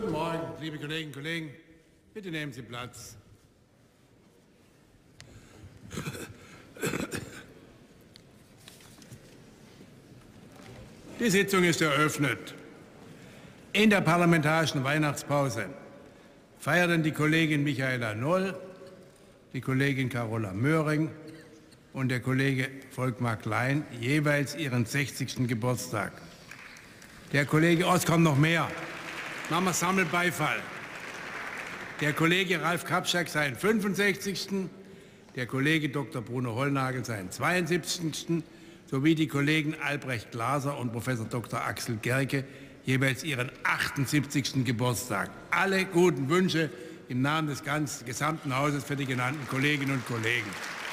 Guten Morgen, liebe Kolleginnen und Kollegen. Bitte nehmen Sie Platz. Die Sitzung ist eröffnet. In der parlamentarischen Weihnachtspause feierten die Kollegin Michaela Noll, die Kollegin Carola Möhring und der Kollege Volkmar Klein jeweils ihren 60. Geburtstag. Der Kollege Ost kommt noch mehr. Machen wir Sammelbeifall. Der Kollege Ralf Kapschak seinen 65. Der Kollege Dr. Bruno Hollnagel seinen 72. sowie die Kollegen Albrecht Glaser und Professor Dr. Axel Gerke jeweils ihren 78. Geburtstag. Alle guten Wünsche im Namen des gesamten Hauses für die genannten Kolleginnen und Kollegen.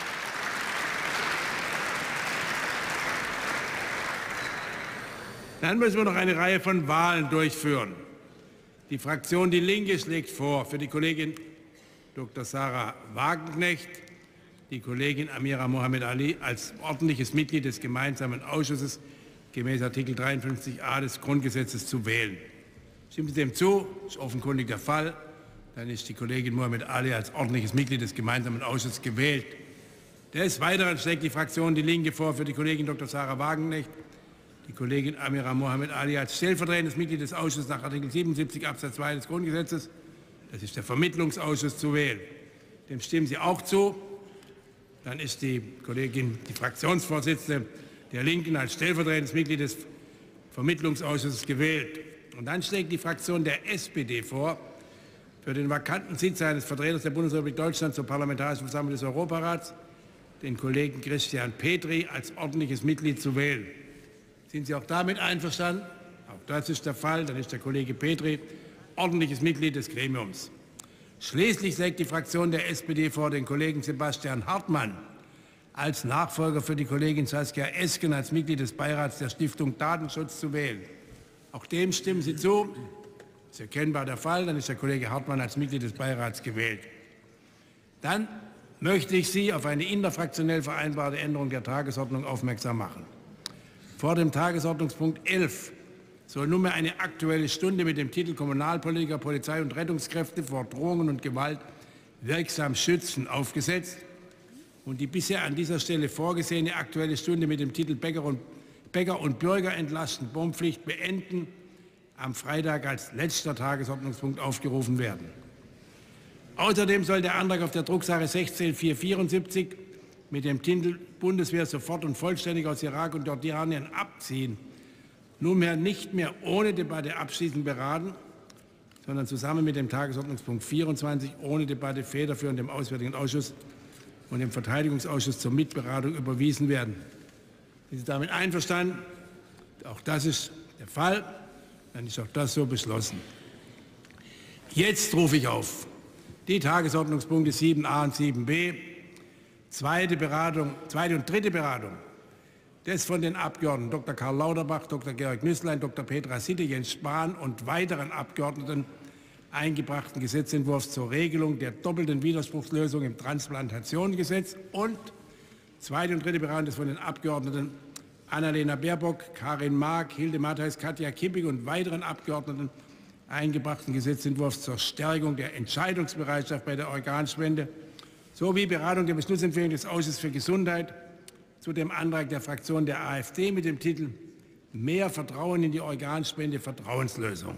Dann müssen wir noch eine Reihe von Wahlen durchführen. Die Fraktion Die Linke schlägt vor, für die Kollegin Dr. Sarah Wagenknecht die Kollegin Amira Mohamed Ali als ordentliches Mitglied des gemeinsamen Ausschusses gemäß Artikel 53a des Grundgesetzes zu wählen. Stimmen Sie dem zu? Das ist offenkundig der Fall. Dann ist die Kollegin Mohamed Ali als ordentliches Mitglied des gemeinsamen Ausschusses gewählt. Des Weiteren schlägt die Fraktion Die Linke vor, für die Kollegin Dr. Sarah Wagenknecht die Kollegin Amira Mohamed Ali als stellvertretendes Mitglied des Ausschusses nach Artikel 77 Absatz 2 des Grundgesetzes, das ist der Vermittlungsausschuss, zu wählen. Dem stimmen Sie auch zu. Dann ist die Kollegin, die Fraktionsvorsitzende der Linken, als stellvertretendes Mitglied des Vermittlungsausschusses gewählt. Und dann schlägt die Fraktion der SPD vor, für den vakanten Sitz eines Vertreters der Bundesrepublik Deutschland zur Parlamentarischen Versammlung des Europarats den Kollegen Christian Petri als ordentliches Mitglied zu wählen. Sind Sie auch damit einverstanden? Auch das ist der Fall. Dann ist der Kollege Petri ordentliches Mitglied des Gremiums. Schließlich schlägt die Fraktion der SPD vor, den Kollegen Sebastian Hartmann als Nachfolger für die Kollegin Saskia Esken als Mitglied des Beirats der Stiftung Datenschutz zu wählen. Auch dem stimmen Sie zu. Das ist erkennbar der Fall. Dann ist der Kollege Hartmann als Mitglied des Beirats gewählt. Dann möchte ich Sie auf eine interfraktionell vereinbarte Änderung der Tagesordnung aufmerksam machen. Vor dem Tagesordnungspunkt 11 soll nunmehr eine Aktuelle Stunde mit dem Titel Kommunalpolitiker, Polizei und Rettungskräfte vor Drohungen und Gewalt wirksam schützen aufgesetzt und die bisher an dieser Stelle vorgesehene Aktuelle Stunde mit dem Titel Bäcker und Bürger entlasten Bompflicht beenden am Freitag als letzter Tagesordnungspunkt aufgerufen werden. Außerdem soll der Antrag auf der Drucksache 16474 mit dem Titel Bundeswehr sofort und vollständig aus Irak und Jordanien abziehen nunmehr nicht mehr ohne Debatte abschließend beraten, sondern zusammen mit dem Tagesordnungspunkt 24 ohne Debatte federführend dem Auswärtigen Ausschuss und dem Verteidigungsausschuss zur Mitberatung überwiesen werden. Sind Sie damit einverstanden? Auch das ist der Fall. Dann ist auch das so beschlossen. Jetzt rufe ich auf die Tagesordnungspunkte 7a und 7b, zweite und dritte Beratung des von den Abgeordneten Dr. Karl Lauterbach, Dr. Georg Nüßlein, Dr. Petra Sitte, Jens Spahn und weiteren Abgeordneten eingebrachten Gesetzentwurfs zur Regelung der doppelten Widerspruchslösung im Transplantationsgesetz und zweite und dritte Beratung des von den Abgeordneten Annalena Baerbock, Karin Mark, Hilde Mattheis, Katja Kipping und weiteren Abgeordneten eingebrachten Gesetzentwurfs zur Stärkung der Entscheidungsbereitschaft bei der Organspende sowie Beratung der Beschlussempfehlung des Ausschusses für Gesundheit zu dem Antrag der Fraktion der AfD mit dem Titel Mehr Vertrauen in die Organspende, Vertrauenslösung.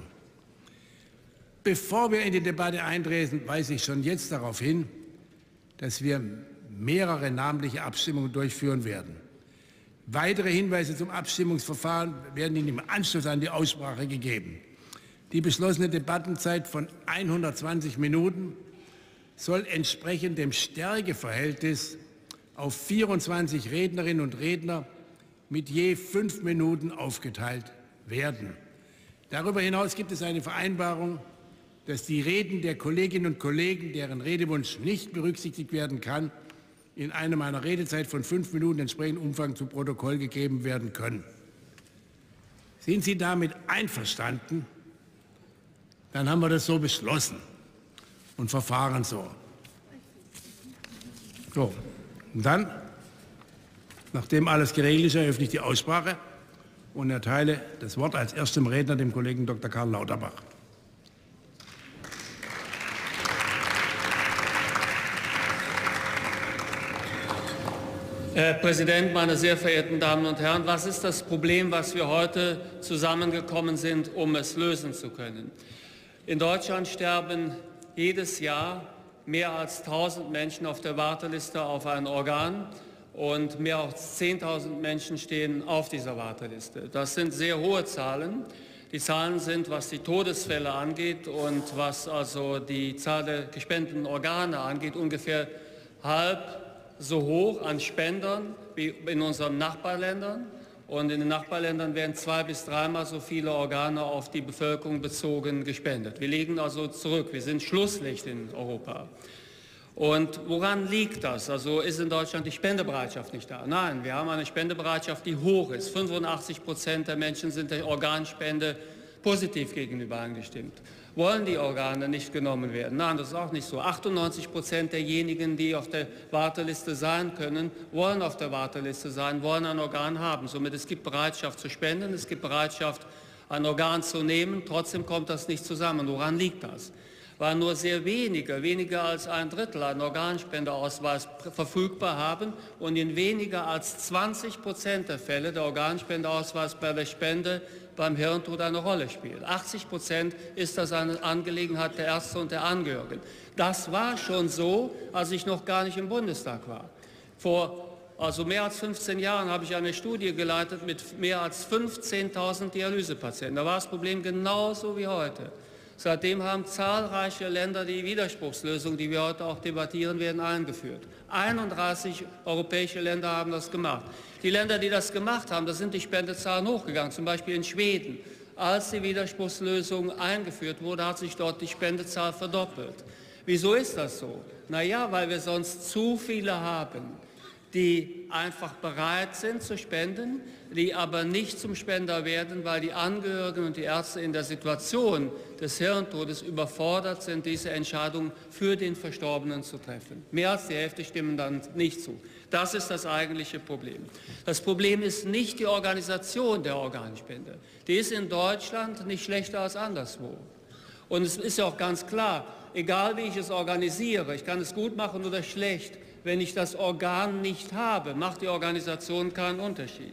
Bevor wir in die Debatte eintreten, weise ich schon jetzt darauf hin, dass wir mehrere namentliche Abstimmungen durchführen werden. Weitere Hinweise zum Abstimmungsverfahren werden Ihnen im Anschluss an die Aussprache gegeben. Die beschlossene Debattenzeit von 120 Minuten soll entsprechend dem Stärkeverhältnis auf 24 Rednerinnen und Redner mit je 5 Minuten aufgeteilt werden. Darüber hinaus gibt es eine Vereinbarung, dass die Reden der Kolleginnen und Kollegen, deren Redewunsch nicht berücksichtigt werden kann, in einer Redezeit von 5 Minuten entsprechenden Umfang zu Protokoll gegeben werden können. Sind Sie damit einverstanden? Dann haben wir das so beschlossen und verfahren so. Und dann, nachdem alles geregelt ist, eröffne ich die Aussprache und erteile das Wort als erstem Redner dem Kollegen Dr. Karl Lauterbach. Herr Präsident, meine sehr verehrten Damen und Herren! Was ist das Problem, was wir heute zusammengekommen sind, um es lösen zu können? In Deutschland sterben jedes Jahr mehr als 1.000 Menschen auf der Warteliste auf ein Organ und mehr als 10.000 Menschen stehen auf dieser Warteliste. Das sind sehr hohe Zahlen. Die Zahlen sind, was die Todesfälle angeht und was also die Zahl der gespendeten Organe angeht, ungefähr halb so hoch an Spendern wie in unseren Nachbarländern. Und in den Nachbarländern werden 2- bis 3-mal so viele Organe auf die Bevölkerung bezogen gespendet. Wir liegen also zurück. Wir sind Schlusslicht in Europa. Und woran liegt das? Also ist in Deutschland die Spendebereitschaft nicht da? Nein, wir haben eine Spendebereitschaft, die hoch ist. 85% der Menschen sind der Organspende positiv gegenüber eingestimmt. Wollen die Organe nicht genommen werden? Nein, das ist auch nicht so. 98% derjenigen, die auf der Warteliste sein können, wollen auf der Warteliste sein, wollen ein Organ haben. Somit es gibt Bereitschaft zu spenden, es gibt Bereitschaft, ein Organ zu nehmen. Trotzdem kommt das nicht zusammen. Woran liegt das? Weil nur sehr wenige, weniger als 1/3, einen Organspendeausweis verfügbar haben und in weniger als 20% der Fälle der Organspendeausweis bei der Spende beim Hirntod eine Rolle spielt. 80% ist das eine Angelegenheit der Ärzte und der Angehörigen. Das war schon so, als ich noch gar nicht im Bundestag war. Vor mehr als 15 Jahren habe ich eine Studie geleitet mit mehr als 15.000 Dialysepatienten. Da war das Problem genauso wie heute. Seitdem haben zahlreiche Länder die Widerspruchslösung, die wir heute auch debattieren werden, eingeführt. 31 europäische Länder haben das gemacht. Die Länder, die das gemacht haben, da sind die Spendezahlen hochgegangen, zum Beispiel in Schweden. Als die Widerspruchslösung eingeführt wurde, hat sich dort die Spendezahl verdoppelt. Wieso ist das so? Naja, weil wir sonst zu viele haben, die einfach bereit sind zu spenden, die aber nicht zum Spender werden, weil die Angehörigen und die Ärzte in der Situation des Hirntodes überfordert sind, diese Entscheidung für den Verstorbenen zu treffen. Mehr als die Hälfte stimmen dann nicht zu. Das ist das eigentliche Problem. Das Problem ist nicht die Organisation der Organspende. Die ist in Deutschland nicht schlechter als anderswo. Und es ist ja auch ganz klar, egal wie ich es organisiere, ich kann es gut machen oder schlecht, wenn ich das Organ nicht habe, macht die Organisation keinen Unterschied.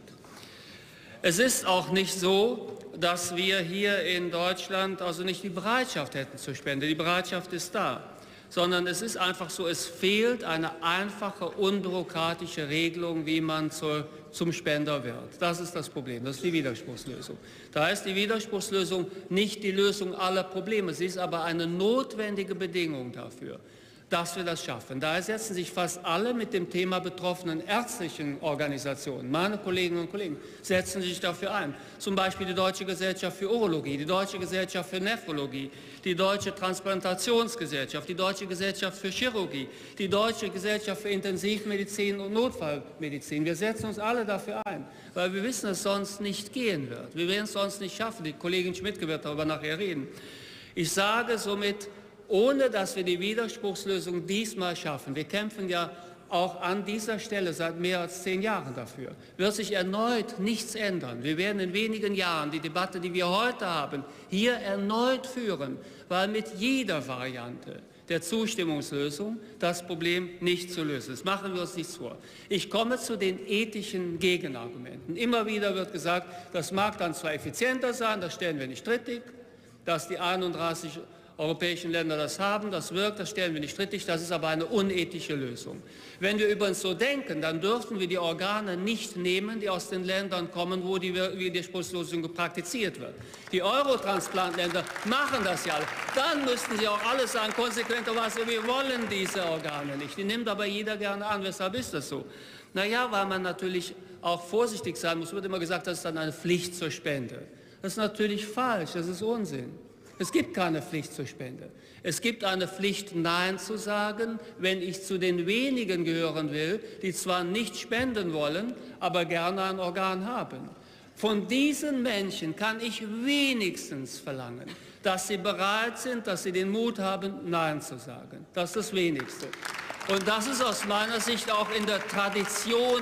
Es ist auch nicht so, dass wir hier in Deutschland also nicht die Bereitschaft hätten zu spenden. Die Bereitschaft ist da. Sondern es ist einfach so, es fehlt eine einfache, unbürokratische Regelung, wie man zum Spender wird. Das ist das Problem, das ist die Widerspruchslösung. Da ist die Widerspruchslösung nicht die Lösung aller Probleme, sie ist aber eine notwendige Bedingung dafür, dass wir das schaffen. Daher setzen sich fast alle mit dem Thema betroffenen ärztlichen Organisationen, meine Kolleginnen und Kollegen, setzen sich dafür ein. Zum Beispiel die Deutsche Gesellschaft für Urologie, die Deutsche Gesellschaft für Nephrologie, die Deutsche Transplantationsgesellschaft, die Deutsche Gesellschaft für Chirurgie, die Deutsche Gesellschaft für Intensivmedizin und Notfallmedizin. Wir setzen uns alle dafür ein, weil wir wissen, dass es sonst nicht gehen wird. Wir werden es sonst nicht schaffen. Die Kollegin Schmidt wird darüber nachher reden. Ich sage somit, ohne dass wir die Widerspruchslösung diesmal schaffen, wir kämpfen ja auch an dieser Stelle seit mehr als 10 Jahren dafür, wird sich erneut nichts ändern. Wir werden in wenigen Jahren die Debatte, die wir heute haben, hier erneut führen, weil mit jeder Variante der Zustimmungslösung das Problem nicht zu lösen ist. Machen wir uns nichts vor. Ich komme zu den ethischen Gegenargumenten. Immer wieder wird gesagt, das mag dann zwar effizienter sein, das stellen wir nicht strittig, dass die 31 europäischen Länder das haben, das wirkt, das stellen wir nicht strittig, das ist aber eine unethische Lösung. Wenn wir übrigens so denken, dann dürfen wir die Organe nicht nehmen, die aus den Ländern kommen, wo die Widerspruchslösung praktiziert wird. Die Eurotransplantländer machen das ja alle. Dann müssten sie auch alle sagen, konsequenterweise, wir wollen diese Organe nicht. Die nimmt aber jeder gerne an. Weshalb ist das so? Naja, weil man natürlich auch vorsichtig sein muss. Es wird immer gesagt, das ist dann eine Pflicht zur Spende. Das ist natürlich falsch, das ist Unsinn. Es gibt keine Pflicht zur Spende. Es gibt eine Pflicht, Nein zu sagen, wenn ich zu den wenigen gehören will, die zwar nicht spenden wollen, aber gerne ein Organ haben. Von diesen Menschen kann ich wenigstens verlangen, dass sie bereit sind, dass sie den Mut haben, Nein zu sagen. Das ist das Wenigste. Und das ist aus meiner Sicht auch in der Tradition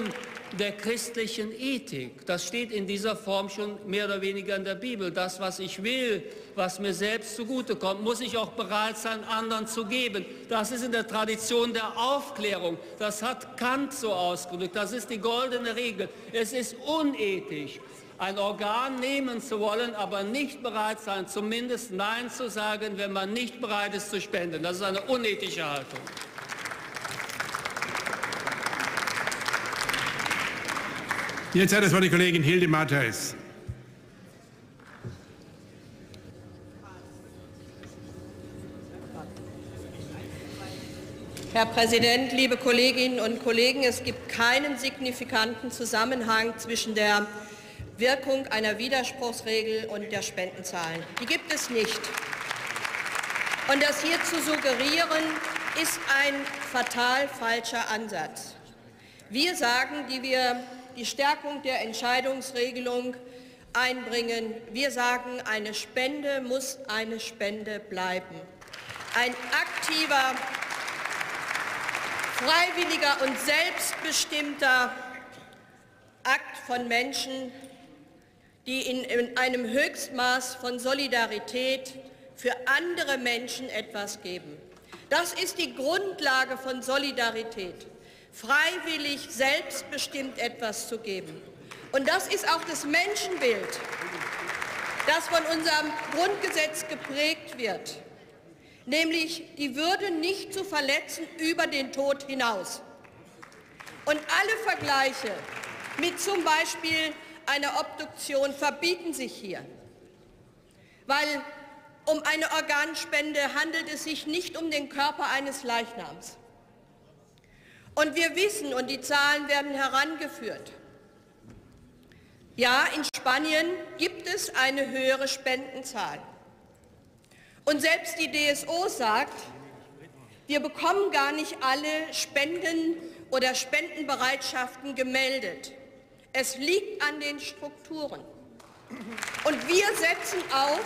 der christlichen Ethik. Das steht in dieser Form schon mehr oder weniger in der Bibel. Das, was ich will, was mir selbst zugutekommt, muss ich auch bereit sein, anderen zu geben. Das ist in der Tradition der Aufklärung. Das hat Kant so ausgedrückt. Das ist die goldene Regel. Es ist unethisch, ein Organ nehmen zu wollen, aber nicht bereit sein, zumindest Nein zu sagen, wenn man nicht bereit ist zu spenden. Das ist eine unethische Haltung. Jetzt hat das Wort die Kollegin Hilde Mattheis. Herr Präsident, liebe Kolleginnen und Kollegen! Es gibt keinen signifikanten Zusammenhang zwischen der Wirkung einer Widerspruchsregel und der Spendenzahlen. Die gibt es nicht. Und das hier zu suggerieren, ist ein fatal falscher Ansatz. Wir sagen, die wir die Stärkung der Entscheidungsregelung einbringen. Wir sagen, eine Spende muss eine Spende bleiben. Ein aktiver, freiwilliger und selbstbestimmter Akt von Menschen, die in einem Höchstmaß von Solidarität für andere Menschen etwas geben. Das ist die Grundlage von Solidarität. Freiwillig, selbstbestimmt etwas zu geben. Und das ist auch das Menschenbild, das von unserem Grundgesetz geprägt wird, nämlich die Würde nicht zu verletzen über den Tod hinaus. Und alle Vergleiche mit zum Beispiel einer Obduktion verbieten sich hier, weil um eine Organspende handelt es sich nicht um den Körper eines Leichnams. Und wir wissen, und die Zahlen werden herangeführt, ja, in Spanien gibt es eine höhere Spendenzahl. Und selbst die DSO sagt, wir bekommen gar nicht alle Spenden oder Spendenbereitschaften gemeldet. Es liegt an den Strukturen. Und wir setzen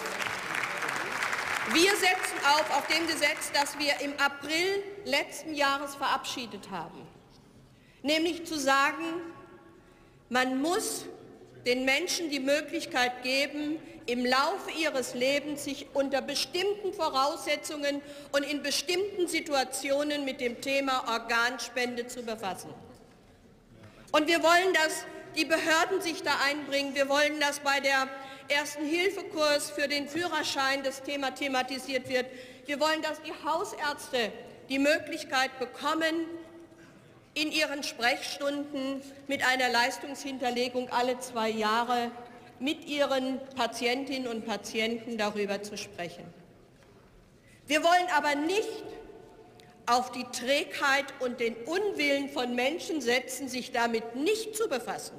auf dem Gesetz, das wir im April letzten Jahres verabschiedet haben. Nämlich zu sagen, man muss den Menschen die Möglichkeit geben, im Laufe ihres Lebens sich unter bestimmten Voraussetzungen und in bestimmten Situationen mit dem Thema Organspende zu befassen. Und wir wollen, dass die Behörden sich da einbringen. Wir wollen, dass bei der Ersten-Hilfe-Kurs für den Führerschein das Thema thematisiert wird. Wir wollen, dass die Hausärzte die Möglichkeit bekommen, in ihren Sprechstunden mit einer Leistungshinterlegung alle 2 Jahre mit ihren Patientinnen und Patienten darüber zu sprechen. Wir wollen aber nicht auf die Trägheit und den Unwillen von Menschen setzen, sich damit nicht zu befassen.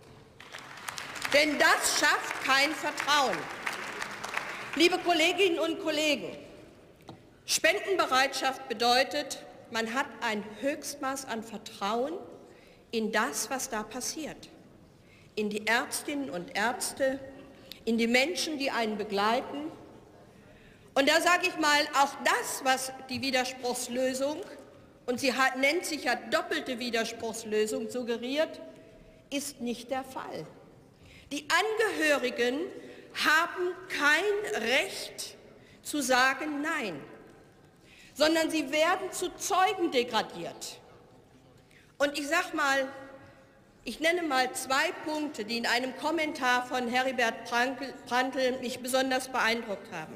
Denn das schafft kein Vertrauen. Liebe Kolleginnen und Kollegen, Spendenbereitschaft bedeutet, man hat ein Höchstmaß an Vertrauen in das, was da passiert. In die Ärztinnen und Ärzte, in die Menschen, die einen begleiten. Und da sage ich mal, auch das, was die Widerspruchslösung, und sie nennt sich ja doppelte Widerspruchslösung, suggeriert, ist nicht der Fall. Die Angehörigen haben kein Recht zu sagen Nein, sondern sie werden zu Zeugen degradiert. Und ich nenne mal 2 Punkte, die in einem Kommentar von Heribert Prantl mich besonders beeindruckt haben.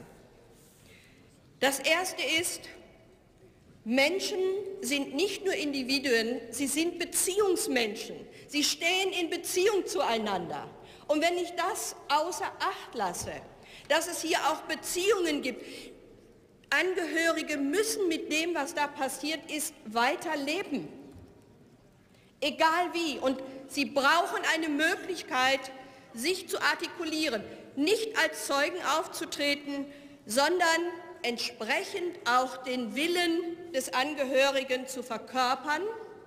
Das erste ist, Menschen sind nicht nur Individuen, sie sind Beziehungsmenschen. Sie stehen in Beziehung zueinander. Und wenn ich das außer Acht lasse, dass es hier auch Beziehungen gibt, Angehörige müssen mit dem, was da passiert ist, weiterleben. Egal wie. Und sie brauchen eine Möglichkeit, sich zu artikulieren. Nicht als Zeugen aufzutreten, sondern entsprechend auch den Willen des Angehörigen zu verkörpern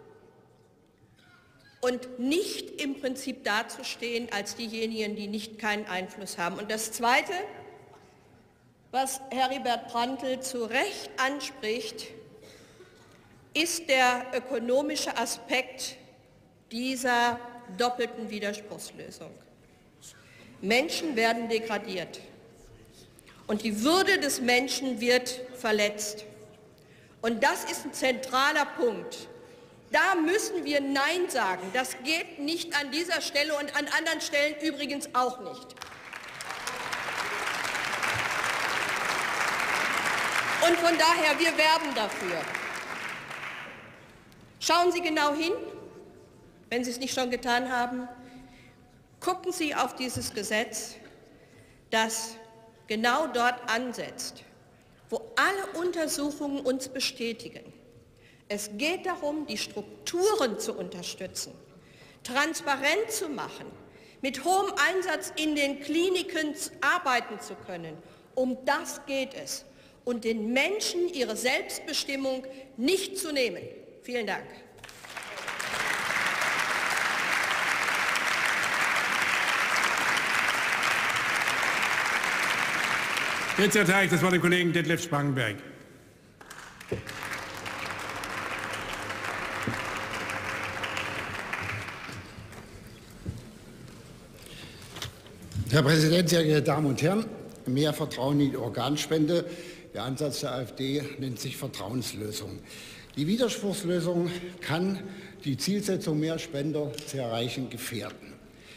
und nicht im Prinzip dazustehen als diejenigen, die keinen Einfluss haben. Und das Zweite, was Heribert Prantl zu Recht anspricht, ist der ökonomische Aspekt dieser doppelten Widerspruchslösung. Menschen werden degradiert und die Würde des Menschen wird verletzt. Und das ist ein zentraler Punkt. Da müssen wir Nein sagen. Das geht nicht an dieser Stelle und an anderen Stellen übrigens auch nicht. Und von daher, wir werben dafür. Schauen Sie genau hin, wenn Sie es nicht schon getan haben. Gucken Sie auf dieses Gesetz, das genau dort ansetzt, wo alle Untersuchungen uns bestätigen. Es geht darum, die Strukturen zu unterstützen, transparent zu machen, mit hohem Einsatz in den Kliniken arbeiten zu können. Um das geht es. Und den Menschen ihre Selbstbestimmung nicht zu nehmen. Vielen Dank. Jetzt erteile ich das Wort dem Kollegen Detlef Spangenberg. Herr Präsident, sehr geehrte Damen und Herren! Mehr Vertrauen in die Organspende. Der Ansatz der AfD nennt sich Vertrauenslösung. Die Widerspruchslösung kann die Zielsetzung, mehr Spender zu erreichen, gefährden.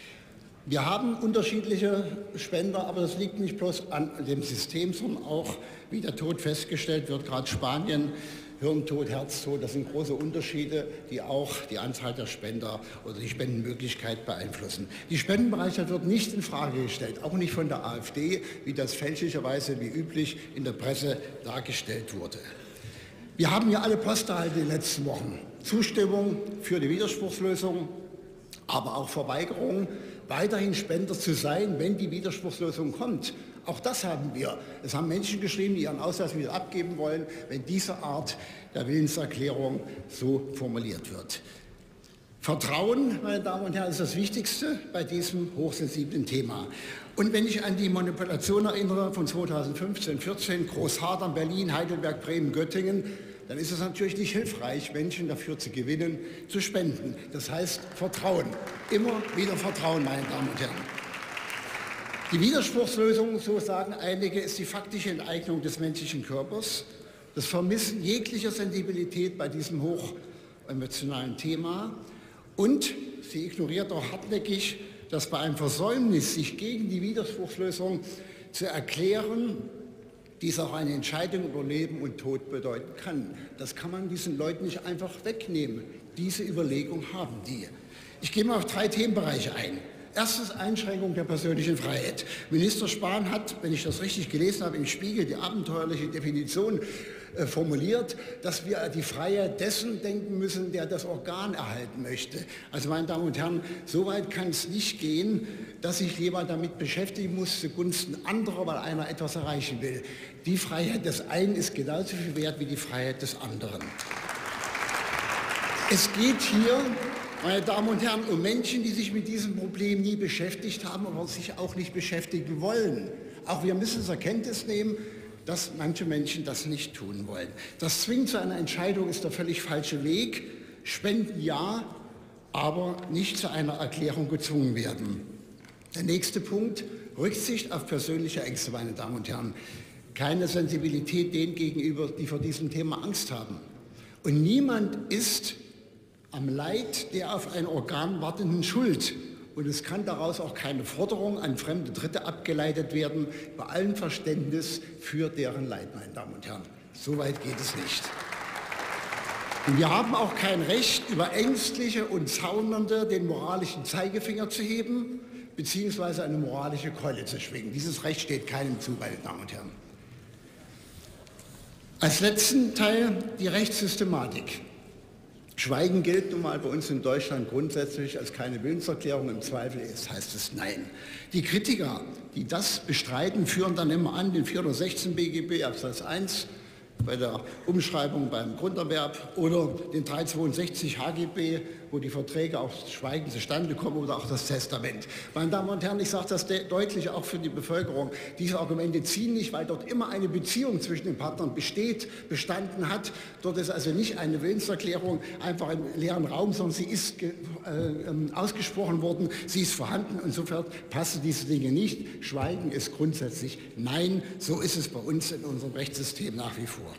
Wir haben unterschiedliche Spender, aber das liegt nicht bloß an dem System, sondern auch, wie der Tod festgestellt wird, gerade Spanien, Hirntod, Herztod, das sind große Unterschiede, die auch die Anzahl der Spender oder die Spendenmöglichkeit beeinflussen. Die Spendenbereitschaft wird nicht in Frage gestellt, auch nicht von der AfD, wie das fälschlicherweise wie üblich in der Presse dargestellt wurde. Wir haben ja alle Post erhalten in den letzten Wochen. Zustimmung für die Widerspruchslösung, aber auch Verweigerung, weiterhin Spender zu sein, wenn die Widerspruchslösung kommt. Auch das haben wir. Es haben Menschen geschrieben, die ihren Ausweis wieder abgeben wollen, wenn diese Art der Willenserklärung so formuliert wird. Vertrauen, meine Damen und Herren, ist das Wichtigste bei diesem hochsensiblen Thema. Und wenn ich an die Manipulation erinnere von 2015, 14, Großhadern, Berlin, Heidelberg, Bremen, Göttingen, dann ist es natürlich nicht hilfreich, Menschen dafür zu gewinnen, zu spenden. Das heißt Vertrauen. Immer wieder Vertrauen, meine Damen und Herren. Die Widerspruchslösung, so sagen einige, ist die faktische Enteignung des menschlichen Körpers. Das Vermissen jeglicher Sensibilität bei diesem hochemotionalen Thema. Und sie ignoriert auch hartnäckig, dass bei einem Versäumnis, sich gegen die Widerspruchslösung zu erklären, dies auch eine Entscheidung über Leben und Tod bedeuten kann. Das kann man diesen Leuten nicht einfach wegnehmen. Diese Überlegung haben die. Ich gehe mal auf 3 Themenbereiche ein. Erstens Einschränkung der persönlichen Freiheit. Minister Spahn hat, wenn ich das richtig gelesen habe, im Spiegel die abenteuerliche Definition formuliert, dass wir die Freiheit dessen denken müssen, der das Organ erhalten möchte. Also meine Damen und Herren, so weit kann es nicht gehen, dass sich jemand damit beschäftigen muss zugunsten anderer, weil einer etwas erreichen will. Die Freiheit des einen ist genauso viel wert wie die Freiheit des anderen. Es geht hier, meine Damen und Herren, um Menschen, die sich mit diesem Problem nie beschäftigt haben, aber sich auch nicht beschäftigen wollen. Auch wir müssen zur Kenntnis nehmen, dass manche Menschen das nicht tun wollen. Das zwingend zu einer Entscheidung ist der völlig falsche Weg. Spenden ja, aber nicht zu einer Erklärung gezwungen werden. Der nächste Punkt, Rücksicht auf persönliche Ängste, meine Damen und Herren. Keine Sensibilität denen gegenüber, die vor diesem Thema Angst haben. Und niemand ist am Leid der auf ein Organ wartenden schuld. Und es kann daraus auch keine Forderung an fremde Dritte abgeleitet werden, bei allem Verständnis für deren Leid, meine Damen und Herren. So weit geht es nicht. Und wir haben auch kein Recht, über Ängstliche und Zaudernde den moralischen Zeigefinger zu heben, beziehungsweise eine moralische Keule zu schwingen. Dieses Recht steht keinem zu, meine Damen und Herren. Als letzten Teil die Rechtssystematik. Schweigen gilt nun mal bei uns in Deutschland grundsätzlich als keine Willenserklärung. Im Zweifel heißt es Nein. Die Kritiker, die das bestreiten, führen dann immer an den 416 BGB Absatz 1 bei der Umschreibung beim Grunderwerb oder den 362 HGB, wo die Verträge aus Schweigen zustande kommen, oder auch das Testament. Meine Damen und Herren, ich sage das deutlich auch für die Bevölkerung. Diese Argumente ziehen nicht, weil dort immer eine Beziehung zwischen den Partnern bestanden hat. Dort ist also nicht eine Willenserklärung einfach im leeren Raum, sondern sie ist ausgesprochen worden, sie ist vorhanden. Insofern passen diese Dinge nicht. Schweigen ist grundsätzlich nein. So ist es bei uns in unserem Rechtssystem nach wie vor.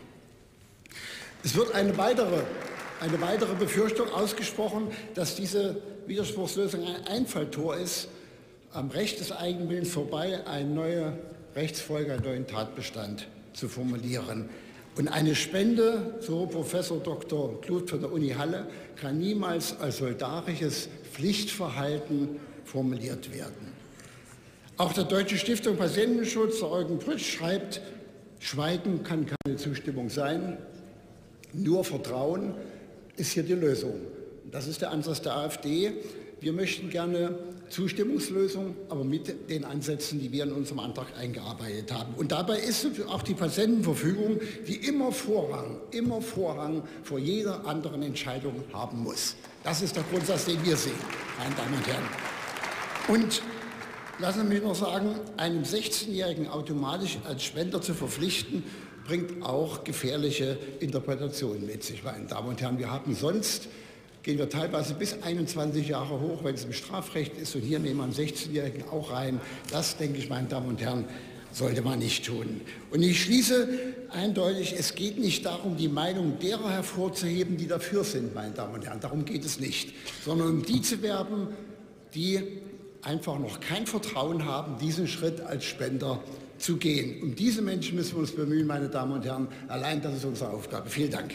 Es wird eine weitere Befürchtung ausgesprochen, dass diese Widerspruchslösung ein Einfalltor ist, am Recht des Eigenwillens vorbei eine neue Rechtsfolge, einen neuen Tatbestand zu formulieren. Und eine Spende, so Professor Dr. Kluth von der Uni Halle, kann niemals als solidarisches Pflichtverhalten formuliert werden. Auch der Deutsche Stiftung Patientenschutz, der Eugen Brütsch, schreibt, Schweigen kann keine Zustimmung sein, nur Vertrauen ist hier die Lösung. Das ist der Ansatz der AfD. Wir möchten gerne Zustimmungslösung, aber mit den Ansätzen, die wir in unserem Antrag eingearbeitet haben. Und dabei ist auch die Patientenverfügung, die immer Vorrang vor jeder anderen Entscheidung haben muss. Das ist der Grundsatz, den wir sehen, meine Damen und Herren. Und lassen Sie mich noch sagen, einem 16-Jährigen automatisch als Spender zu verpflichten, bringt auch gefährliche Interpretationen mit sich, meine Damen und Herren. Wir haben sonst, gehen wir teilweise bis 21 Jahre hoch, wenn es im Strafrecht ist, und hier nehmen wir einen 16-Jährigen auch rein. Das, denke ich, meine Damen und Herren, sollte man nicht tun. Und ich schließe eindeutig, es geht nicht darum, die Meinung derer hervorzuheben, die dafür sind, meine Damen und Herren. Darum geht es nicht, sondern um die zu werben, die einfach noch kein Vertrauen haben, diesen Schritt als Spender zu gehen. Um diese Menschen müssen wir uns bemühen, meine Damen und Herren. Allein das ist unsere Aufgabe. Vielen Dank.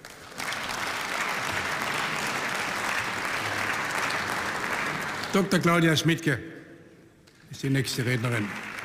Dr. Claudia Schmidtke ist die nächste Rednerin.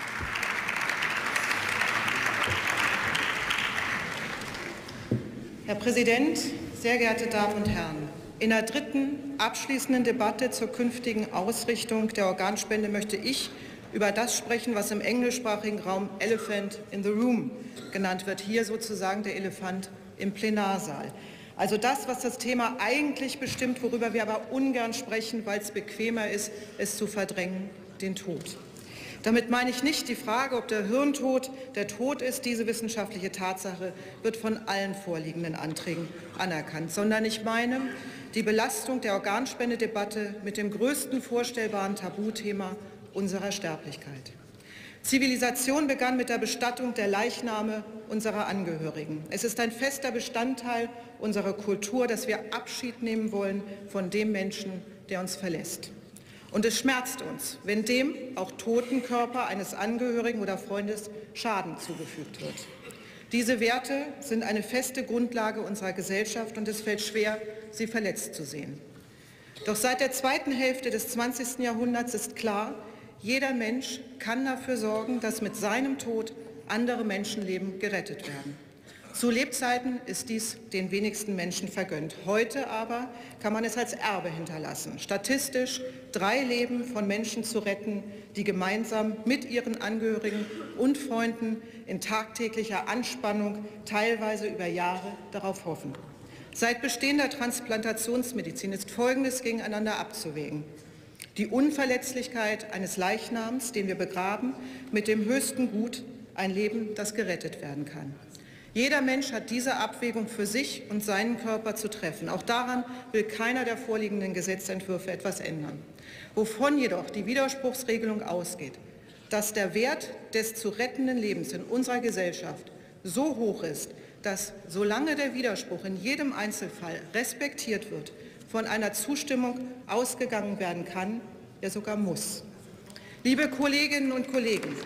Herr Präsident, sehr geehrte Damen und Herren! In der dritten abschließenden Debatte zur künftigen Ausrichtung der Organspende möchte ich über das sprechen, was im englischsprachigen Raum Elephant in the Room genannt wird, hier sozusagen der Elefant im Plenarsaal. Also das, was das Thema eigentlich bestimmt, worüber wir aber ungern sprechen, weil es bequemer ist, es zu verdrängen, den Tod. Damit meine ich nicht die Frage, ob der Hirntod der Tod ist. Diese wissenschaftliche Tatsache wird von allen vorliegenden Anträgen anerkannt, sondern ich meine die Belastung der Organspendedebatte mit dem größten vorstellbaren Tabuthema unserer Sterblichkeit. Zivilisation begann mit der Bestattung der Leichname unserer Angehörigen. Es ist ein fester Bestandteil unserer Kultur, dass wir Abschied nehmen wollen von dem Menschen, der uns verlässt. Und es schmerzt uns, wenn dem, auch toten Körper eines Angehörigen oder Freundes, Schaden zugefügt wird. Diese Werte sind eine feste Grundlage unserer Gesellschaft und es fällt schwer, sie verletzt zu sehen. Doch seit der zweiten Hälfte des 20. Jahrhunderts ist klar, jeder Mensch kann dafür sorgen, dass mit seinem Tod andere Menschenleben gerettet werden. Zu Lebzeiten ist dies den wenigsten Menschen vergönnt. Heute aber kann man es als Erbe hinterlassen, statistisch 3 Leben von Menschen zu retten, die gemeinsam mit ihren Angehörigen und Freunden in tagtäglicher Anspannung, teilweise über Jahre, darauf hoffen. Seit Bestehen der Transplantationsmedizin ist Folgendes gegeneinander abzuwägen: die Unverletzlichkeit eines Leichnams, den wir begraben, mit dem höchsten Gut, ein Leben, das gerettet werden kann. Jeder Mensch hat diese Abwägung für sich und seinen Körper zu treffen. Auch daran will keiner der vorliegenden Gesetzentwürfe etwas ändern. Wovon jedoch die Widerspruchsregelung ausgeht, dass der Wert des zu rettenden Lebens in unserer Gesellschaft so hoch ist, dass, solange der Widerspruch in jedem Einzelfall respektiert wird, von einer Zustimmung ausgegangen werden kann, ja sogar muss. Liebe Kolleginnen und Kollegen,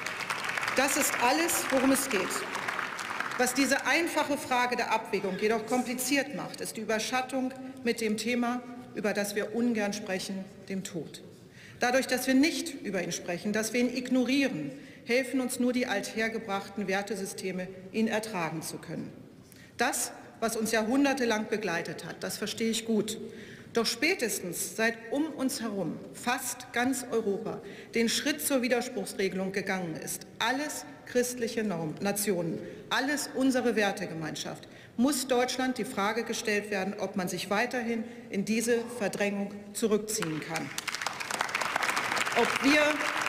das ist alles, worum es geht. Was diese einfache Frage der Abwägung jedoch kompliziert macht, ist die Überschattung mit dem Thema, über das wir ungern sprechen, dem Tod. Dadurch, dass wir nicht über ihn sprechen, dass wir ihn ignorieren, helfen uns nur die althergebrachten Wertesysteme, ihn ertragen zu können. Das, was uns jahrhundertelang begleitet hat, das verstehe ich gut. Doch spätestens seit um uns herum fast ganz Europa den Schritt zur Widerspruchsregelung gegangen ist, alles, christliche Nationen, alles unsere Wertegemeinschaft, muss Deutschland die Frage gestellt werden, ob man sich weiterhin in diese Verdrängung zurückziehen kann. Ob wir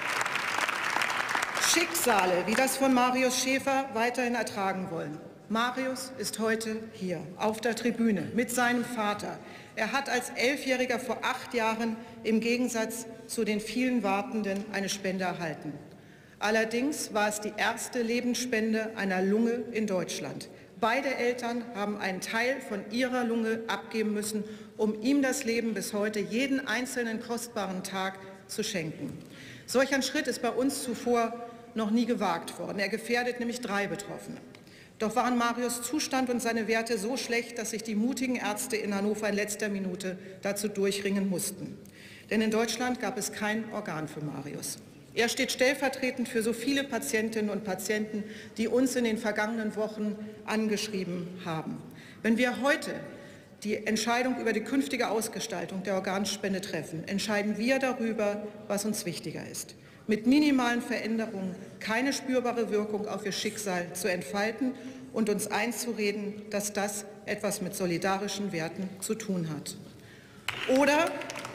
Schicksale wie das von Marius Schäfer weiterhin ertragen wollen. Marius ist heute hier auf der Tribüne mit seinem Vater. Er hat als 11-Jähriger vor 8 Jahren im Gegensatz zu den vielen Wartenden eine Spende erhalten. Allerdings war es die erste Lebensspende einer Lunge in Deutschland. Beide Eltern haben einen Teil von ihrer Lunge abgeben müssen, um ihm das Leben bis heute jeden einzelnen kostbaren Tag zu schenken. Solch ein Schritt ist bei uns zuvor noch nie gewagt worden. Er gefährdet nämlich 3 Betroffene. Doch waren Marius' Zustand und seine Werte so schlecht, dass sich die mutigen Ärzte in Hannover in letzter Minute dazu durchringen mussten. Denn in Deutschland gab es kein Organ für Marius. Er steht stellvertretend für so viele Patientinnen und Patienten, die uns in den vergangenen Wochen angeschrieben haben. Wenn wir heute die Entscheidung über die künftige Ausgestaltung der Organspende treffen, entscheiden wir darüber, was uns wichtiger ist. Mit minimalen Veränderungen keine spürbare Wirkung auf ihr Schicksal zu entfalten und uns einzureden, dass das etwas mit solidarischen Werten zu tun hat. Oder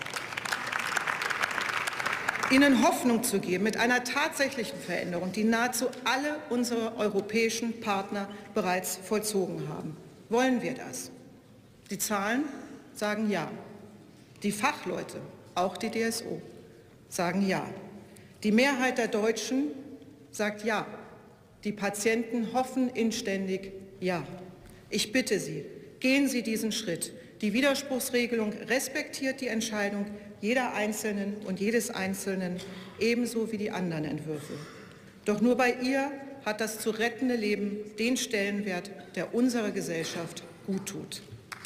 ihnen Hoffnung zu geben mit einer tatsächlichen Veränderung, die nahezu alle unsere europäischen Partner bereits vollzogen haben. Wollen wir das? Die Zahlen sagen ja. Die Fachleute, auch die DSO, sagen ja. Die Mehrheit der Deutschen sagt ja. Die Patienten hoffen inständig ja. Ich bitte Sie, gehen Sie diesen Schritt. Die Widerspruchsregelung respektiert die Entscheidung jeder Einzelnen und jedes Einzelnen, ebenso wie die anderen Entwürfe. Doch nur bei ihr hat das zu rettende Leben den Stellenwert, der unserer Gesellschaft gut tut.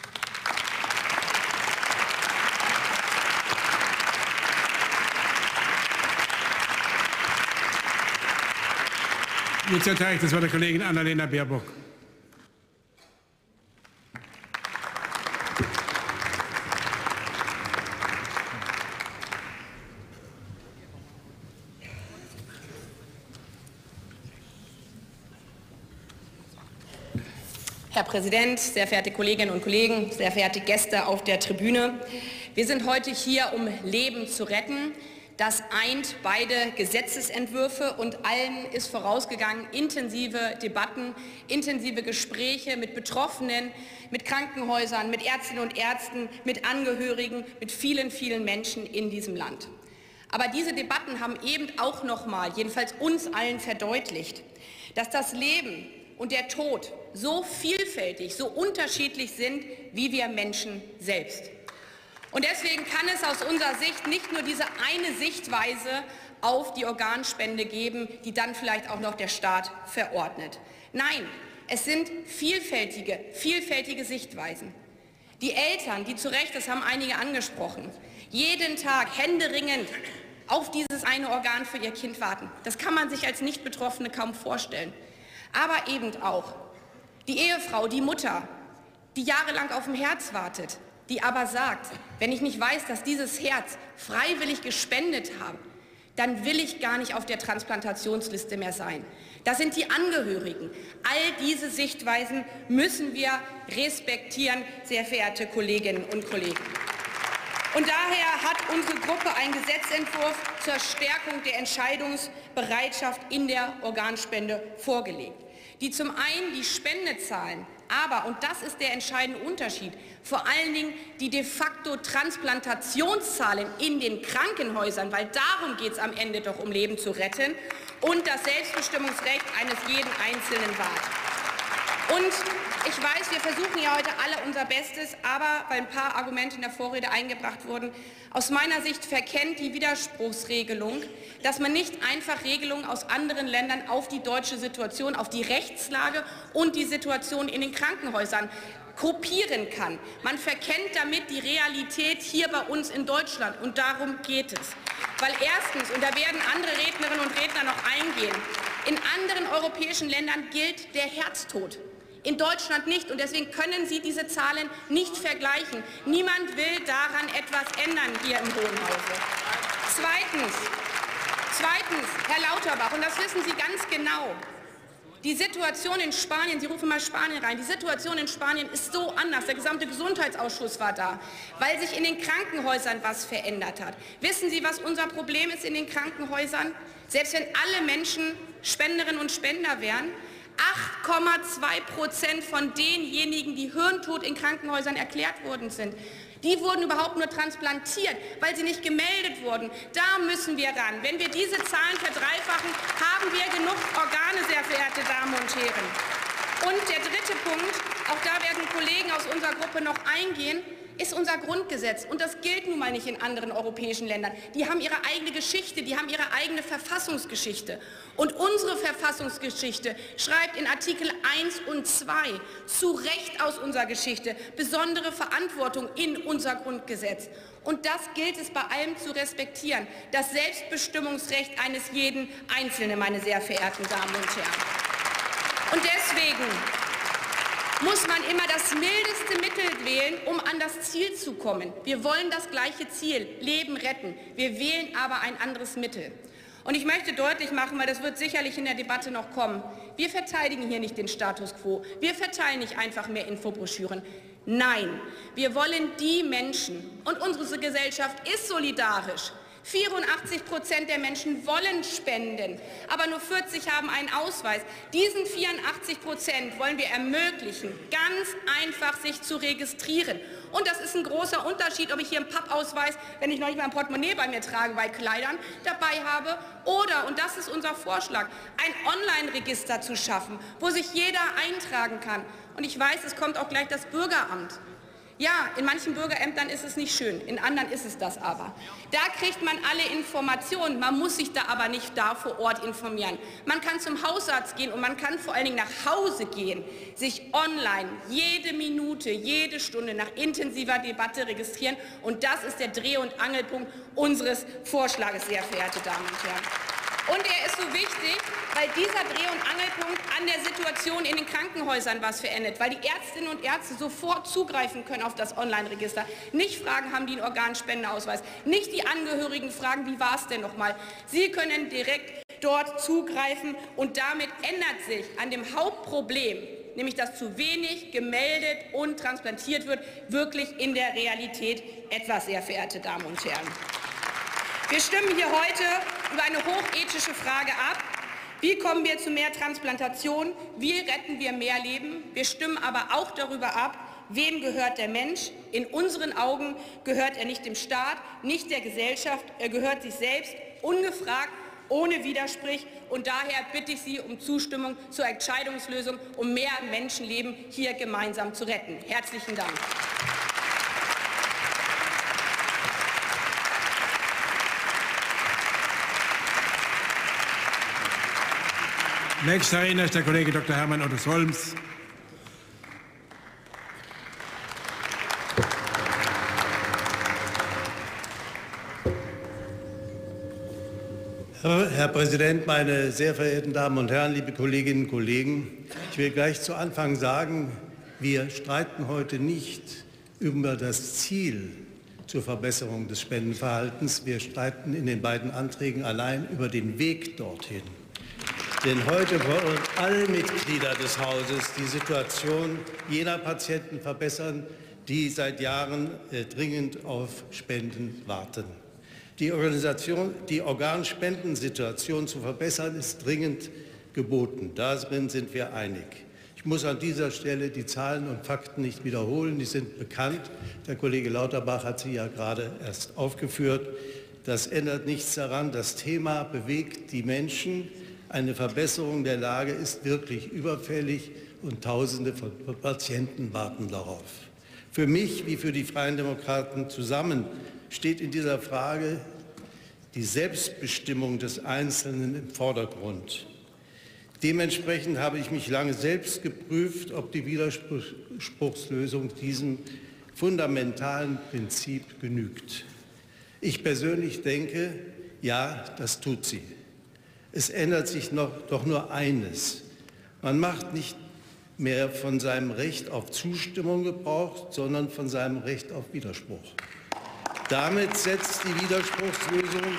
Jetzt erteile ich das Wort der Kollegin Annalena Baerbock. Herr Präsident, sehr verehrte Kolleginnen und Kollegen, sehr verehrte Gäste auf der Tribüne! Wir sind heute hier, um Leben zu retten. Das eint beide Gesetzesentwürfe und allen ist vorausgegangen intensive Debatten, intensive Gespräche mit Betroffenen, mit Krankenhäusern, mit Ärztinnen und Ärzten, mit Angehörigen, mit vielen, vielen Menschen in diesem Land. Aber diese Debatten haben eben auch nochmal, jedenfalls uns allen verdeutlicht, dass das Leben und der Tod so vielfältig, so unterschiedlich sind, wie wir Menschen selbst. Und deswegen kann es aus unserer Sicht nicht nur diese eine Sichtweise auf die Organspende geben, die dann vielleicht auch noch der Staat verordnet. Nein, es sind vielfältige Sichtweisen. Die Eltern, die zu Recht, das haben einige angesprochen, jeden Tag händeringend auf dieses eine Organ für ihr Kind warten. Das kann man sich als Nicht-Betroffene kaum vorstellen. Aber eben auch die Ehefrau, die Mutter, die jahrelang auf ein Herz wartet, die aber sagt, wenn ich nicht weiß, dass dieses Herz freiwillig gespendet habe, dann will ich gar nicht auf der Transplantationsliste mehr sein. Das sind die Angehörigen. All diese Sichtweisen müssen wir respektieren, sehr verehrte Kolleginnen und Kollegen. Und daher hat unsere Gruppe einen Gesetzentwurf zur Stärkung der Entscheidungsbereitschaft in der Organspende vorgelegt, die zum einen die Spendezahlen, aber, und das ist der entscheidende Unterschied, vor allen Dingen die de facto Transplantationszahlen in den Krankenhäusern, weil darum geht es am Ende doch, um Leben zu retten, und das Selbstbestimmungsrecht eines jeden Einzelnen wahrt. Und ich weiß, wir versuchen ja heute alle unser Bestes, aber weil ein paar Argumente in der Vorrede eingebracht wurden, aus meiner Sicht verkennt die Widerspruchsregelung, dass man nicht einfach Regelungen aus anderen Ländern auf die deutsche Situation, auf die Rechtslage und die Situation in den Krankenhäusern kopieren kann. Man verkennt damit die Realität hier bei uns in Deutschland, und darum geht es. Weil erstens, und da werden andere Rednerinnen und Redner noch eingehen, in anderen europäischen Ländern gilt der Herztod. In Deutschland nicht, und deswegen können Sie diese Zahlen nicht vergleichen. Niemand will daran etwas ändern hier im Hohen Hause. Zweitens, Herr Lauterbach, und das wissen Sie ganz genau, die Situation in Spanien, Sie rufen mal Spanien rein, die Situation in Spanien ist so anders. Der gesamte Gesundheitsausschuss war da, weil sich in den Krankenhäusern was verändert hat. Wissen Sie, was unser Problem ist in den Krankenhäusern? Selbst wenn alle Menschen Spenderinnen und Spender wären, 8,2% von denjenigen, die hirntot in Krankenhäusern erklärt worden sind, die wurden überhaupt nur transplantiert, weil sie nicht gemeldet wurden. Da müssen wir ran. Wenn wir diese Zahlen verdreifachen, haben wir genug Organe, sehr verehrte Damen und Herren. Und der dritte Punkt, auch da werden Kollegen aus unserer Gruppe noch eingehen, ist unser Grundgesetz. Und das gilt nun mal nicht in anderen europäischen Ländern. Die haben ihre eigene Geschichte, die haben ihre eigene Verfassungsgeschichte. Und unsere Verfassungsgeschichte schreibt in Artikel 1 und 2 zu Recht aus unserer Geschichte besondere Verantwortung in unser Grundgesetz. Und das gilt es bei allem zu respektieren. Das Selbstbestimmungsrecht eines jeden Einzelnen, meine sehr verehrten Damen und Herren. Und deswegen muss man immer das mildeste Mittel wählen, um an das Ziel zu kommen. Wir wollen das gleiche Ziel, Leben retten. Wir wählen aber ein anderes Mittel. Und ich möchte deutlich machen, weil das wird sicherlich in der Debatte noch kommen, wir verteidigen hier nicht den Status quo. Wir verteilen nicht einfach mehr Infobroschüren. Nein, wir wollen die Menschen, und unsere Gesellschaft ist solidarisch, 84% der Menschen wollen spenden, aber nur 40 haben einen Ausweis. Diesen 84% wollen wir ermöglichen, ganz einfach sich zu registrieren. Und das ist ein großer Unterschied, ob ich hier einen Pappausweis, wenn ich noch nicht mal ein Portemonnaie bei mir trage, bei Kleidern dabei habe, oder, und das ist unser Vorschlag, ein Online-Register zu schaffen, wo sich jeder eintragen kann. Und ich weiß, es kommt auch gleich das Bürgeramt. Ja, in manchen Bürgerämtern ist es nicht schön, in anderen ist es das aber. Da kriegt man alle Informationen, man muss sich da aber nicht da vor Ort informieren. Man kann zum Hausarzt gehen und man kann vor allen Dingen nach Hause gehen, sich online jede Minute, jede Stunde nach intensiver Debatte registrieren. Und das ist der Dreh- und Angelpunkt unseres Vorschlages, sehr verehrte Damen und Herren. Und er ist so wichtig, weil dieser Dreh- und Angelpunkt an der Situation in den Krankenhäusern was verändert, weil die Ärztinnen und Ärzte sofort zugreifen können auf das Online-Register. Nicht fragen, haben die einen Organspendeausweis, nicht die Angehörigen fragen, wie war es denn nochmal. Sie können direkt dort zugreifen und damit ändert sich an dem Hauptproblem, nämlich dass zu wenig gemeldet und transplantiert wird, wirklich in der Realität etwas, sehr verehrte Damen und Herren. Wir stimmen hier heute über eine hochethische Frage ab. Wie kommen wir zu mehr Transplantation? Wie retten wir mehr Leben? Wir stimmen aber auch darüber ab, wem gehört der Mensch? In unseren Augen gehört er nicht dem Staat, nicht der Gesellschaft. Er gehört sich selbst, ungefragt, ohne Widerspruch. Und daher bitte ich Sie um Zustimmung zur Entscheidungslösung, um mehr Menschenleben hier gemeinsam zu retten. Herzlichen Dank. Nächster Redner ist der Kollege Dr. Hermann Otto Solms. Herr Präsident, meine sehr verehrten Damen und Herren, liebe Kolleginnen und Kollegen! Ich will gleich zu Anfang sagen, wir streiten heute nicht über das Ziel zur Verbesserung des Spendenverhaltens. Wir streiten in den beiden Anträgen allein über den Weg dorthin. Denn heute wollen alle Mitglieder des Hauses die Situation jener Patienten verbessern, die seit Jahren dringend auf Spenden warten. Die Organspendensituation zu verbessern, ist dringend geboten. Darin sind wir einig. Ich muss an dieser Stelle die Zahlen und Fakten nicht wiederholen. Die sind bekannt. Der Kollege Lauterbach hat sie ja gerade erst aufgeführt. Das ändert nichts daran. Das Thema bewegt die Menschen. Eine Verbesserung der Lage ist wirklich überfällig und Tausende von Patienten warten darauf. Für mich wie für die Freien Demokraten zusammen steht in dieser Frage die Selbstbestimmung des Einzelnen im Vordergrund. Dementsprechend habe ich mich lange selbst geprüft, ob die Widerspruchslösung diesem fundamentalen Prinzip genügt. Ich persönlich denke, ja, das tut sie. Es ändert sich doch nur eines. Man macht nicht mehr von seinem Recht auf Zustimmung Gebrauch, sondern von seinem Recht auf Widerspruch. Damit setzt die Widerspruchslösung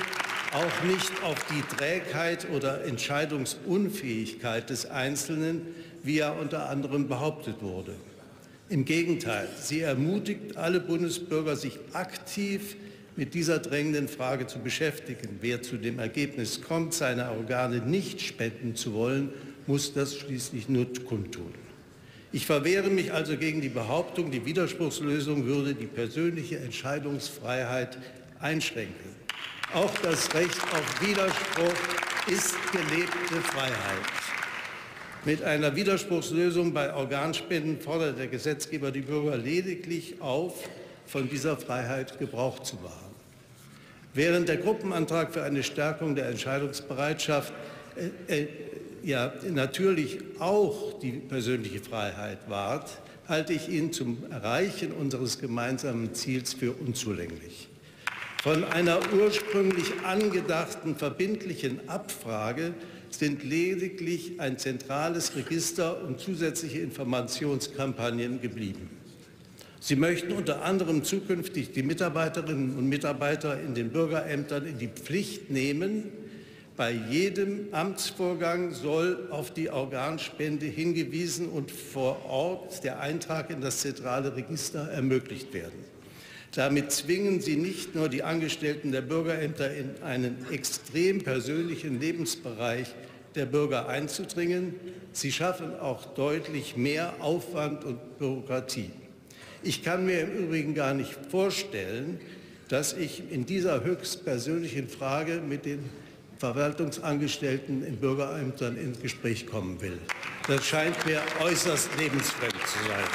auch nicht auf die Trägheit oder Entscheidungsunfähigkeit des Einzelnen, wie ja unter anderem behauptet wurde. Im Gegenteil, sie ermutigt alle Bundesbürger, sich aktiv mit dieser drängenden Frage zu beschäftigen. Wer zu dem Ergebnis kommt, seine Organe nicht spenden zu wollen, muss das schließlich nur kundtun. Ich verwehre mich also gegen die Behauptung, die Widerspruchslösung würde die persönliche Entscheidungsfreiheit einschränken. Auch das Recht auf Widerspruch ist gelebte Freiheit. Mit einer Widerspruchslösung bei Organspenden fordert der Gesetzgeber die Bürger lediglich auf, von dieser Freiheit Gebrauch zu machen. Während der Gruppenantrag für eine Stärkung der Entscheidungsbereitschaft natürlich auch die persönliche Freiheit wahrt, halte ich ihn zum Erreichen unseres gemeinsamen Ziels für unzulänglich. Von einer ursprünglich angedachten verbindlichen Abfrage sind lediglich ein zentrales Register und zusätzliche Informationskampagnen geblieben. Sie möchten unter anderem zukünftig die Mitarbeiterinnen und Mitarbeiter in den Bürgerämtern in die Pflicht nehmen. Bei jedem Amtsvorgang soll auf die Organspende hingewiesen und vor Ort der Eintrag in das zentrale Register ermöglicht werden. Damit zwingen Sie nicht nur die Angestellten der Bürgerämter in einen extrem persönlichen Lebensbereich der Bürger einzudringen, sie schaffen auch deutlich mehr Aufwand und Bürokratie. Ich kann mir im Übrigen gar nicht vorstellen, dass ich in dieser höchst persönlichen Frage mit den Verwaltungsangestellten in Bürgerämtern ins Gespräch kommen will. Das scheint mir äußerst lebensfremd zu sein.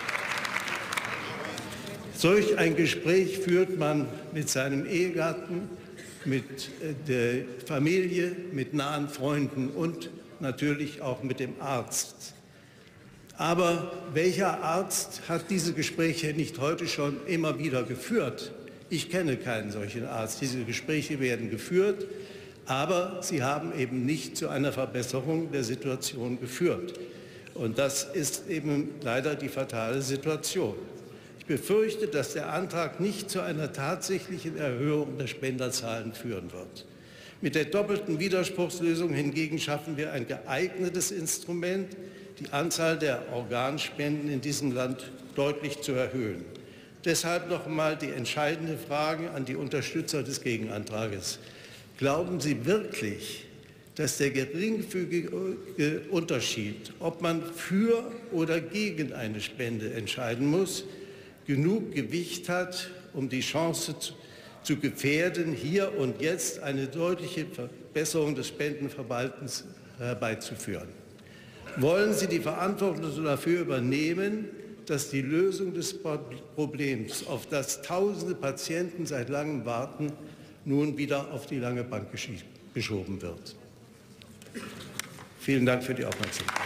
Solch ein Gespräch führt man mit seinem Ehegatten, mit der Familie, mit nahen Freunden und natürlich auch mit dem Arzt. Aber welcher Arzt hat diese Gespräche nicht heute schon immer wieder geführt? Ich kenne keinen solchen Arzt. Diese Gespräche werden geführt, aber sie haben eben nicht zu einer Verbesserung der Situation geführt. Und das ist eben leider die fatale Situation. Ich befürchte, dass der Antrag nicht zu einer tatsächlichen Erhöhung der Spenderzahlen führen wird. Mit der doppelten Widerspruchslösung hingegen schaffen wir ein geeignetes Instrument, die Anzahl der Organspenden in diesem Land deutlich zu erhöhen. Deshalb noch einmal die entscheidende Frage an die Unterstützer des Gegenantrages. Glauben Sie wirklich, dass der geringfügige Unterschied, ob man für oder gegen eine Spende entscheiden muss, genug Gewicht hat, um die Chance zu gefährden, hier und jetzt eine deutliche Verbesserung des Spendenverhaltens herbeizuführen? Wollen Sie die Verantwortung dafür übernehmen, dass die Lösung des Problems, auf das tausende Patienten seit langem warten, nun wieder auf die lange Bank geschoben wird? Vielen Dank für die Aufmerksamkeit.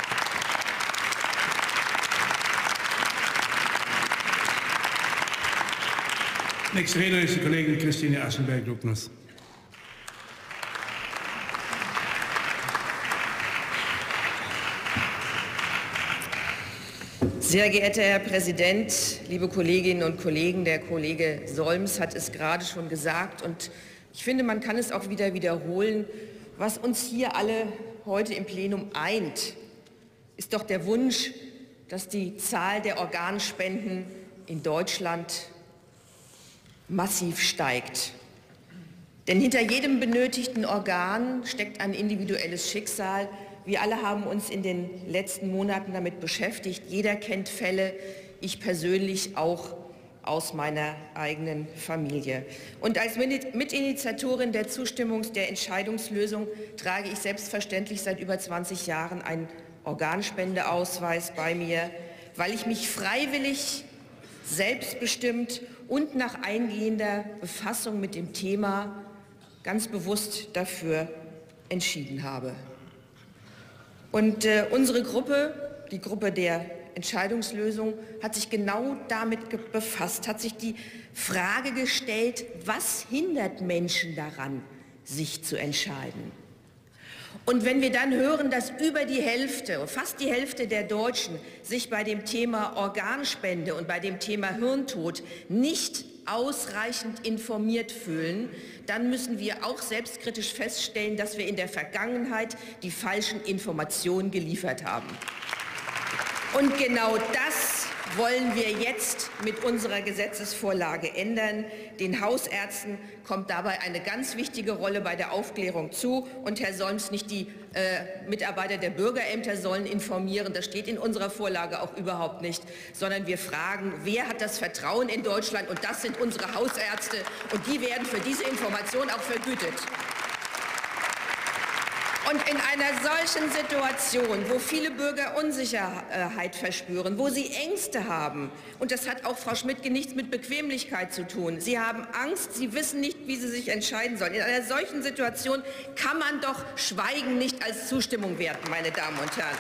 Nächste Rednerin ist die Kollegin Christine Aschenberg-Lugnus. Sehr geehrter Herr Präsident, liebe Kolleginnen und Kollegen, der Kollege Solms hat es gerade schon gesagt und ich finde, man kann es auch wieder wiederholen. Was uns hier alle heute im Plenum eint, ist doch der Wunsch, dass die Zahl der Organspenden in Deutschland massiv steigt. Denn hinter jedem benötigten Organ steckt ein individuelles Schicksal. Wir alle haben uns in den letzten Monaten damit beschäftigt. Jeder kennt Fälle, ich persönlich auch aus meiner eigenen Familie. Und als Mitinitiatorin der der Entscheidungslösung trage ich selbstverständlich seit über 20 Jahren einen Organspendeausweis bei mir, weil ich mich freiwillig, selbstbestimmt und nach eingehender Befassung mit dem Thema ganz bewusst dafür entschieden habe. Und unsere Gruppe, die Gruppe der Entscheidungslösung, hat sich genau damit befasst, hat sich die Frage gestellt, was hindert Menschen daran, sich zu entscheiden? Und wenn wir dann hören, dass über die Hälfte, fast die Hälfte der Deutschen sich bei dem Thema Organspende und bei dem Thema Hirntod nicht ausreichend informiert fühlen, dann müssen wir auch selbstkritisch feststellen, dass wir in der Vergangenheit die falschen Informationen geliefert haben. Und genau das wollen wir jetzt mit unserer Gesetzesvorlage ändern. Den Hausärzten kommt dabei eine ganz wichtige Rolle bei der Aufklärung zu. Und Herr Solms, nicht die Mitarbeiter der Bürgerämter sollen informieren, das steht in unserer Vorlage auch überhaupt nicht, sondern wir fragen, wer hat das Vertrauen in Deutschland? Und das sind unsere Hausärzte. Und die werden für diese Information auch vergütet. Und in einer solchen Situation, wo viele Bürger Unsicherheit verspüren, wo sie Ängste haben, und das hat auch, Frau Schmidtke, nichts mit Bequemlichkeit zu tun. Sie haben Angst, sie wissen nicht, wie sie sich entscheiden sollen. In einer solchen Situation kann man doch Schweigen nicht als Zustimmung werten, meine Damen und Herren.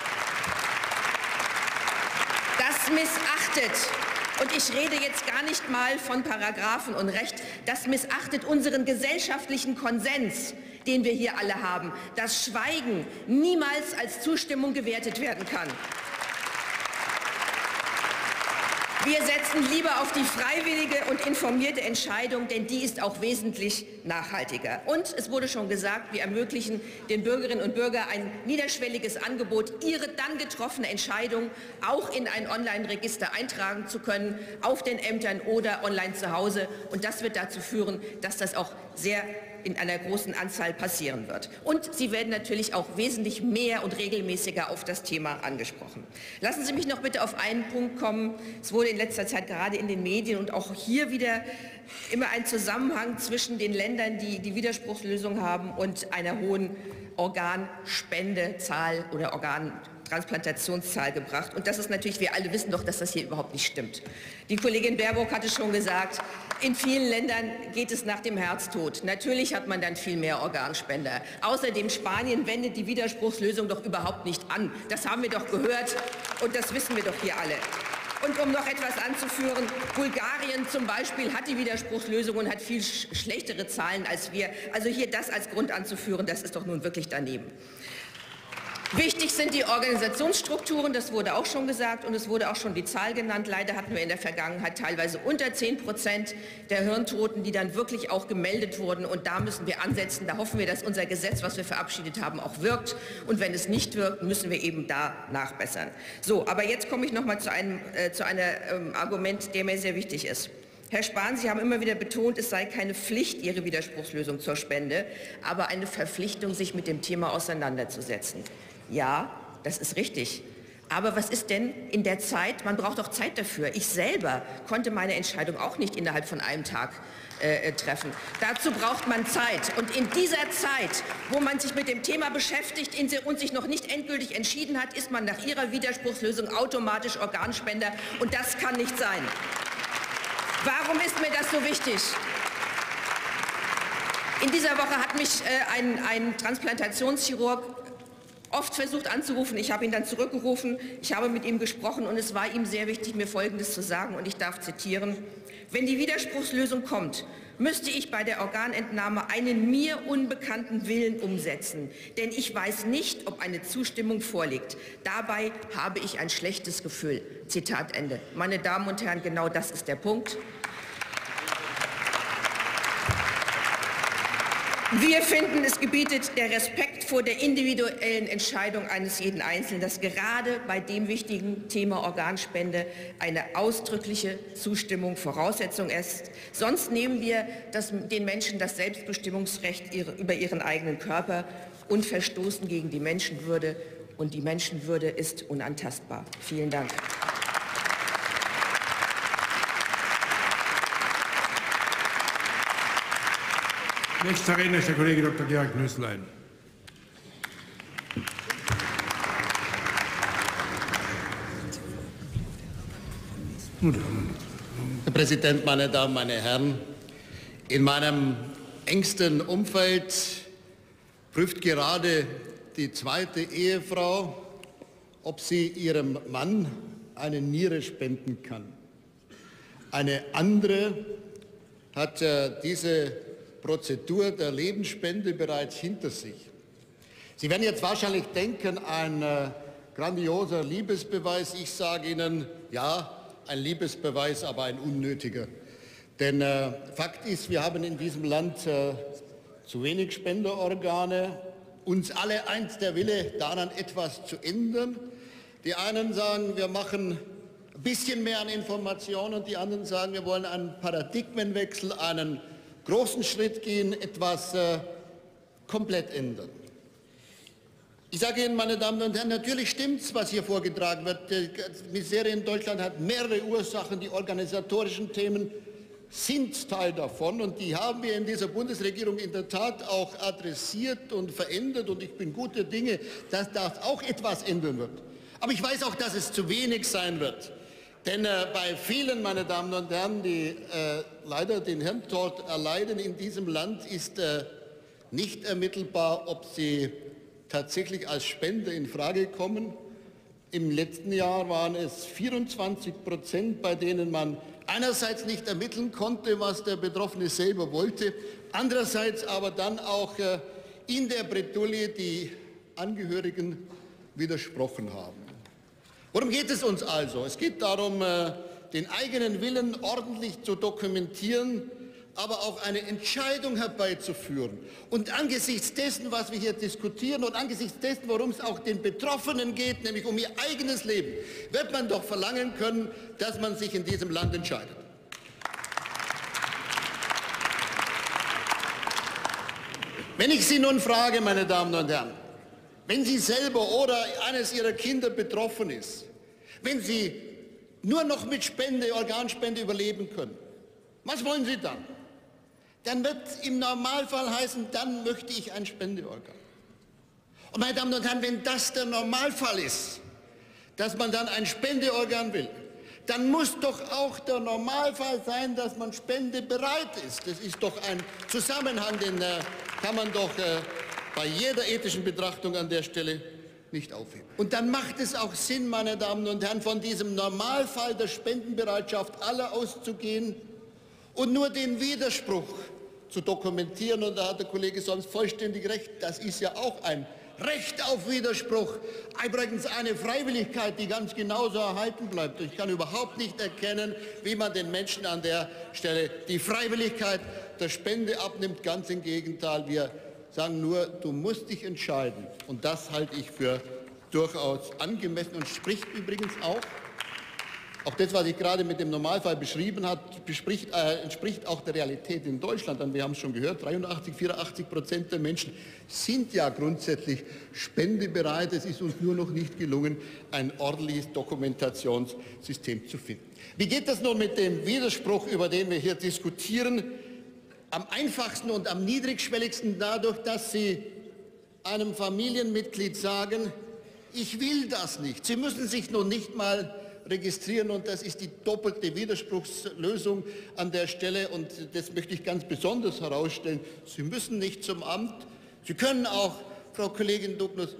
Das missachtet, und ich rede jetzt gar nicht mal von Paragraphen und Recht, das missachtet unseren gesellschaftlichen Konsens, den wir hier alle haben, dass Schweigen niemals als Zustimmung gewertet werden kann. Wir setzen lieber auf die freiwillige und informierte Entscheidung, denn die ist auch wesentlich nachhaltiger. Und es wurde schon gesagt, wir ermöglichen den Bürgerinnen und Bürgern ein niederschwelliges Angebot, ihre dann getroffene Entscheidung auch in ein Online-Register eintragen zu können, auf den Ämtern oder online zu Hause. Und das wird dazu führen, dass das auch sehr in einer großen Anzahl passieren wird. Und Sie werden natürlich auch wesentlich mehr und regelmäßiger auf das Thema angesprochen. Lassen Sie mich noch bitte auf einen Punkt kommen. Es wurde in letzter Zeit gerade in den Medien und auch hier wieder immer ein Zusammenhang zwischen den Ländern, die die Widerspruchslösung haben, und einer hohen Organspendezahl oder Organtransplantationszahl gebracht. Und das ist natürlich, wir alle wissen doch, dass das hier überhaupt nicht stimmt. Die Kollegin Baerbock hatte schon gesagt, in vielen Ländern geht es nach dem Herztod. Natürlich hat man dann viel mehr Organspender. Außerdem, Spanien wendet die Widerspruchslösung doch überhaupt nicht an. Das haben wir doch gehört und das wissen wir doch hier alle. Und um noch etwas anzuführen, Bulgarien zum Beispiel hat die Widerspruchslösung und hat viel schlechtere Zahlen als wir. Also hier das als Grund anzuführen, das ist doch nun wirklich daneben. Wichtig sind die Organisationsstrukturen, das wurde auch schon gesagt, und es wurde auch schon die Zahl genannt. Leider hatten wir in der Vergangenheit teilweise unter 10% der Hirntoten, die dann wirklich auch gemeldet wurden. Und da müssen wir ansetzen. Da hoffen wir, dass unser Gesetz, was wir verabschiedet haben, auch wirkt. Und wenn es nicht wirkt, müssen wir eben da nachbessern. So, aber jetzt komme ich noch mal zu einem Argument, der mir sehr wichtig ist. Herr Spahn, Sie haben immer wieder betont, es sei keine Pflicht, Ihre Widerspruchslösung zur Spende, aber eine Verpflichtung, sich mit dem Thema auseinanderzusetzen. Ja, das ist richtig. Aber was ist denn in der Zeit? Man braucht doch Zeit dafür. Ich selber konnte meine Entscheidung auch nicht innerhalb von einem Tag treffen. Dazu braucht man Zeit. Und in dieser Zeit, wo man sich mit dem Thema beschäftigt und sich noch nicht endgültig entschieden hat, ist man nach Ihrer Widerspruchslösung automatisch Organspender. Und das kann nicht sein. Warum ist mir das so wichtig? In dieser Woche hat mich ein Transplantationschirurg oft versucht anzurufen. Ich habe ihn dann zurückgerufen. Ich habe mit ihm gesprochen und es war ihm sehr wichtig, mir Folgendes zu sagen, und ich darf zitieren: Wenn die Widerspruchslösung kommt, müsste ich bei der Organentnahme einen mir unbekannten Willen umsetzen. Denn ich weiß nicht, ob eine Zustimmung vorliegt. Dabei habe ich ein schlechtes Gefühl. Zitat Ende. Meine Damen und Herren, genau das ist der Punkt. Wir finden, es gebietet der Respekt vor der individuellen Entscheidung eines jeden Einzelnen, dass gerade bei dem wichtigen Thema Organspende eine ausdrückliche Zustimmung Voraussetzung ist. Sonst nehmen wir den Menschen das Selbstbestimmungsrecht über ihren eigenen Körper und verstoßen gegen die Menschenwürde. Und die Menschenwürde ist unantastbar. Vielen Dank. Nächster Redner ist der Kollege Dr. Georg Nüßlein. Herr Präsident, meine Damen, meine Herren! In meinem engsten Umfeld prüft gerade die zweite Ehefrau, ob sie ihrem Mann eine Niere spenden kann. Eine andere hat diese Prozedur der Lebensspende bereits hinter sich. Sie werden jetzt wahrscheinlich denken, ein grandioser Liebesbeweis. Ich sage Ihnen, ja, ein Liebesbeweis, aber ein unnötiger. Denn Fakt ist, wir haben in diesem Land zu wenig Spenderorgane. Uns alle eint der Wille, daran etwas zu ändern. Die einen sagen, wir machen ein bisschen mehr an Informationen, und die anderen sagen, wir wollen einen Paradigmenwechsel, einen großen Schritt gehen, etwas komplett ändern. Ich sage Ihnen, meine Damen und Herren, natürlich stimmt es, was hier vorgetragen wird. Die Misere in Deutschland hat mehrere Ursachen. Die organisatorischen Themen sind Teil davon, und die haben wir in dieser Bundesregierung in der Tat auch adressiert und verändert, und ich bin guter Dinge, dass das auch etwas ändern wird. Aber ich weiß auch, dass es zu wenig sein wird. Denn bei vielen, meine Damen und Herren, die leider den Hirntod erleiden in diesem Land, ist nicht ermittelbar, ob sie tatsächlich als Spender in Frage kommen. Im letzten Jahr waren es 24%, bei denen man einerseits nicht ermitteln konnte, was der Betroffene selber wollte, andererseits aber dann auch in der Bredouille die Angehörigen widersprochen haben. Worum geht es uns also? Es geht darum, den eigenen Willen ordentlich zu dokumentieren, aber auch eine Entscheidung herbeizuführen. Und angesichts dessen, was wir hier diskutieren, und angesichts dessen, worum es auch den Betroffenen geht, nämlich um ihr eigenes Leben, wird man doch verlangen können, dass man sich in diesem Land entscheidet. Wenn ich Sie nun frage, meine Damen und Herren, wenn Sie selber oder eines Ihrer Kinder betroffen ist, wenn Sie nur noch mit Spende, Organspende überleben können, was wollen Sie dann? Dann wird im Normalfall heißen, dann möchte ich ein Spendeorgan. Und meine Damen und Herren, wenn das der Normalfall ist, dass man dann ein Spendeorgan will, dann muss doch auch der Normalfall sein, dass man spendebereit ist. Das ist doch ein Zusammenhang, den kann man doch bei jeder ethischen Betrachtung an der Stelle nicht aufheben. Und dann macht es auch Sinn, meine Damen und Herren, von diesem Normalfall der Spendenbereitschaft aller auszugehen und nur den Widerspruch zu dokumentieren. Und da hat der Kollege Solms vollständig recht, das ist ja auch ein Recht auf Widerspruch. Übrigens eine Freiwilligkeit, die ganz genauso erhalten bleibt. Ich kann überhaupt nicht erkennen, wie man den Menschen an der Stelle die Freiwilligkeit der Spende abnimmt. Ganz im Gegenteil, wir sagen nur, du musst dich entscheiden. Und das halte ich für durchaus angemessen und spricht übrigens auch das, was ich gerade mit dem Normalfall beschrieben habe, entspricht auch der Realität in Deutschland. Und wir haben es schon gehört, 84% der Menschen sind ja grundsätzlich spendebereit. Es ist uns nur noch nicht gelungen, ein ordentliches Dokumentationssystem zu finden. Wie geht das nun mit dem Widerspruch, über den wir hier diskutieren? Am einfachsten und am niedrigschwelligsten dadurch, dass Sie einem Familienmitglied sagen, ich will das nicht. Sie müssen sich nun nicht mal registrieren, und das ist die doppelte Widerspruchslösung an der Stelle, und das möchte ich ganz besonders herausstellen. Sie müssen nicht zum Amt. Sie können auch, Frau Kollegin Dugnus,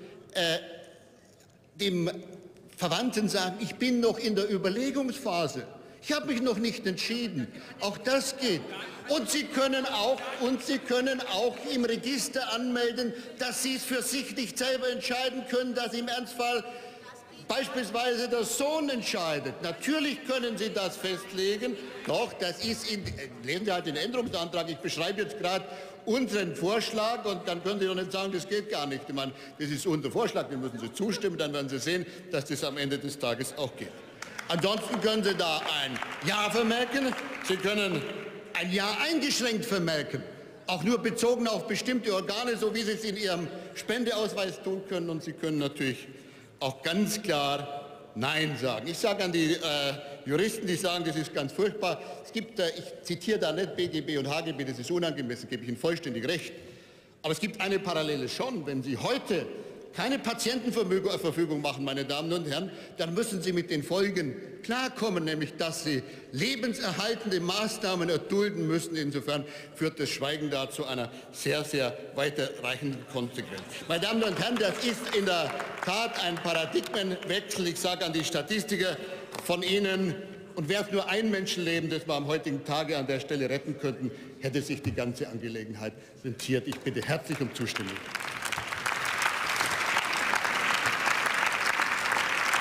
dem Verwandten sagen, ich bin noch in der Überlegungsphase. Ich habe mich noch nicht entschieden. Auch das geht. Und Sie können auch im Register anmelden, dass Sie es für sich nicht selber entscheiden können, dass im Ernstfall beispielsweise der Sohn entscheidet. Natürlich können Sie das festlegen. Doch, das ist lesen Sie halt den Änderungsantrag. Ich beschreibe jetzt gerade unseren Vorschlag, und dann können Sie doch nicht sagen, das geht gar nicht. Ich meine, das ist unser Vorschlag, den müssen Sie zustimmen, dann werden Sie sehen, dass das am Ende des Tages auch geht. Ansonsten können Sie da ein Ja vermerken. Sie können ein Ja eingeschränkt vermerken, auch nur bezogen auf bestimmte Organe, so wie Sie es in Ihrem Spendeausweis tun können. Und Sie können natürlich auch ganz klar Nein sagen. Ich sage an die Juristen, die sagen, das ist ganz furchtbar. Es gibt, ich zitiere da nicht BGB und HGB, das ist unangemessen, gebe ich Ihnen vollständig recht. Aber es gibt eine Parallele schon. Wenn Sie heute keine Patientenverfügung machen, meine Damen und Herren, dann müssen Sie mit den Folgen klarkommen, nämlich dass Sie lebenserhaltende Maßnahmen erdulden müssen. Insofern führt das Schweigen da zu einer sehr, sehr weiterreichenden Konsequenz. Meine Damen und Herren, das ist in der Tat ein Paradigmenwechsel. Ich sage an die Statistiker von Ihnen, und wäre es nur ein Menschenleben, das wir am heutigen Tage an der Stelle retten könnten, hätte sich die ganze Angelegenheit rentiert. Ich bitte herzlich um Zustimmung.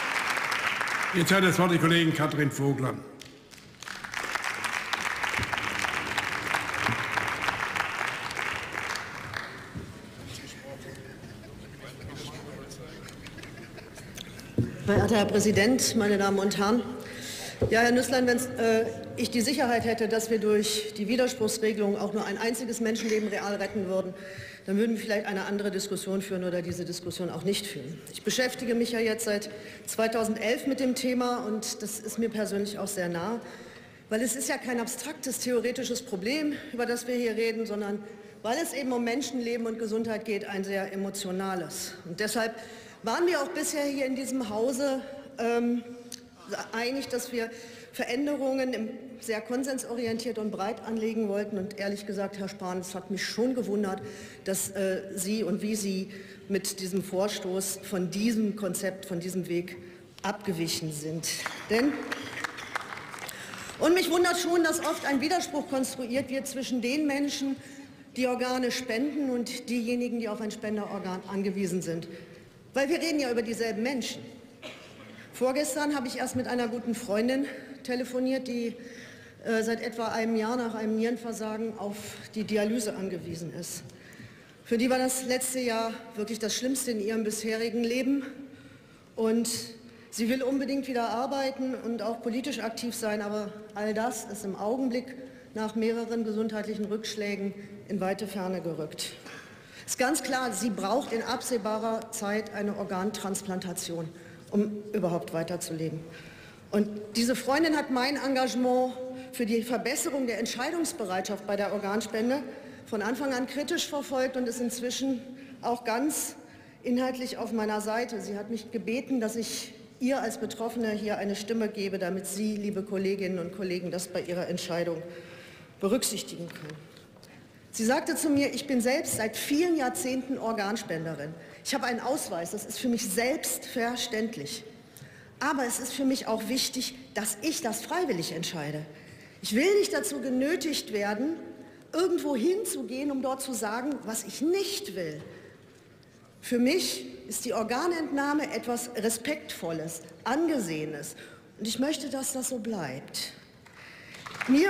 Jetzt hat das Wort die Kollegin Katrin Vogler. Verehrter Herr Präsident, meine Damen und Herren! Ja, Herr Nüßlein, wenn ich die Sicherheit hätte, dass wir durch die Widerspruchsregelung auch nur ein einziges Menschenleben real retten würden, dann würden wir vielleicht eine andere Diskussion führen oder diese Diskussion auch nicht führen. Ich beschäftige mich ja jetzt seit 2011 mit dem Thema und das ist mir persönlich auch sehr nah, weil es ist ja kein abstraktes, theoretisches Problem, über das wir hier reden, sondern weil es eben um Menschenleben und Gesundheit geht, ein sehr emotionales. Und deshalb waren wir auch bisher hier in diesem Hause einig, dass wir Veränderungen sehr konsensorientiert und breit anlegen wollten. Und ehrlich gesagt, Herr Spahn, es hat mich schon gewundert, dass Sie und wie Sie mit diesem Vorstoß von diesem Konzept, von diesem Weg abgewichen sind. Und mich wundert schon, dass oft ein Widerspruch konstruiert wird zwischen den Menschen, die Organe spenden und diejenigen, die auf ein Spenderorgan angewiesen sind. Weil wir reden ja über dieselben Menschen. Vorgestern habe ich erst mit einer guten Freundin telefoniert, die seit etwa einem Jahr nach einem Nierenversagen auf die Dialyse angewiesen ist. Für die war das letzte Jahr wirklich das Schlimmste in ihrem bisherigen Leben. Und sie will unbedingt wieder arbeiten und auch politisch aktiv sein, aber all das ist im Augenblick nach mehreren gesundheitlichen Rückschlägen in weite Ferne gerückt. Es ist ganz klar, sie braucht in absehbarer Zeit eine Organtransplantation, um überhaupt weiterzuleben. Und diese Freundin hat mein Engagement für die Verbesserung der Entscheidungsbereitschaft bei der Organspende von Anfang an kritisch verfolgt und ist inzwischen auch ganz inhaltlich auf meiner Seite. Sie hat mich gebeten, dass ich ihr als Betroffene hier eine Stimme gebe, damit Sie, liebe Kolleginnen und Kollegen, das bei Ihrer Entscheidung berücksichtigen können. Sie sagte zu mir, ich bin selbst seit vielen Jahrzehnten Organspenderin. Ich habe einen Ausweis, das ist für mich selbstverständlich. Aber es ist für mich auch wichtig, dass ich das freiwillig entscheide. Ich will nicht dazu genötigt werden, irgendwo hinzugehen, um dort zu sagen, was ich nicht will. Für mich ist die Organentnahme etwas Respektvolles, Angesehenes. Und ich möchte, dass das so bleibt. Mir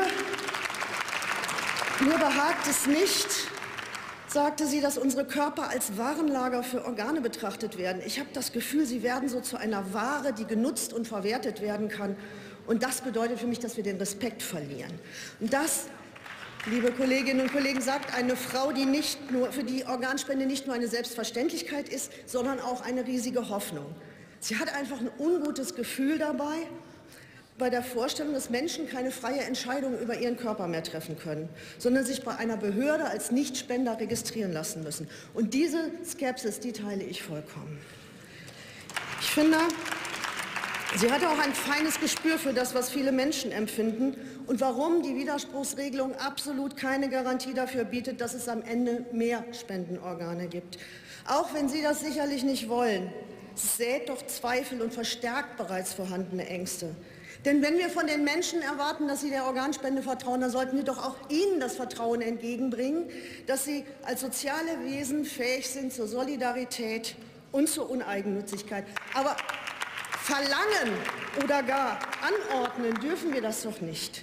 behagt es nicht, sagte sie, dass unsere Körper als Warenlager für Organe betrachtet werden. Ich habe das Gefühl, sie werden so zu einer Ware, die genutzt und verwertet werden kann. Und das bedeutet für mich, dass wir den Respekt verlieren. Und das, liebe Kolleginnen und Kollegen, sagt eine Frau, für die Organspende nicht nur eine Selbstverständlichkeit ist, sondern auch eine riesige Hoffnung. Sie hat einfach ein ungutes Gefühl dabei, bei der Vorstellung, dass Menschen keine freie Entscheidung über ihren Körper mehr treffen können, sondern sich bei einer Behörde als Nichtspender registrieren lassen müssen. Und diese Skepsis, die teile ich vollkommen. Ich finde, sie hatte auch ein feines Gespür für das, was viele Menschen empfinden und warum die Widerspruchsregelung absolut keine Garantie dafür bietet, dass es am Ende mehr Spendenorgane gibt. Auch wenn Sie das sicherlich nicht wollen, es sät doch Zweifel und verstärkt bereits vorhandene Ängste. Denn wenn wir von den Menschen erwarten, dass sie der Organspende vertrauen, dann sollten wir doch auch ihnen das Vertrauen entgegenbringen, dass sie als soziale Wesen fähig sind zur Solidarität und zur Uneigennützigkeit. Aber verlangen oder gar anordnen dürfen wir das doch nicht.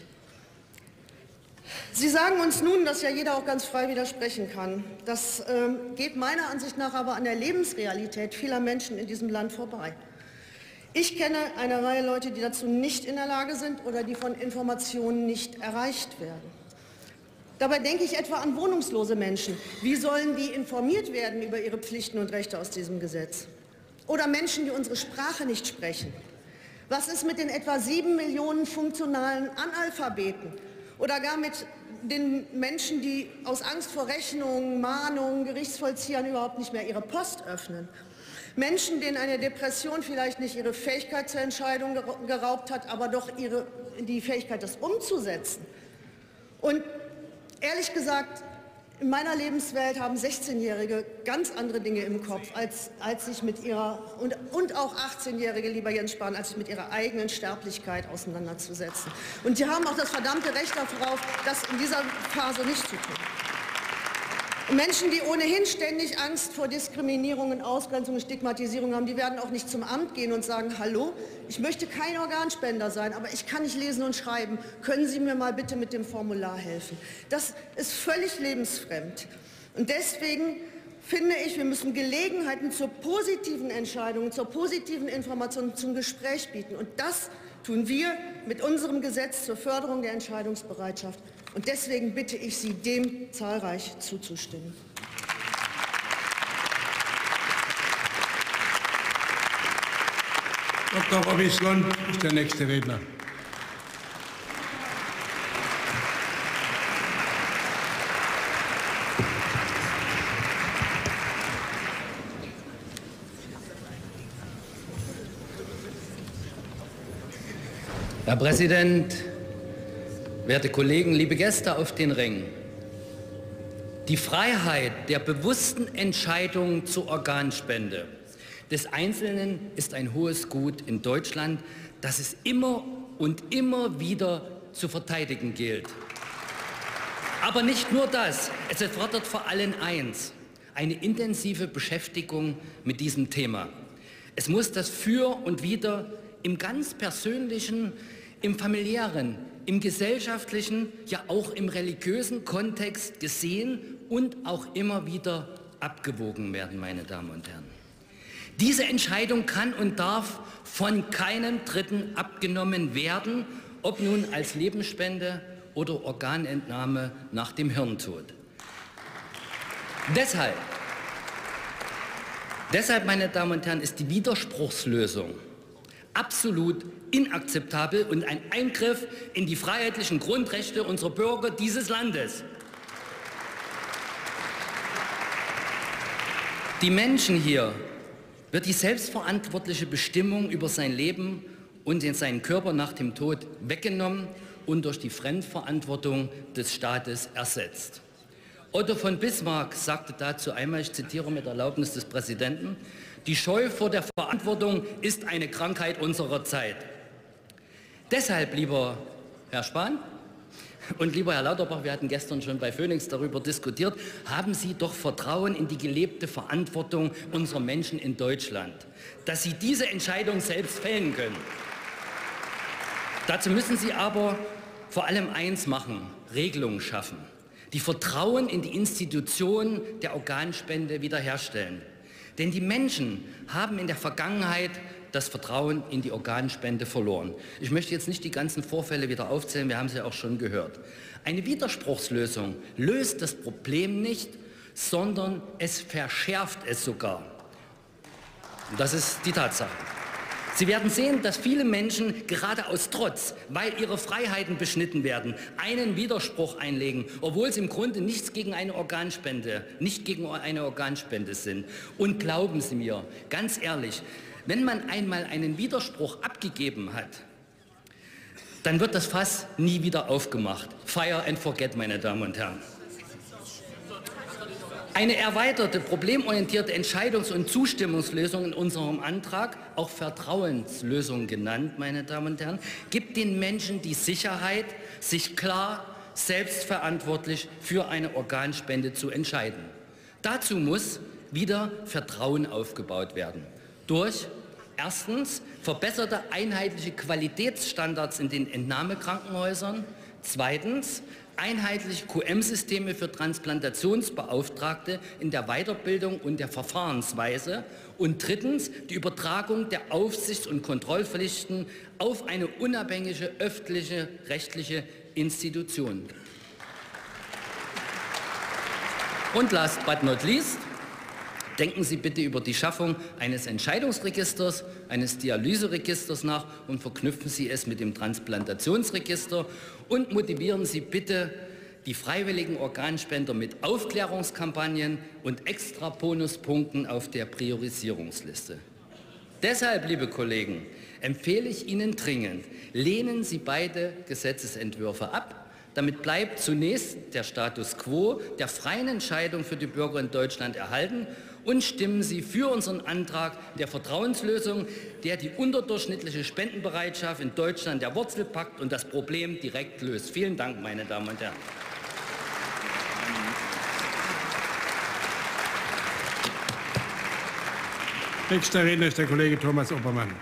Sie sagen uns nun, dass ja jeder auch ganz frei widersprechen kann. Das geht meiner Ansicht nach aber an der Lebensrealität vieler Menschen in diesem Land vorbei. Ich kenne eine Reihe Leute, die dazu nicht in der Lage sind oder die von Informationen nicht erreicht werden. Dabei denke ich etwa an wohnungslose Menschen. Wie sollen die informiert werden über ihre Pflichten und Rechte aus diesem Gesetz? Oder Menschen, die unsere Sprache nicht sprechen. Was ist mit den etwa 7 Millionen funktionalen Analphabeten? Oder gar mit den Menschen, die aus Angst vor Rechnungen, Mahnungen, Gerichtsvollziehern überhaupt nicht mehr ihre Post öffnen? Menschen, denen eine Depression vielleicht nicht ihre Fähigkeit zur Entscheidung geraubt hat, aber doch die Fähigkeit, das umzusetzen. Und ehrlich gesagt, in meiner Lebenswelt haben 16-Jährige ganz andere Dinge im Kopf, als sich mit ihrer, und auch 18-Jährige, lieber Jens Spahn, als sich mit ihrer eigenen Sterblichkeit auseinanderzusetzen. Und sie haben auch das verdammte Recht darauf, das in dieser Phase nicht zu tun. Menschen, die ohnehin ständig Angst vor Diskriminierung, Ausgrenzung und Stigmatisierung haben, die werden auch nicht zum Amt gehen und sagen, hallo, ich möchte kein Organspender sein, aber ich kann nicht lesen und schreiben. Können Sie mir mal bitte mit dem Formular helfen? Das ist völlig lebensfremd. Und deswegen finde ich, wir müssen Gelegenheiten zur positiven Entscheidung, zur positiven Information, zum Gespräch bieten. Und das tun wir mit unserem Gesetz zur Förderung der Entscheidungsbereitschaft. Und deswegen bitte ich Sie, dem zahlreich zuzustimmen. Dr. Robby Schlund ist der nächste Redner. Herr Präsident, werte Kollegen, liebe Gäste auf den Rängen. Die Freiheit der bewussten Entscheidung zur Organspende des Einzelnen ist ein hohes Gut in Deutschland, das es immer und immer wieder zu verteidigen gilt. Aber nicht nur das, es erfordert vor allem eins, eine intensive Beschäftigung mit diesem Thema. Es muss das Für und Wider im ganz persönlichen, im familiären, im gesellschaftlichen, ja auch im religiösen Kontext gesehen und auch immer wieder abgewogen werden, meine Damen und Herren. Diese Entscheidung kann und darf von keinem Dritten abgenommen werden, ob nun als Lebensspende oder Organentnahme nach dem Hirntod. Deshalb, meine Damen und Herren, ist die Widerspruchslösung absolut inakzeptabel und ein Eingriff in die freiheitlichen Grundrechte unserer Bürger dieses Landes. Die Menschen hier wird die selbstverantwortliche Bestimmung über sein Leben und in seinen Körper nach dem Tod weggenommen und durch die Fremdverantwortung des Staates ersetzt. Otto von Bismarck sagte dazu einmal, ich zitiere mit Erlaubnis des Präsidenten, die Scheu vor der Verantwortung ist eine Krankheit unserer Zeit. Deshalb, lieber Herr Spahn und lieber Herr Lauterbach, wir hatten gestern schon bei Phoenix darüber diskutiert, haben Sie doch Vertrauen in die gelebte Verantwortung unserer Menschen in Deutschland, dass sie diese Entscheidung selbst fällen können. Dazu müssen Sie aber vor allem eins machen, Regelungen schaffen, die Vertrauen in die Institution der Organspende wiederherstellen. Denn die Menschen haben in der Vergangenheit das Vertrauen in die Organspende verloren. Ich möchte jetzt nicht die ganzen Vorfälle wieder aufzählen, wir haben sie ja auch schon gehört. Eine Widerspruchslösung löst das Problem nicht, sondern es verschärft es sogar. Das ist die Tatsache. Sie werden sehen, dass viele Menschen gerade aus Trotz, weil ihre Freiheiten beschnitten werden, einen Widerspruch einlegen, obwohl sie im Grunde nichts gegen eine Organspende, sind. Und glauben Sie mir, ganz ehrlich, wenn man einmal einen Widerspruch abgegeben hat, dann wird das Fass nie wieder aufgemacht. Fire and forget, meine Damen und Herren. Eine erweiterte, problemorientierte Entscheidungs- und Zustimmungslösung in unserem Antrag, auch Vertrauenslösung genannt, meine Damen und Herren, gibt den Menschen die Sicherheit, sich klar, selbstverantwortlich für eine Organspende zu entscheiden. Dazu muss wieder Vertrauen aufgebaut werden. Durch erstens verbesserte einheitliche Qualitätsstandards in den Entnahmekrankenhäusern, zweitens einheitliche QM-Systeme für Transplantationsbeauftragte in der Weiterbildung und der Verfahrensweise und drittens die Übertragung der Aufsichts- und Kontrollpflichten auf eine unabhängige öffentliche rechtliche Institution. Und last but not least, denken Sie bitte über die Schaffung eines Entscheidungsregisters, eines Dialyseregisters nach und verknüpfen Sie es mit dem Transplantationsregister und motivieren Sie bitte die freiwilligen Organspender mit Aufklärungskampagnen und extra Bonuspunkten auf der Priorisierungsliste. Deshalb, liebe Kollegen, empfehle ich Ihnen dringend, lehnen Sie beide Gesetzesentwürfe ab. Damit bleibt zunächst der Status quo der freien Entscheidung für die Bürger in Deutschland erhalten und stimmen Sie für unseren Antrag der Vertrauenslösung, der die unterdurchschnittliche Spendenbereitschaft in Deutschland der Wurzel packt und das Problem direkt löst. Vielen Dank, meine Damen und Herren. Nächster Redner ist der Kollege Thomas Oppermann.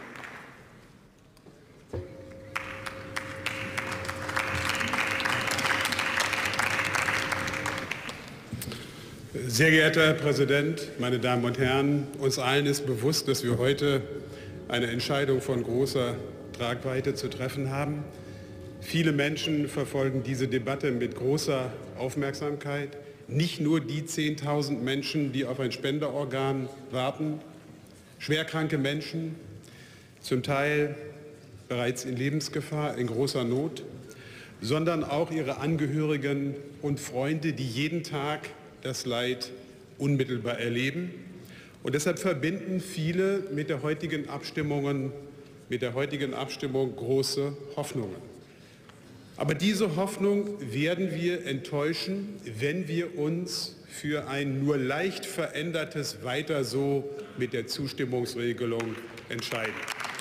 Sehr geehrter Herr Präsident, meine Damen und Herren, uns allen ist bewusst, dass wir heute eine Entscheidung von großer Tragweite zu treffen haben. Viele Menschen verfolgen diese Debatte mit großer Aufmerksamkeit. Nicht nur die 10.000 Menschen, die auf ein Spenderorgan warten, schwerkranke Menschen, zum Teil bereits in Lebensgefahr, in großer Not, sondern auch ihre Angehörigen und Freunde, die jeden Tag das Leid unmittelbar erleben. Und deshalb verbinden viele mit der heutigen Abstimmung große Hoffnungen. Aber diese Hoffnung werden wir enttäuschen, wenn wir uns für ein nur leicht verändertes Weiter so mit der Zustimmungsregelung entscheiden.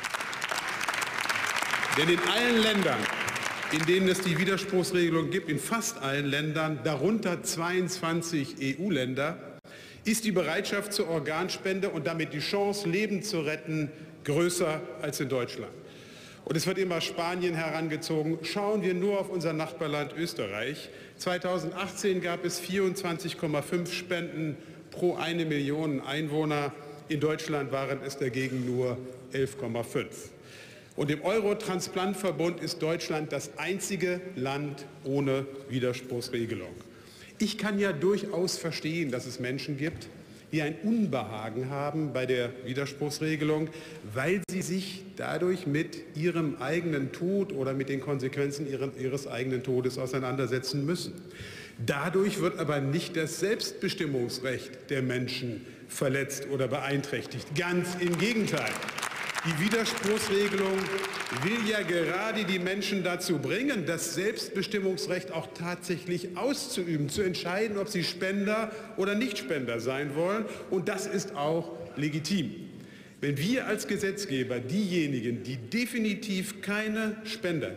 Denn in allen Ländern, in denen es die Widerspruchsregelung gibt, in fast allen Ländern, darunter 22 EU-Länder, ist die Bereitschaft zur Organspende und damit die Chance, Leben zu retten, größer als in Deutschland. Und es wird immer Spanien herangezogen. Schauen wir nur auf unser Nachbarland Österreich. 2018 gab es 24,5 Spenden pro 1 Million Einwohner. In Deutschland waren es dagegen nur 11,5. Und im Eurotransplantverbund ist Deutschland das einzige Land ohne Widerspruchsregelung. Ich kann ja durchaus verstehen, dass es Menschen gibt, die ein Unbehagen haben bei der Widerspruchsregelung, weil sie sich dadurch mit ihrem eigenen Tod oder mit den Konsequenzen ihres eigenen Todes auseinandersetzen müssen. Dadurch wird aber nicht das Selbstbestimmungsrecht der Menschen verletzt oder beeinträchtigt. Ganz im Gegenteil. Die Widerspruchsregelung will ja gerade die Menschen dazu bringen, das Selbstbestimmungsrecht auch tatsächlich auszuüben, zu entscheiden, ob sie Spender oder Nichtspender sein wollen. Und das ist auch legitim. Wenn wir als Gesetzgeber denjenigen, die definitiv keine Spender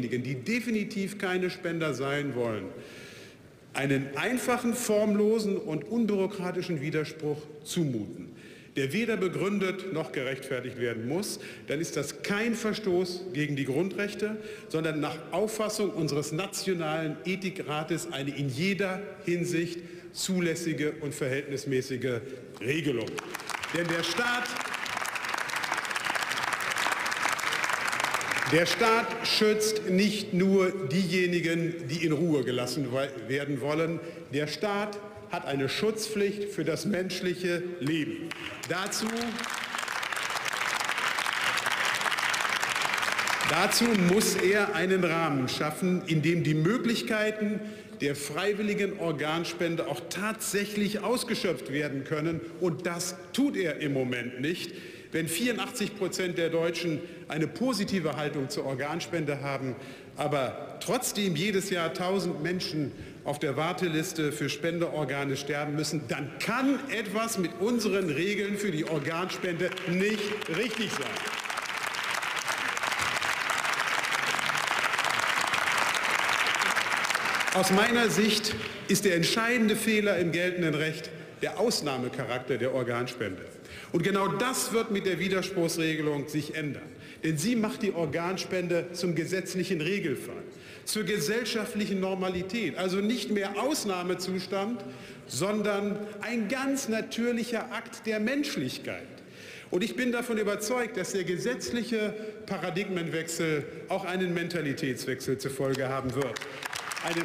sein wollen, einen einfachen, formlosen und unbürokratischen Widerspruch zumuten, der weder begründet noch gerechtfertigt werden muss, dann ist das kein Verstoß gegen die Grundrechte, sondern nach Auffassung unseres nationalen Ethikrates eine in jeder Hinsicht zulässige und verhältnismäßige Regelung. Denn der Staat schützt nicht nur diejenigen, die in Ruhe gelassen werden wollen. Der Staat hat eine Schutzpflicht für das menschliche Leben. Dazu muss er einen Rahmen schaffen, in dem die Möglichkeiten der freiwilligen Organspende auch tatsächlich ausgeschöpft werden können. Und das tut er im Moment nicht. Wenn 84% der Deutschen eine positive Haltung zur Organspende haben, aber trotzdem jedes Jahr 1000 Menschen auf der Warteliste für Spenderorgane sterben müssen, dann kann etwas mit unseren Regeln für die Organspende nicht richtig sein. Aus meiner Sicht ist der entscheidende Fehler im geltenden Recht der Ausnahmecharakter der Organspende. Und genau das wird mit der Widerspruchsregelung sich ändern. Denn sie macht die Organspende zum gesetzlichen Regelfall, zur gesellschaftlichen Normalität. Also nicht mehr Ausnahmezustand, sondern ein ganz natürlicher Akt der Menschlichkeit. Und ich bin davon überzeugt, dass der gesetzliche Paradigmenwechsel auch einen Mentalitätswechsel zur Folge haben wird. Eine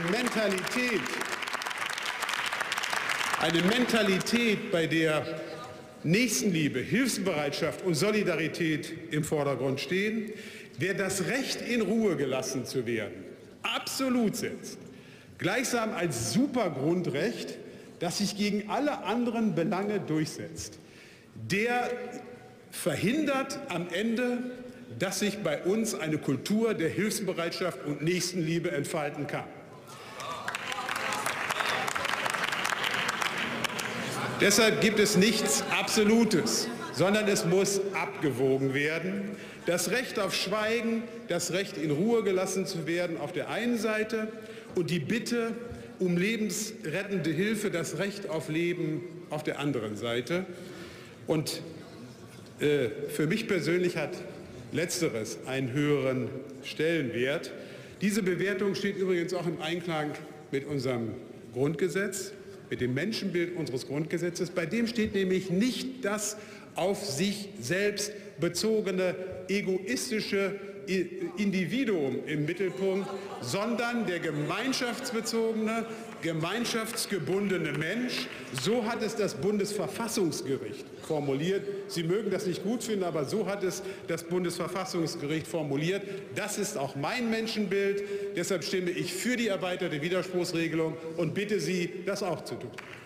Mentalität, bei der Nächstenliebe, Hilfsbereitschaft und Solidarität im Vordergrund stehen. Wer das Recht, in Ruhe gelassen zu werden, absolut setzt, gleichsam als Supergrundrecht, das sich gegen alle anderen Belange durchsetzt, der verhindert am Ende, dass sich bei uns eine Kultur der Hilfsbereitschaft und Nächstenliebe entfalten kann. Deshalb gibt es nichts Absolutes, sondern es muss abgewogen werden. Das Recht auf Schweigen, das Recht, in Ruhe gelassen zu werden, auf der einen Seite und die Bitte um lebensrettende Hilfe, das Recht auf Leben auf der anderen Seite. Und für mich persönlich hat Letzteres einen höheren Stellenwert. Diese Bewertung steht übrigens auch im Einklang mit unserem Grundgesetz. mit dem Menschenbild unseres Grundgesetzes. Bei dem steht nämlich nicht das auf sich selbst bezogene, egoistische Individuum im Mittelpunkt, sondern der gemeinschaftsbezogene, gemeinschaftsgebundene Mensch. So hat es das Bundesverfassungsgericht formuliert. Sie mögen das nicht gut finden, aber so hat es das Bundesverfassungsgericht formuliert. Das ist auch mein Menschenbild. Deshalb stimme ich für die erweiterte Widerspruchsregelung und bitte Sie, das auch zu tun.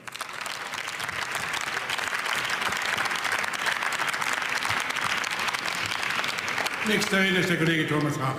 Nächster Redner ist der Kollege Thomas Rache.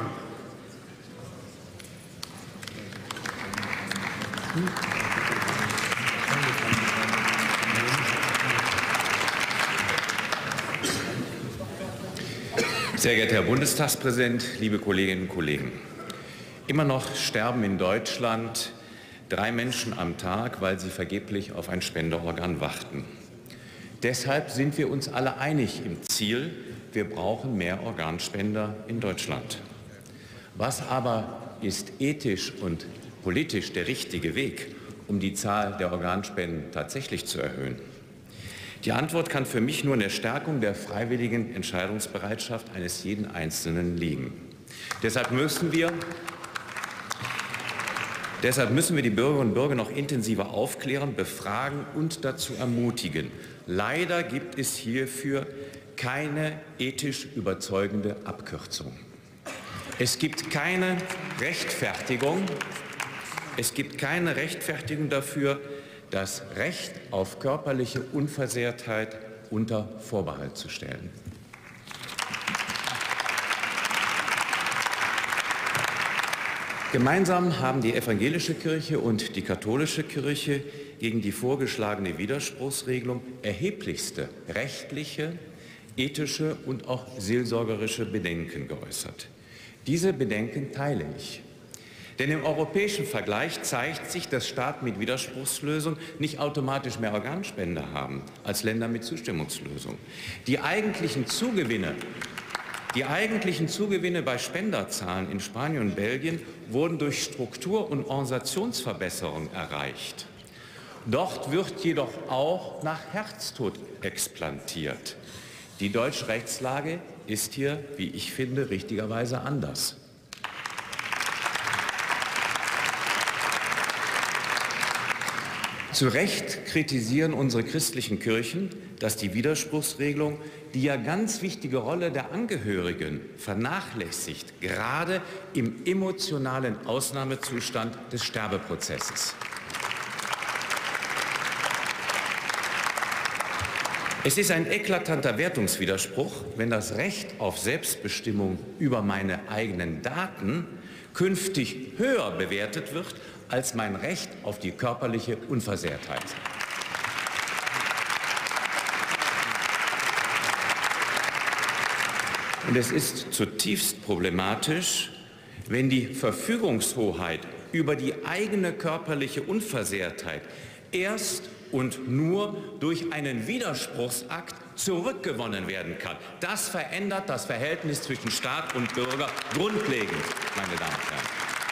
Sehr geehrter Herr Bundestagspräsident, liebe Kolleginnen und Kollegen! Immer noch sterben in Deutschland 3 Menschen am Tag, weil sie vergeblich auf ein Spenderorgan warten. Deshalb sind wir uns alle einig im Ziel, wir brauchen mehr Organspender in Deutschland. Was aber ist ethisch und politisch der richtige Weg, um die Zahl der Organspenden tatsächlich zu erhöhen? Die Antwort kann für mich nur in der Stärkung der freiwilligen Entscheidungsbereitschaft eines jeden Einzelnen liegen. Deshalb müssen wir die Bürgerinnen und Bürger noch intensiver aufklären, befragen und dazu ermutigen. Leider gibt es hierfür keine ethisch überzeugende Abkürzung. Es gibt keine Rechtfertigung dafür, das Recht auf körperliche Unversehrtheit unter Vorbehalt zu stellen. Gemeinsam haben die evangelische Kirche und die katholische Kirche gegen die vorgeschlagene Widerspruchsregelung erheblichste rechtliche, ethische und auch seelsorgerische Bedenken geäußert. Diese Bedenken teile ich. Denn im europäischen Vergleich zeigt sich, dass Staaten mit Widerspruchslösung nicht automatisch mehr Organspender haben als Länder mit Zustimmungslösung. Die eigentlichen Zugewinne bei Spenderzahlen in Spanien und Belgien wurden durch Struktur- und Organisationsverbesserung erreicht. Dort wird jedoch auch nach Herztod explantiert. Die deutsche Rechtslage ist hier, wie ich finde, richtigerweise anders. Zu Recht kritisieren unsere christlichen Kirchen, dass die Widerspruchsregelung die ja ganz wichtige Rolle der Angehörigen vernachlässigt, gerade im emotionalen Ausnahmezustand des Sterbeprozesses. Es ist ein eklatanter Wertungswiderspruch, wenn das Recht auf Selbstbestimmung über meine eigenen Daten künftig höher bewertet wird als mein Recht auf die körperliche Unversehrtheit. Und es ist zutiefst problematisch, wenn die Verfügungshoheit über die eigene körperliche Unversehrtheit erst und nur durch einen Widerspruchsakt zurückgewonnen werden kann. Das verändert das Verhältnis zwischen Staat und Bürger grundlegend, meine Damen und Herren.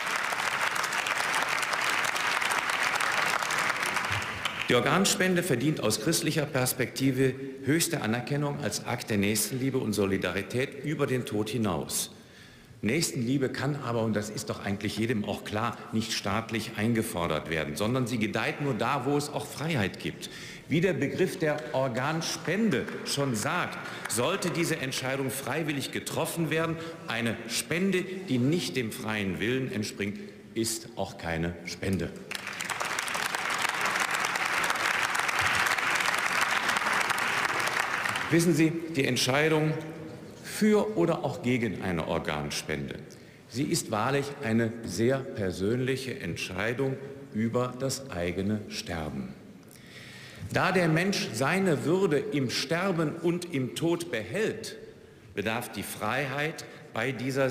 Die Organspende verdient aus christlicher Perspektive höchste Anerkennung als Akt der Nächstenliebe und Solidarität über den Tod hinaus. Nächstenliebe kann aber, und das ist doch eigentlich jedem auch klar, nicht staatlich eingefordert werden, sondern sie gedeiht nur da, wo es auch Freiheit gibt. Wie der Begriff der Organspende schon sagt, sollte diese Entscheidung freiwillig getroffen werden. Eine Spende, die nicht dem freien Willen entspringt, ist auch keine Spende. Wissen Sie, die Entscheidung für oder auch gegen eine Organspende, sie ist wahrlich eine sehr persönliche Entscheidung über das eigene Sterben. Da der Mensch seine Würde im Sterben und im Tod behält, bedarf die Freiheit bei dieser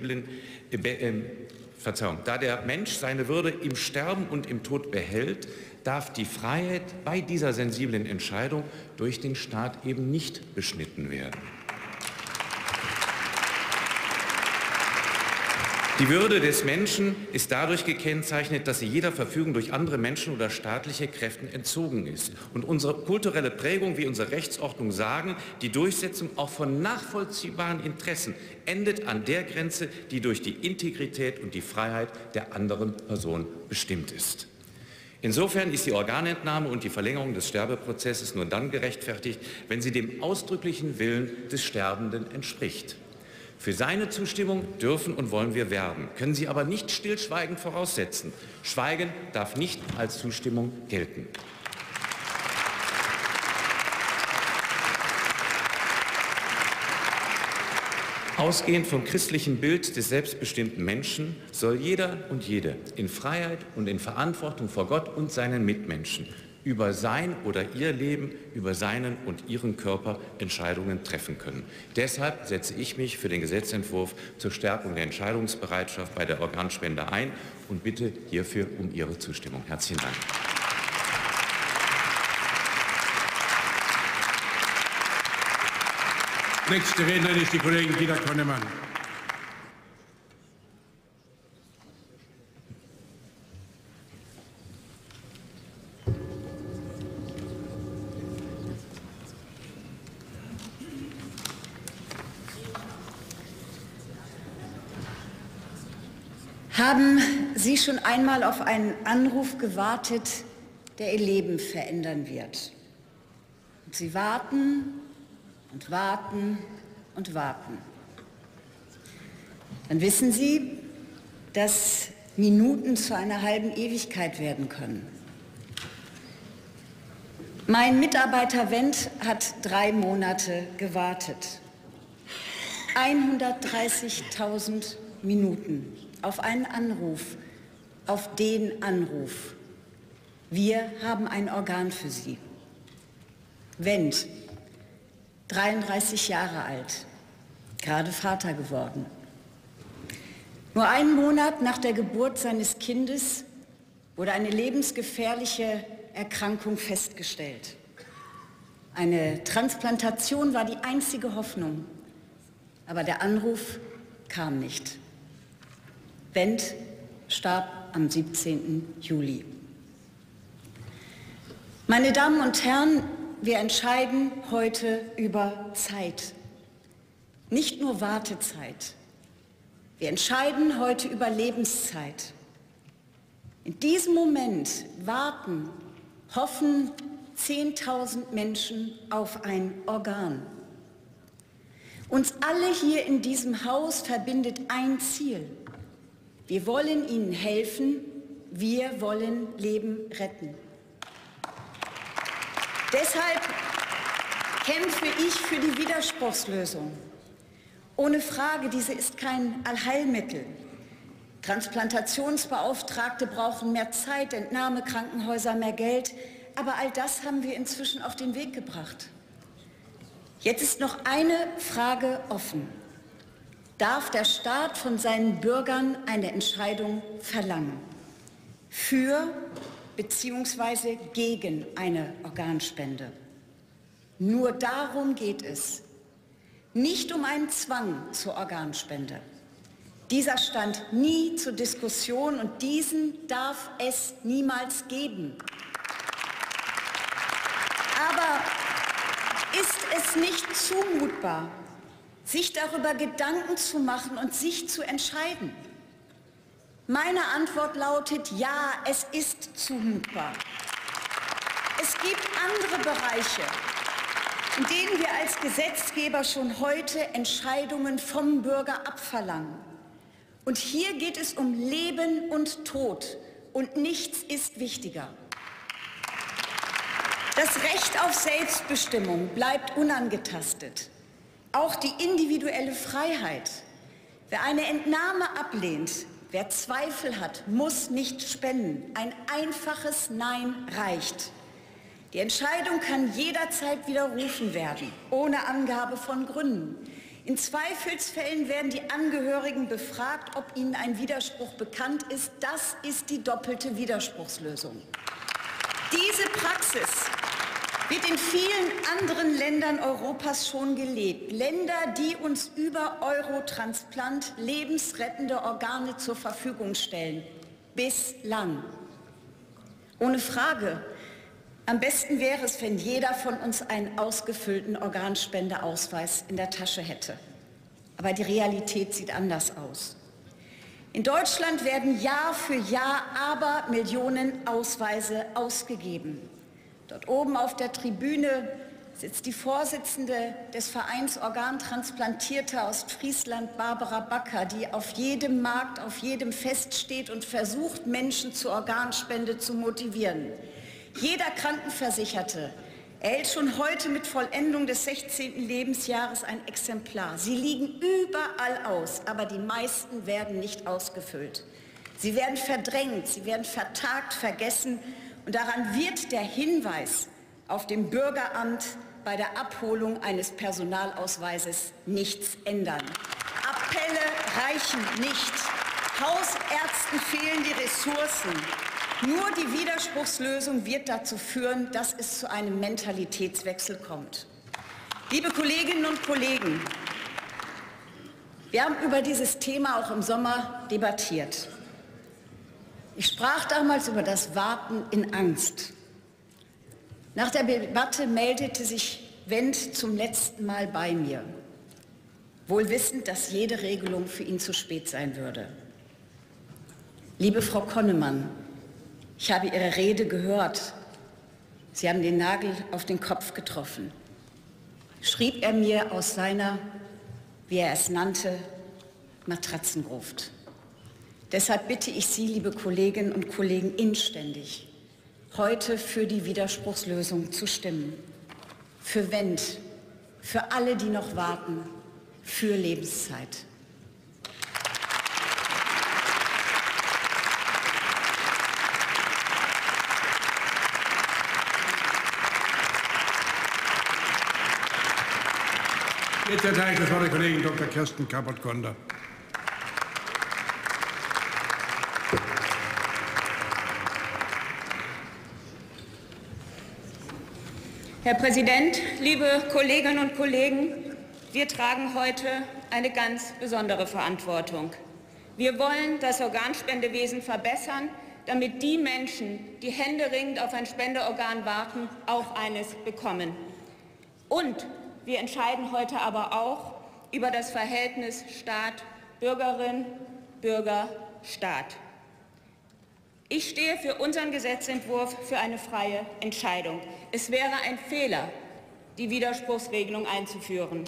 da der Mensch seine Würde im Sterben und im Tod behält, darf die Freiheit bei dieser sensiblen Entscheidung durch den Staat eben nicht beschnitten werden. Die Würde des Menschen ist dadurch gekennzeichnet, dass sie jeder Verfügung durch andere Menschen oder staatliche Kräfte entzogen ist. Und unsere kulturelle Prägung wie unsere Rechtsordnung sagen, die Durchsetzung auch von nachvollziehbaren Interessen endet an der Grenze, die durch die Integrität und die Freiheit der anderen Person bestimmt ist. Insofern ist die Organentnahme und die Verlängerung des Sterbeprozesses nur dann gerechtfertigt, wenn sie dem ausdrücklichen Willen des Sterbenden entspricht. Für seine Zustimmung dürfen und wollen wir werben, können sie aber nicht stillschweigend voraussetzen. Schweigen darf nicht als Zustimmung gelten. Ausgehend vom christlichen Bild des selbstbestimmten Menschen soll jeder und jede in Freiheit und in Verantwortung vor Gott und seinen Mitmenschen über sein oder ihr Leben, über seinen und ihren Körper Entscheidungen treffen können. Deshalb setze ich mich für den Gesetzentwurf zur Stärkung der Entscheidungsbereitschaft bei der Organspende ein und bitte hierfür um Ihre Zustimmung. Herzlichen Dank. Nächste Rednerin ist die Kollegin Gina Konnemann. Haben Sie schon einmal auf einen Anruf gewartet, der Ihr Leben verändern wird? Und Sie warten und warten und warten. Dann wissen Sie, dass Minuten zu einer halben Ewigkeit werden können. Mein Mitarbeiter Wendt hat 3 Monate gewartet. 130.000 Minuten auf einen Anruf, auf den Anruf. Wir haben ein Organ für Sie. Wendt, 33 Jahre alt, gerade Vater geworden. Nur einen Monat nach der Geburt seines Kindes wurde eine lebensgefährliche Erkrankung festgestellt. Eine Transplantation war die einzige Hoffnung, aber der Anruf kam nicht. Wendt starb am 17. Juli. Meine Damen und Herren, wir entscheiden heute über Zeit. Nicht nur Wartezeit. Wir entscheiden heute über Lebenszeit. In diesem Moment warten, hoffen 10.000 Menschen auf ein Organ. Uns alle hier in diesem Haus verbindet ein Ziel. Wir wollen Ihnen helfen, wir wollen Leben retten. Deshalb kämpfe ich für die Widerspruchslösung. Ohne Frage, diese ist kein Allheilmittel. Transplantationsbeauftragte brauchen mehr Zeit, Entnahmekrankenhäuser mehr Geld. Aber all das haben wir inzwischen auf den Weg gebracht. Jetzt ist noch eine Frage offen. Darf der Staat von seinen Bürgern eine Entscheidung verlangen? Für bzw. gegen eine Organspende? Nur darum geht es. Nicht um einen Zwang zur Organspende. Dieser stand nie zur Diskussion und diesen darf es niemals geben. Aber ist es nicht zumutbar, sich darüber Gedanken zu machen und sich zu entscheiden? Meine Antwort lautet ja, es ist zumutbar. Es gibt andere Bereiche, in denen wir als Gesetzgeber schon heute Entscheidungen vom Bürger abverlangen. Und hier geht es um Leben und Tod und nichts ist wichtiger. Das Recht auf Selbstbestimmung bleibt unangetastet. Auch die individuelle Freiheit. Wer eine Entnahme ablehnt, wer Zweifel hat, muss nicht spenden. Ein einfaches Nein reicht. Die Entscheidung kann jederzeit widerrufen werden, ohne Angabe von Gründen. In Zweifelsfällen werden die Angehörigen befragt, ob ihnen ein Widerspruch bekannt ist. Das ist die doppelte Widerspruchslösung. Diese Praxis wird in vielen anderen Ländern Europas schon gelebt. Länder, die uns über Eurotransplant lebensrettende Organe zur Verfügung stellen. Bislang. Ohne Frage. Am besten wäre es, wenn jeder von uns einen ausgefüllten Organspendeausweis in der Tasche hätte. Aber die Realität sieht anders aus. In Deutschland werden Jahr für Jahr aber Millionen Ausweise ausgegeben. Dort oben auf der Tribüne sitzt die Vorsitzende des Vereins Organtransplantierte Ostfriesland, Barbara Backer, die auf jedem Markt, auf jedem Fest steht und versucht, Menschen zur Organspende zu motivieren. Jeder Krankenversicherte erhält schon heute mit Vollendung des 16. Lebensjahres ein Exemplar. Sie liegen überall aus, aber die meisten werden nicht ausgefüllt. Sie werden verdrängt, sie werden vertagt, vergessen. Und daran wird der Hinweis auf dem Bürgeramt bei der Abholung eines Personalausweises nichts ändern. Appelle reichen nicht. Hausärzten fehlen die Ressourcen. Nur die Widerspruchslösung wird dazu führen, dass es zu einem Mentalitätswechsel kommt. Liebe Kolleginnen und Kollegen, wir haben über dieses Thema auch im Sommer debattiert. Ich sprach damals über das Warten in Angst. Nach der Debatte meldete sich Wendt zum letzten Mal bei mir, wohl wissend, dass jede Regelung für ihn zu spät sein würde. Liebe Frau Konnemann, ich habe Ihre Rede gehört. Sie haben den Nagel auf den Kopf getroffen, schrieb er mir aus seiner, wie er es nannte, Matratzengruft. Deshalb bitte ich Sie, liebe Kolleginnen und Kollegen, inständig, heute für die Widerspruchslösung zu stimmen. Für Wendt, für alle, die noch warten, für Lebenszeit. Jetzt erteile ich das Wort der Kollegin Dr. Kirsten Kappert-Konder. Herr Präsident, liebe Kolleginnen und Kollegen! Wir tragen heute eine ganz besondere Verantwortung. Wir wollen das Organspendewesen verbessern, damit die Menschen, die händeringend auf ein Spendeorgan warten, auch eines bekommen. Und wir entscheiden heute aber auch über das Verhältnis Staat-Bürgerin, Bürger-Staat. Ich stehe für unseren Gesetzentwurf für eine freie Entscheidung. Es wäre ein Fehler, die Widerspruchsregelung einzuführen.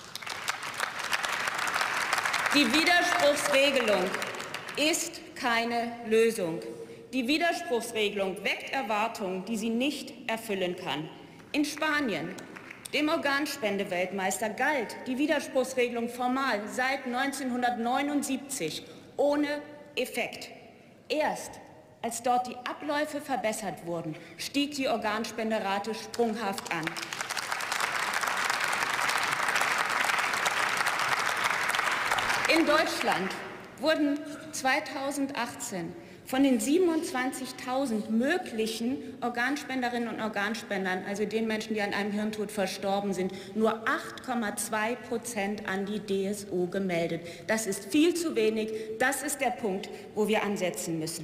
Die Widerspruchsregelung ist keine Lösung. Die Widerspruchsregelung weckt Erwartungen, die sie nicht erfüllen kann. In Spanien, dem Organspendeweltmeister, galt die Widerspruchsregelung formal seit 1979 ohne Effekt. Erst als dort die Abläufe verbessert wurden, stieg die Organspenderate sprunghaft an. In Deutschland wurden 2018 von den 27.000 möglichen Organspenderinnen und Organspendern, also den Menschen, die an einem Hirntod verstorben sind, nur 8,2% an die DSO gemeldet. Das ist viel zu wenig. Das ist der Punkt, wo wir ansetzen müssen.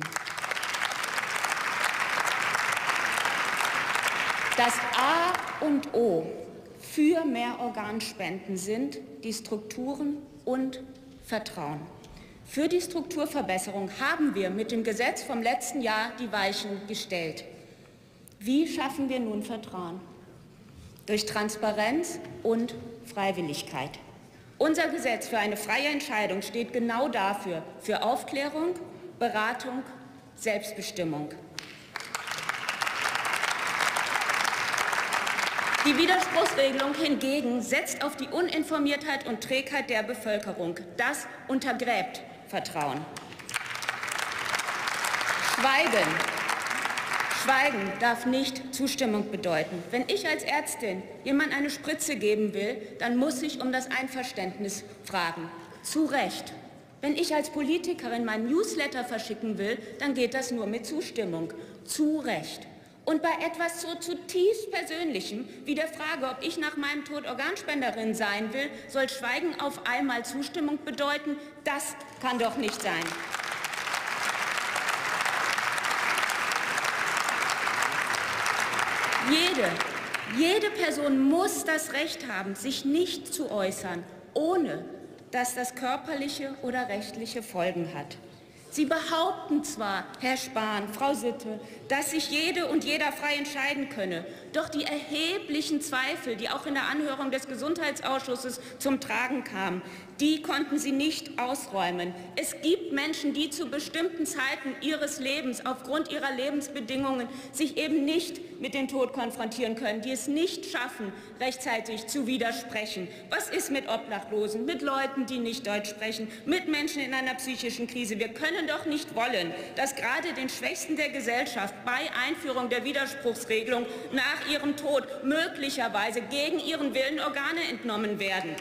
Das A und O für mehr Organspenden sind die Strukturen und Vertrauen. Für die Strukturverbesserung haben wir mit dem Gesetz vom letzten Jahr die Weichen gestellt. Wie schaffen wir nun Vertrauen? Durch Transparenz und Freiwilligkeit. Unser Gesetz für eine freie Entscheidung steht genau dafür, für Aufklärung, Beratung, Selbstbestimmung. Die Widerspruchsregelung hingegen setzt auf die Uninformiertheit und Trägheit der Bevölkerung. Das untergräbt Vertrauen. Schweigen darf nicht Zustimmung bedeuten. Wenn ich als Ärztin jemandem eine Spritze geben will, dann muss ich um das Einverständnis fragen. Zu Recht. Wenn ich als Politikerin meinen Newsletter verschicken will, dann geht das nur mit Zustimmung. Zu Recht. Und bei etwas so zutiefst Persönlichem wie der Frage, ob ich nach meinem Tod Organspenderin sein will, soll Schweigen auf einmal Zustimmung bedeuten? Das kann doch nicht sein. Jede Person muss das Recht haben, sich nicht zu äußern, ohne dass das körperliche oder rechtliche Folgen hat. Sie behaupten zwar, Herr Spahn, Frau Sitte, dass sich jede und jeder frei entscheiden könne, doch die erheblichen Zweifel, die auch in der Anhörung des Gesundheitsausschusses zum Tragen kamen, die konnten Sie nicht ausräumen. Es gibt Menschen, die zu bestimmten Zeiten ihres Lebens aufgrund ihrer Lebensbedingungen sich eben nicht mit dem Tod konfrontieren können, die es nicht schaffen, rechtzeitig zu widersprechen. Was ist mit Obdachlosen, mit Leuten, die nicht Deutsch sprechen, mit Menschen in einer psychischen Krise? Wir können doch nicht wollen, dass gerade den Schwächsten der Gesellschaft bei Einführung der Widerspruchsregelung nach ihrem Tod möglicherweise gegen ihren Willen Organe entnommen werden.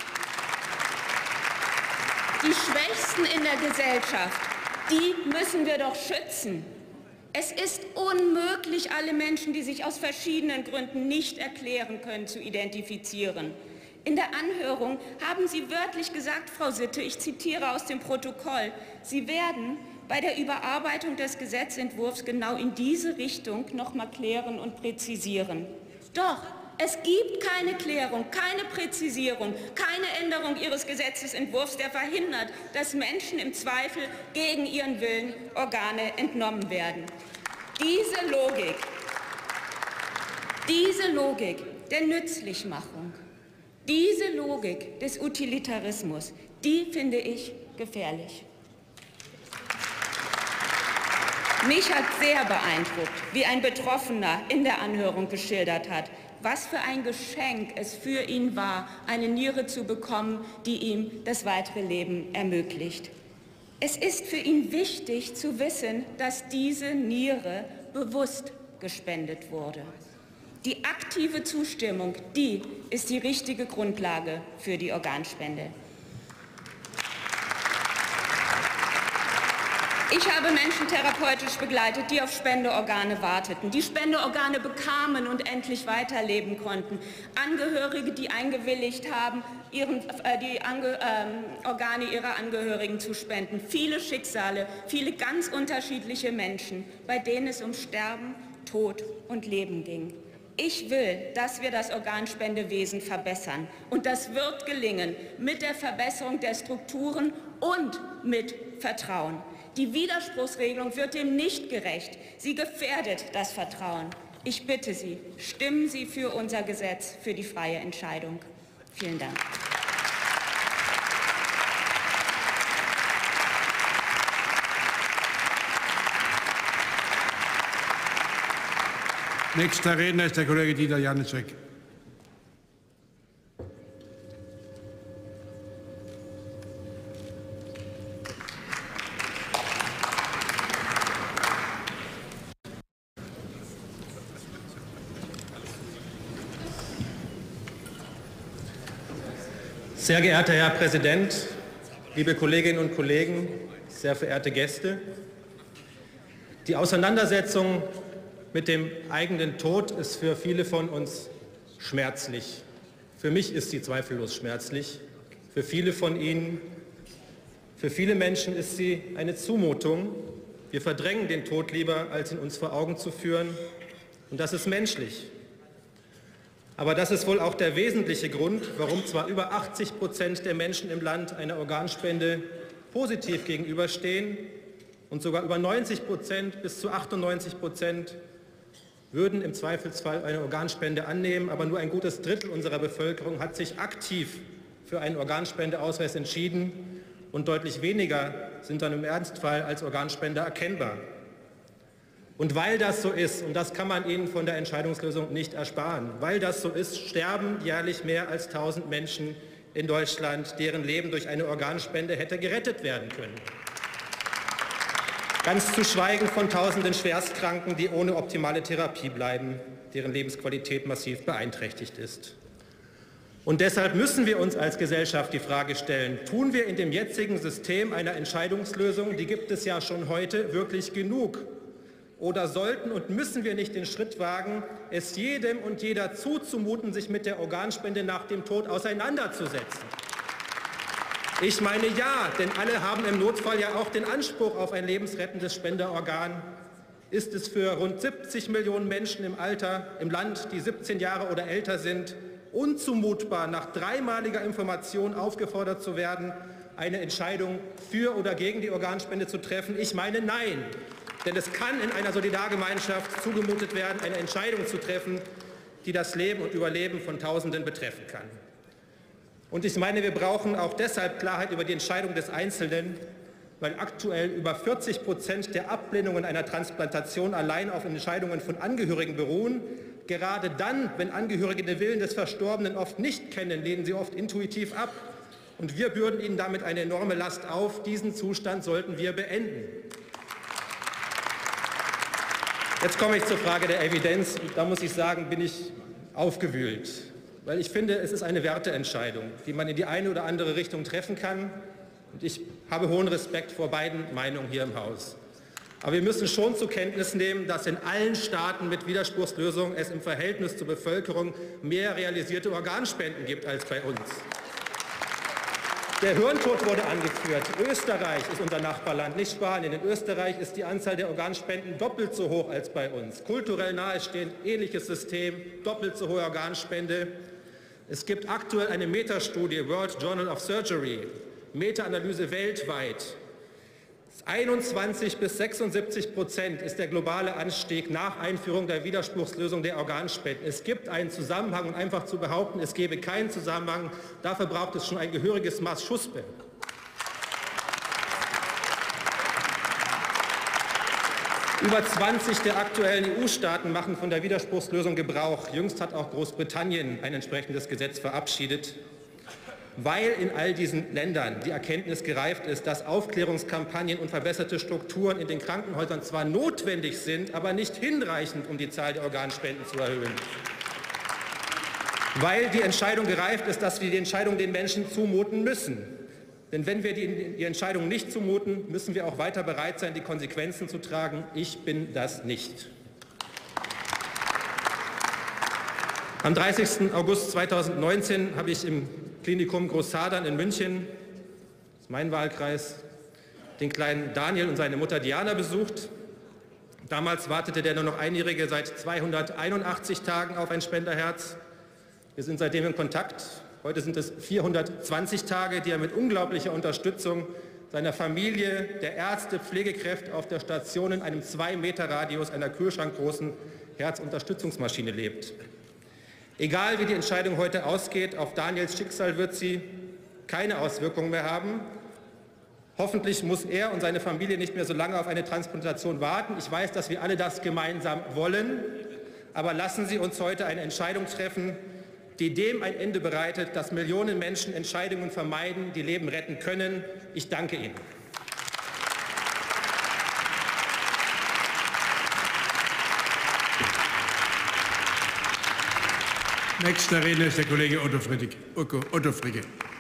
Die Schwächsten in der Gesellschaft, die müssen wir doch schützen. Es ist unmöglich, alle Menschen, die sich aus verschiedenen Gründen nicht erklären können, zu identifizieren. In der Anhörung haben Sie wörtlich gesagt, Frau Sitte, ich zitiere aus dem Protokoll, Sie werden bei der Überarbeitung des Gesetzentwurfs genau in diese Richtung noch mal klären und präzisieren. Doch es gibt keine Klärung, keine Präzisierung, keine Änderung Ihres Gesetzesentwurfs, der verhindert, dass Menschen im Zweifel gegen ihren Willen Organe entnommen werden. Diese Logik der Nützlichmachung, diese Logik des Utilitarismus, die finde ich gefährlich. Mich hat sehr beeindruckt, wie ein Betroffener in der Anhörung geschildert hat, was für ein Geschenk es für ihn war, eine Niere zu bekommen, die ihm das weitere Leben ermöglicht. Es ist für ihn wichtig zu wissen, dass diese Niere bewusst gespendet wurde. Die aktive Zustimmung, die ist die richtige Grundlage für die Organspende. Ich habe Menschen therapeutisch begleitet, die auf Spendeorgane warteten, die Spendeorgane bekamen und endlich weiterleben konnten. Angehörige, die eingewilligt haben, Organe ihrer Angehörigen zu spenden. Viele Schicksale, viele ganz unterschiedliche Menschen, bei denen es um Sterben, Tod und Leben ging. Ich will, dass wir das Organspendewesen verbessern. Und das wird gelingen mit der Verbesserung der Strukturen und mit Vertrauen. Die Widerspruchsregelung wird dem nicht gerecht. Sie gefährdet das Vertrauen. Ich bitte Sie, stimmen Sie für unser Gesetz für die freie Entscheidung. Vielen Dank. Nächster Redner ist der Kollege Dieter Janicek. Sehr geehrter Herr Präsident, liebe Kolleginnen und Kollegen, sehr verehrte Gäste! Die Auseinandersetzung mit dem eigenen Tod ist für viele von uns schmerzlich. Für mich ist sie zweifellos schmerzlich. Für viele von Ihnen, für viele Menschen ist sie eine Zumutung. Wir verdrängen den Tod lieber, als ihn uns vor Augen zu führen. Und das ist menschlich. Aber das ist wohl auch der wesentliche Grund, warum zwar über 80% der Menschen im Land einer Organspende positiv gegenüberstehen und sogar über 90% bis zu 98% würden im Zweifelsfall eine Organspende annehmen, aber nur ein gutes Drittel unserer Bevölkerung hat sich aktiv für einen Organspendeausweis entschieden und deutlich weniger sind dann im Ernstfall als Organspender erkennbar. Und weil das so ist, und das kann man Ihnen von der Entscheidungslösung nicht ersparen, weil das so ist, sterben jährlich mehr als 1000 Menschen in Deutschland, deren Leben durch eine Organspende hätte gerettet werden können. Ganz zu schweigen von Tausenden Schwerstkranken, die ohne optimale Therapie bleiben, deren Lebensqualität massiv beeinträchtigt ist. Und deshalb müssen wir uns als Gesellschaft die Frage stellen, tun wir in dem jetzigen System einer Entscheidungslösung, die gibt es ja schon heute, wirklich genug, Oder sollten und müssen wir nicht den Schritt wagen, es jedem und jeder zuzumuten, sich mit der Organspende nach dem Tod auseinanderzusetzen? Ich meine ja, denn alle haben im Notfall ja auch den Anspruch auf ein lebensrettendes Spenderorgan. Ist es für rund 70 Millionen Menschen im Land, die 17 Jahre oder älter sind, unzumutbar, nach dreimaliger Information aufgefordert zu werden, eine Entscheidung für oder gegen die Organspende zu treffen? Ich meine nein. Denn es kann in einer Solidargemeinschaft zugemutet werden, eine Entscheidung zu treffen, die das Leben und Überleben von Tausenden betreffen kann. Und ich meine, wir brauchen auch deshalb Klarheit über die Entscheidung des Einzelnen, weil aktuell über 40% der Ablehnungen einer Transplantation allein auf Entscheidungen von Angehörigen beruhen. Gerade dann, wenn Angehörige den Willen des Verstorbenen oft nicht kennen, lehnen sie oft intuitiv ab. Und wir bürden ihnen damit eine enorme Last auf. Diesen Zustand sollten wir beenden. Jetzt komme ich zur Frage der Evidenz. Da muss ich sagen, bin ich aufgewühlt. Weil ich finde, es ist eine Werteentscheidung, die man in die eine oder andere Richtung treffen kann. Und ich habe hohen Respekt vor beiden Meinungen hier im Haus. Aber wir müssen schon zur Kenntnis nehmen, dass in allen Staaten mit Widerspruchslösungen es im Verhältnis zur Bevölkerung mehr realisierte Organspenden gibt als bei uns. Der Hirntod wurde angeführt. Österreich ist unser Nachbarland, nicht Spanien. In Österreich ist die Anzahl der Organspenden doppelt so hoch als bei uns. Kulturell nahestehend, ähnliches System, doppelt so hohe Organspende. Es gibt aktuell eine Metastudie, World Journal of Surgery, Meta-Analyse weltweit. 21 bis 76% ist der globale Anstieg nach Einführung der Widerspruchslösung der Organspenden. Es gibt einen Zusammenhang und einfach zu behaupten, es gebe keinen Zusammenhang, dafür braucht es schon ein gehöriges Maß Schusspe. Über 20 der aktuellen EU-Staaten machen von der Widerspruchslösung Gebrauch. Jüngst hat auch Großbritannien ein entsprechendes Gesetz verabschiedet. Weil in all diesen Ländern die Erkenntnis gereift ist, dass Aufklärungskampagnen und verbesserte Strukturen in den Krankenhäusern zwar notwendig sind, aber nicht hinreichend, um die Zahl der Organspenden zu erhöhen. Weil die Entscheidung gereift ist, dass wir die Entscheidung den Menschen zumuten müssen. Denn wenn wir die Entscheidung nicht zumuten, müssen wir auch weiter bereit sein, die Konsequenzen zu tragen. Ich bin das nicht. Am 30. August 2019 habe ich im Klinikum Großhadern in München, das ist mein Wahlkreis, den kleinen Daniel und seine Mutter Diana besucht. Damals wartete der nur noch Einjährige seit 281 Tagen auf ein Spenderherz. Wir sind seitdem in Kontakt. Heute sind es 420 Tage, die er mit unglaublicher Unterstützung seiner Familie, der Ärzte, Pflegekräfte auf der Station in einem 2-Meter-Radius einer kühlschrankgroßen Herzunterstützungsmaschine lebt. Egal wie die Entscheidung heute ausgeht, auf Daniels Schicksal wird sie keine Auswirkungen mehr haben. Hoffentlich muss er und seine Familie nicht mehr so lange auf eine Transplantation warten. Ich weiß, dass wir alle das gemeinsam wollen. Aber lassen Sie uns heute eine Entscheidung treffen, die dem ein Ende bereitet, dass Millionen Menschen Entscheidungen vermeiden, die Leben retten können. Ich danke Ihnen. Nächster Redner ist der Kollege Otto Fricke.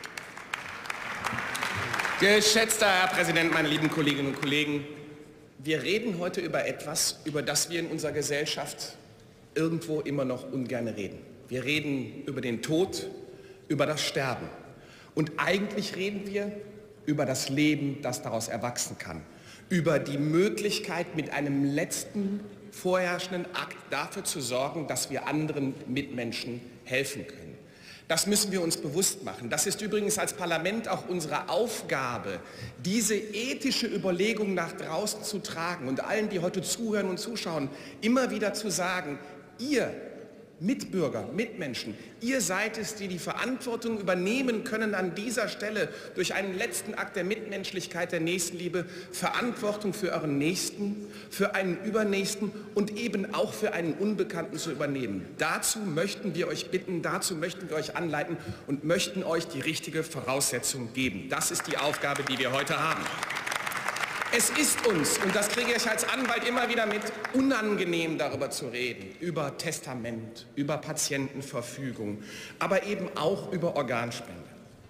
Geschätzter Herr Präsident, meine lieben Kolleginnen und Kollegen! Wir reden heute über etwas, über das wir in unserer Gesellschaft irgendwo immer noch ungern reden. Wir reden über den Tod, über das Sterben. Und eigentlich reden wir über das Leben, das daraus erwachsen kann. Über die Möglichkeit, mit einem letzten vorherrschenden Akt dafür zu sorgen, dass wir anderen Mitmenschen helfen können. Das müssen wir uns bewusst machen. Das ist übrigens als Parlament auch unsere Aufgabe, diese ethische Überlegung nach draußen zu tragen und allen, die heute zuhören und zuschauen, immer wieder zu sagen, ihr Mitbürger, Mitmenschen, ihr seid es, die die Verantwortung übernehmen können, an dieser Stelle durch einen letzten Akt der Mitmenschlichkeit, der Nächstenliebe, Verantwortung für euren Nächsten, für einen Übernächsten und eben auch für einen Unbekannten zu übernehmen. Dazu möchten wir euch bitten, dazu möchten wir euch anleiten und möchten euch die richtige Voraussetzung geben. Das ist die Aufgabe, die wir heute haben. Es ist uns, und das kriege ich als Anwalt immer wieder mit, unangenehm darüber zu reden, über Testament, über Patientenverfügung, aber eben auch über Organspende.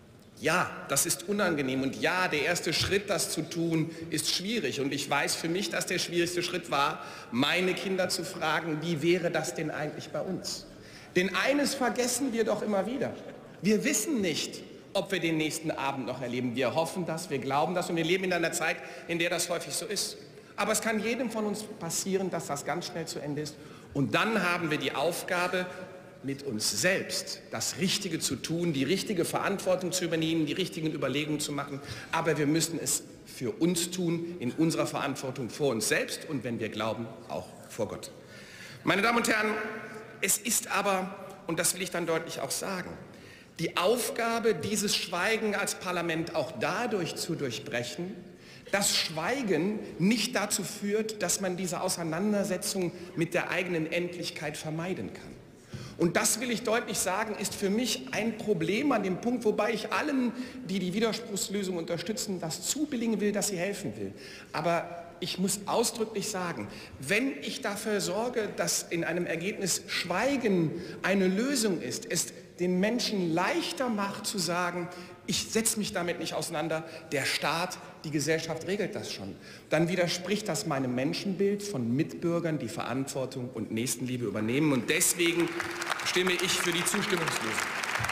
Ja, das ist unangenehm und ja, der erste Schritt, das zu tun, ist schwierig. Und ich weiß für mich, dass der schwierigste Schritt war, meine Kinder zu fragen, wie wäre das denn eigentlich bei uns? Denn eines vergessen wir doch immer wieder. Wir wissen nicht, ob wir den nächsten Abend noch erleben. Wir hoffen das, wir glauben das und wir leben in einer Zeit, in der das häufig so ist. Aber es kann jedem von uns passieren, dass das ganz schnell zu Ende ist. Und dann haben wir die Aufgabe, mit uns selbst das Richtige zu tun, die richtige Verantwortung zu übernehmen, die richtigen Überlegungen zu machen. Aber wir müssen es für uns tun, in unserer Verantwortung vor uns selbst und wenn wir glauben, auch vor Gott. Meine Damen und Herren, es ist aber, und das will ich dann deutlich auch sagen, die Aufgabe, dieses Schweigen als Parlament auch dadurch zu durchbrechen, dass Schweigen nicht dazu führt, dass man diese Auseinandersetzung mit der eigenen Endlichkeit vermeiden kann. Und das will ich deutlich sagen, ist für mich ein Problem an dem Punkt, wobei ich allen, die die Widerspruchslösung unterstützen, das zubilligen will, dass sie helfen will. Aber ich muss ausdrücklich sagen, wenn ich dafür sorge, dass in einem Ergebnis Schweigen eine Lösung ist, es den Menschen leichter macht zu sagen, ich setze mich damit nicht auseinander, der Staat, die Gesellschaft regelt das schon, dann widerspricht das meinem Menschenbild von Mitbürgern, die Verantwortung und Nächstenliebe übernehmen. Und deswegen stimme ich für die Zustimmungslösung.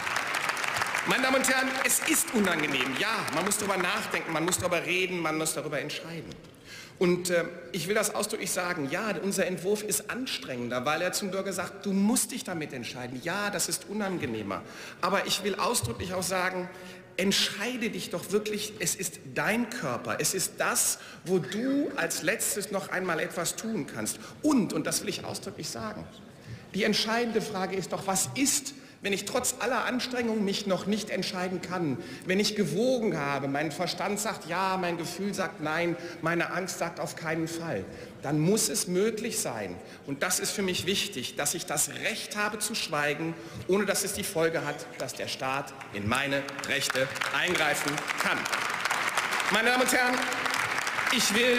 Meine Damen und Herren, es ist unangenehm. Ja, man muss darüber nachdenken, man muss darüber reden, man muss darüber entscheiden. Und ich will das ausdrücklich sagen, ja, unser Entwurf ist anstrengender, weil er zum Bürger sagt, du musst dich damit entscheiden. Ja, das ist unangenehmer. Aber ich will ausdrücklich auch sagen, entscheide dich doch wirklich, es ist dein Körper, es ist das, wo du als letztes noch einmal etwas tun kannst. Und das will ich ausdrücklich sagen, die entscheidende Frage ist doch, was ist, wenn ich trotz aller Anstrengungen mich noch nicht entscheiden kann, wenn ich gewogen habe, mein Verstand sagt ja, mein Gefühl sagt nein, meine Angst sagt auf keinen Fall, dann muss es möglich sein, und das ist für mich wichtig, dass ich das Recht habe zu schweigen, ohne dass es die Folge hat, dass der Staat in meine Rechte eingreifen kann. Meine Damen und Herren, ich will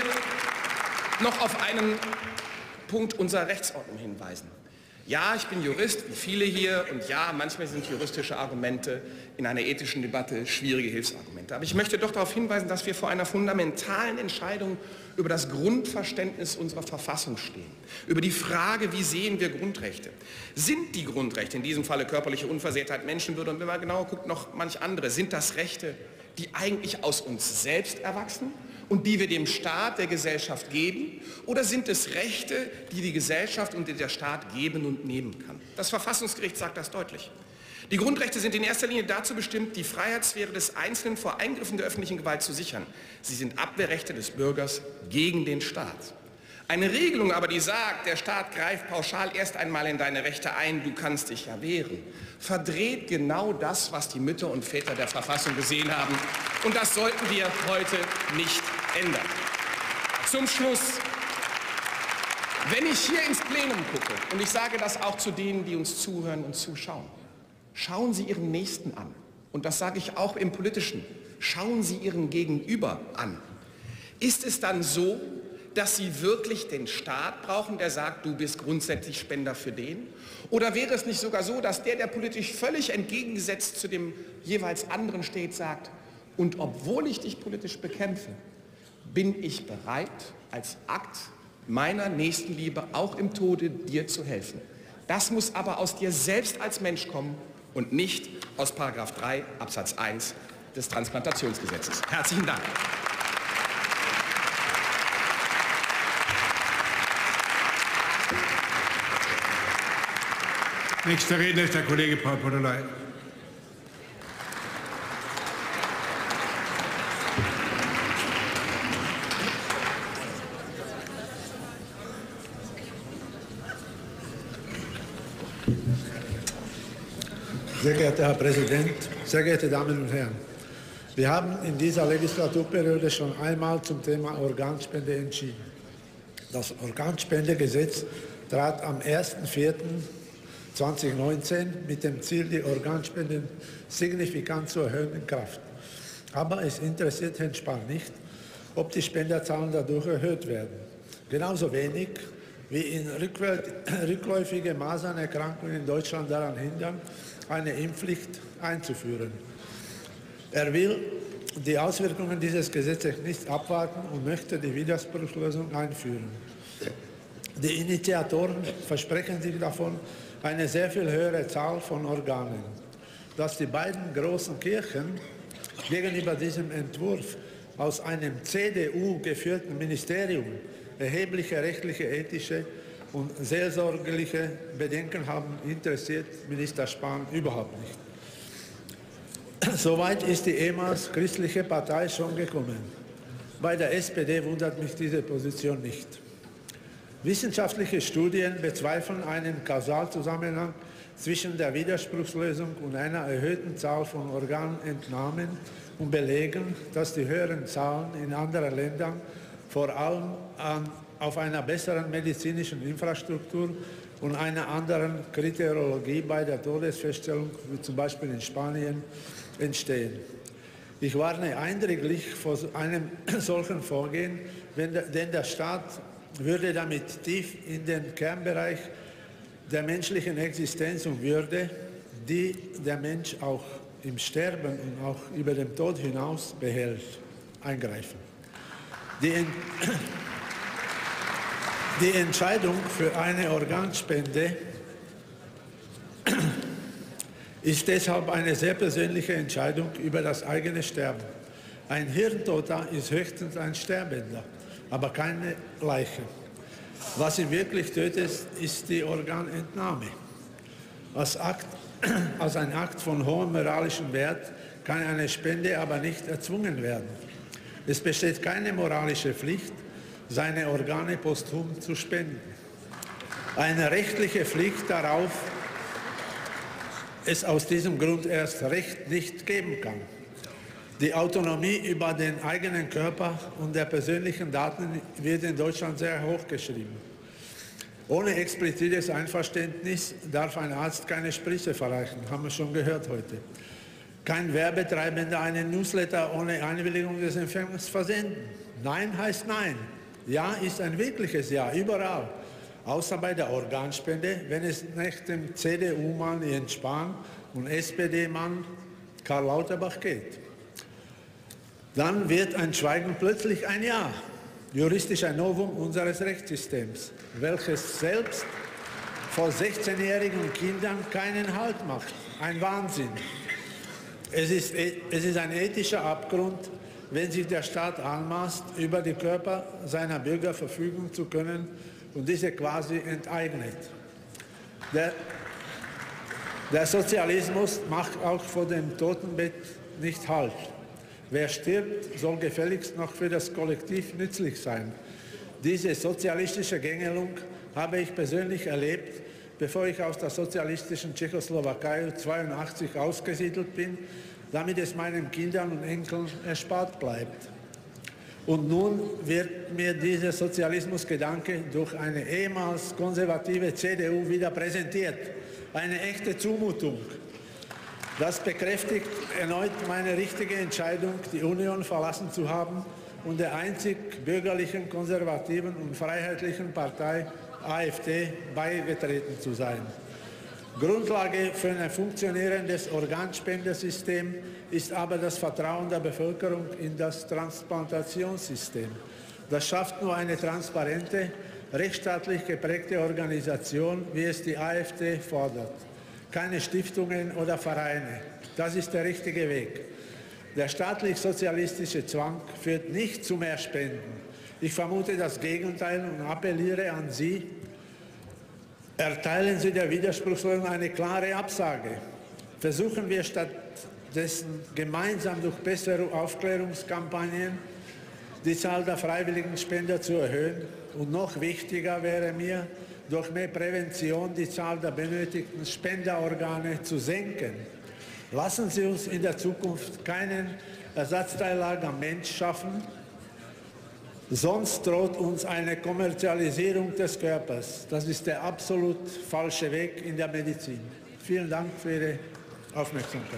noch auf einen Punkt unserer Rechtsordnung hinweisen. Ja, ich bin Jurist, wie viele hier, und ja, manchmal sind juristische Argumente in einer ethischen Debatte schwierige Hilfsargumente. Aber ich möchte doch darauf hinweisen, dass wir vor einer fundamentalen Entscheidung über das Grundverständnis unserer Verfassung stehen. Über die Frage, wie sehen wir Grundrechte? Sind die Grundrechte, in diesem Falle körperliche Unversehrtheit, Menschenwürde und wenn man genauer guckt, noch manch andere, sind das Rechte, die eigentlich aus uns selbst erwachsen und die wir dem Staat, der Gesellschaft geben? Oder sind es Rechte, die die Gesellschaft und der Staat geben und nehmen kann? Das Verfassungsgericht sagt das deutlich. Die Grundrechte sind in erster Linie dazu bestimmt, die Freiheitssphäre des Einzelnen vor Eingriffen der öffentlichen Gewalt zu sichern. Sie sind Abwehrrechte des Bürgers gegen den Staat. Eine Regelung aber, die sagt, der Staat greift pauschal erst einmal in deine Rechte ein, du kannst dich ja wehren, verdreht genau das, was die Mütter und Väter der Verfassung gesehen haben. Und das sollten wir heute nicht ändern. Zum Schluss, wenn ich hier ins Plenum gucke, und ich sage das auch zu denen, die uns zuhören und zuschauen, schauen Sie Ihren Nächsten an. Und das sage ich auch im Politischen. Schauen Sie Ihren Gegenüber an. Ist es dann so, dass Sie wirklich den Staat brauchen, der sagt, du bist grundsätzlich Spender für den? Oder wäre es nicht sogar so, dass der politisch völlig entgegengesetzt zu dem jeweils anderen steht, sagt, und obwohl ich dich politisch bekämpfe, bin ich bereit, als Akt meiner Nächstenliebe auch im Tode dir zu helfen. Das muss aber aus dir selbst als Mensch kommen und nicht aus § 3 Absatz 1 des Transplantationsgesetzes. Herzlichen Dank. Nächster Redner ist der Kollege Paul Podolay. Sehr geehrter Herr Präsident, sehr geehrte Damen und Herren! Wir haben in dieser Legislaturperiode schon einmal zum Thema Organspende entschieden. Das Organspendegesetz trat am 1.4.2019 mit dem Ziel, die Organspenden signifikant zu erhöhen, in Kraft. Aber es interessiert Herrn Spahn nicht, ob die Spenderzahlen dadurch erhöht werden. Genauso wenig wie ihn rückläufige Masernerkrankungen in Deutschland daran hindern, eine Impfpflicht einzuführen. Er will die Auswirkungen dieses Gesetzes nicht abwarten und möchte die Widerspruchslösung einführen. Die Initiatoren versprechen sich davon eine sehr viel höhere Zahl von Organen. Dass die beiden großen Kirchen gegenüber diesem Entwurf aus einem CDU-geführten Ministerium erhebliche rechtliche, ethische und seelsorgerliche Bedenken haben, interessiert Minister Spahn überhaupt nicht. Soweit ist die ehemals christliche Partei schon gekommen. Bei der SPD wundert mich diese Position nicht. Wissenschaftliche Studien bezweifeln einen Kausalzusammenhang zwischen der Widerspruchslösung und einer erhöhten Zahl von Organentnahmen und belegen, dass die höheren Zahlen in anderen Ländern vor allem auf einer besseren medizinischen Infrastruktur und einer anderen Kriteriologie bei der Todesfeststellung, wie zum Beispiel in Spanien, entstehen. Ich warne eindringlich vor einem solchen Vorgehen, denn der Staat würde damit tief in den Kernbereich der menschlichen Existenz und Würde, die der Mensch auch im Sterben und auch über den Tod hinaus behält, eingreifen. Die Entscheidung für eine Organspende ist deshalb eine sehr persönliche Entscheidung über das eigene Sterben. Ein Hirntoter ist höchstens ein Sterbender, aber keine Leiche. Was ihn wirklich tötet, ist die Organentnahme. Als ein Akt von hohem moralischem Wert kann eine Spende aber nicht erzwungen werden. Es besteht keine moralische Pflicht, seine Organe posthum zu spenden. Eine rechtliche Pflicht darauf es aus diesem Grund erst recht nicht geben kann. Die Autonomie über den eigenen Körper und der persönlichen Daten wird in Deutschland sehr hoch geschrieben. Ohne explizites Einverständnis darf ein Arzt keine Spritze verreichen, haben wir schon gehört heute. Kein Werbetreibender einen Newsletter ohne Einwilligung des Empfängers versenden. Nein heißt Nein. Ja ist ein wirkliches Ja, überall. Außer bei der Organspende, wenn es nach dem CDU-Mann Jens Spahn und SPD-Mann Karl Lauterbach geht. Dann wird ein Schweigen plötzlich ein Ja. Juristisch ein Novum unseres Rechtssystems, welches selbst vor 16-jährigen Kindern keinen Halt macht. Ein Wahnsinn. Es ist ein ethischer Abgrund, wenn sich der Staat anmaßt, über die Körper seiner Bürger verfügen zu können und diese quasi enteignet. Der Sozialismus macht auch vor dem Totenbett nicht Halt. Wer stirbt, soll gefälligst noch für das Kollektiv nützlich sein. Diese sozialistische Gängelung habe ich persönlich erlebt, bevor ich aus der sozialistischen Tschechoslowakei 1982 ausgesiedelt bin, damit es meinen Kindern und Enkeln erspart bleibt. Und nun wird mir dieser Sozialismusgedanke durch eine ehemals konservative CDU wieder präsentiert. Eine echte Zumutung. Das bekräftigt erneut meine richtige Entscheidung, die Union verlassen zu haben und der einzig bürgerlichen, konservativen und freiheitlichen Partei AfD beigetreten zu sein. Grundlage für ein funktionierendes Organspendesystem ist aber das Vertrauen der Bevölkerung in das Transplantationssystem. Das schafft nur eine transparente, rechtsstaatlich geprägte Organisation, wie es die AfD fordert. Keine Stiftungen oder Vereine. Das ist der richtige Weg. Der staatlich-sozialistische Zwang führt nicht zu mehr Spenden. Ich vermute das Gegenteil und appelliere an Sie, erteilen Sie der Widerspruchslösung eine klare Absage. Versuchen wir stattdessen gemeinsam durch bessere Aufklärungskampagnen die Zahl der freiwilligen Spender zu erhöhen. Und noch wichtiger wäre mir, durch mehr Prävention die Zahl der benötigten Spenderorgane zu senken. Lassen Sie uns in der Zukunft keinen Ersatzteillager Mensch schaffen, sonst droht uns eine Kommerzialisierung des Körpers. Das ist der absolut falsche Weg in der Medizin. Vielen Dank für Ihre Aufmerksamkeit.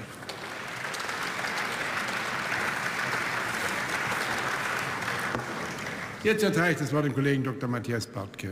Jetzt erteile ich das Wort dem Kollegen Dr. Matthias Bartke.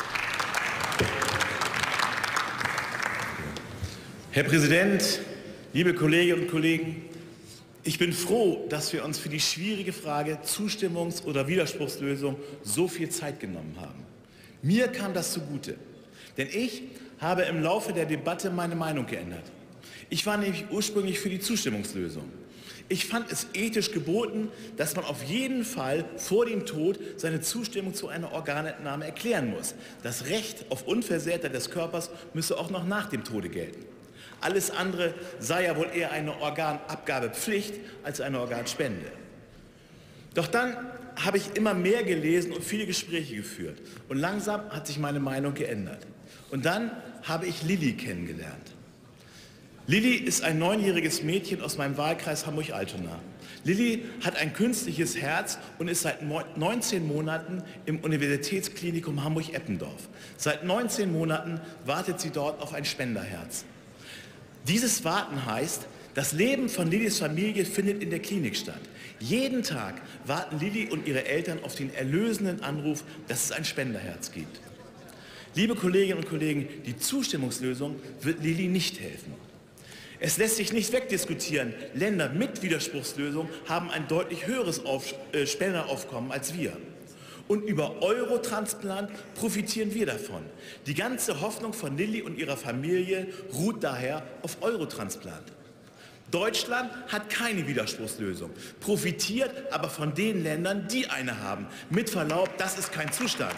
Herr Präsident, Liebe Kolleginnen und Kollegen, ich bin froh, dass wir uns für die schwierige Frage Zustimmungs- oder Widerspruchslösung so viel Zeit genommen haben. Mir kam das zugute, denn ich habe im Laufe der Debatte meine Meinung geändert. Ich war nämlich ursprünglich für die Zustimmungslösung. Ich fand es ethisch geboten, dass man auf jeden Fall vor dem Tod seine Zustimmung zu einer Organentnahme erklären muss. Das Recht auf Unversehrtheit des Körpers müsse auch noch nach dem Tode gelten. Alles andere sei ja wohl eher eine Organabgabepflicht als eine Organspende. Doch dann habe ich immer mehr gelesen und viele Gespräche geführt. Und langsam hat sich meine Meinung geändert. Und dann habe ich Lilly kennengelernt. Lilly ist ein 9-jähriges Mädchen aus meinem Wahlkreis Hamburg-Altona. Lilly hat ein künstliches Herz und ist seit 19 Monaten im Universitätsklinikum Hamburg-Eppendorf. Seit 19 Monaten wartet sie dort auf ein Spenderherz. Dieses Warten heißt, das Leben von Lillys Familie findet in der Klinik statt. Jeden Tag warten Lilly und ihre Eltern auf den erlösenden Anruf, dass es ein Spenderherz gibt. Liebe Kolleginnen und Kollegen, die Zustimmungslösung wird Lilly nicht helfen. Es lässt sich nicht wegdiskutieren, Länder mit Widerspruchslösung haben ein deutlich höheres Spenderaufkommen als wir. Und über Eurotransplant profitieren wir davon. Die ganze Hoffnung von Lilly und ihrer Familie ruht daher auf Eurotransplant. Deutschland hat keine Widerspruchslösung, profitiert aber von den Ländern, die eine haben. Mit Verlaub, das ist kein Zustand.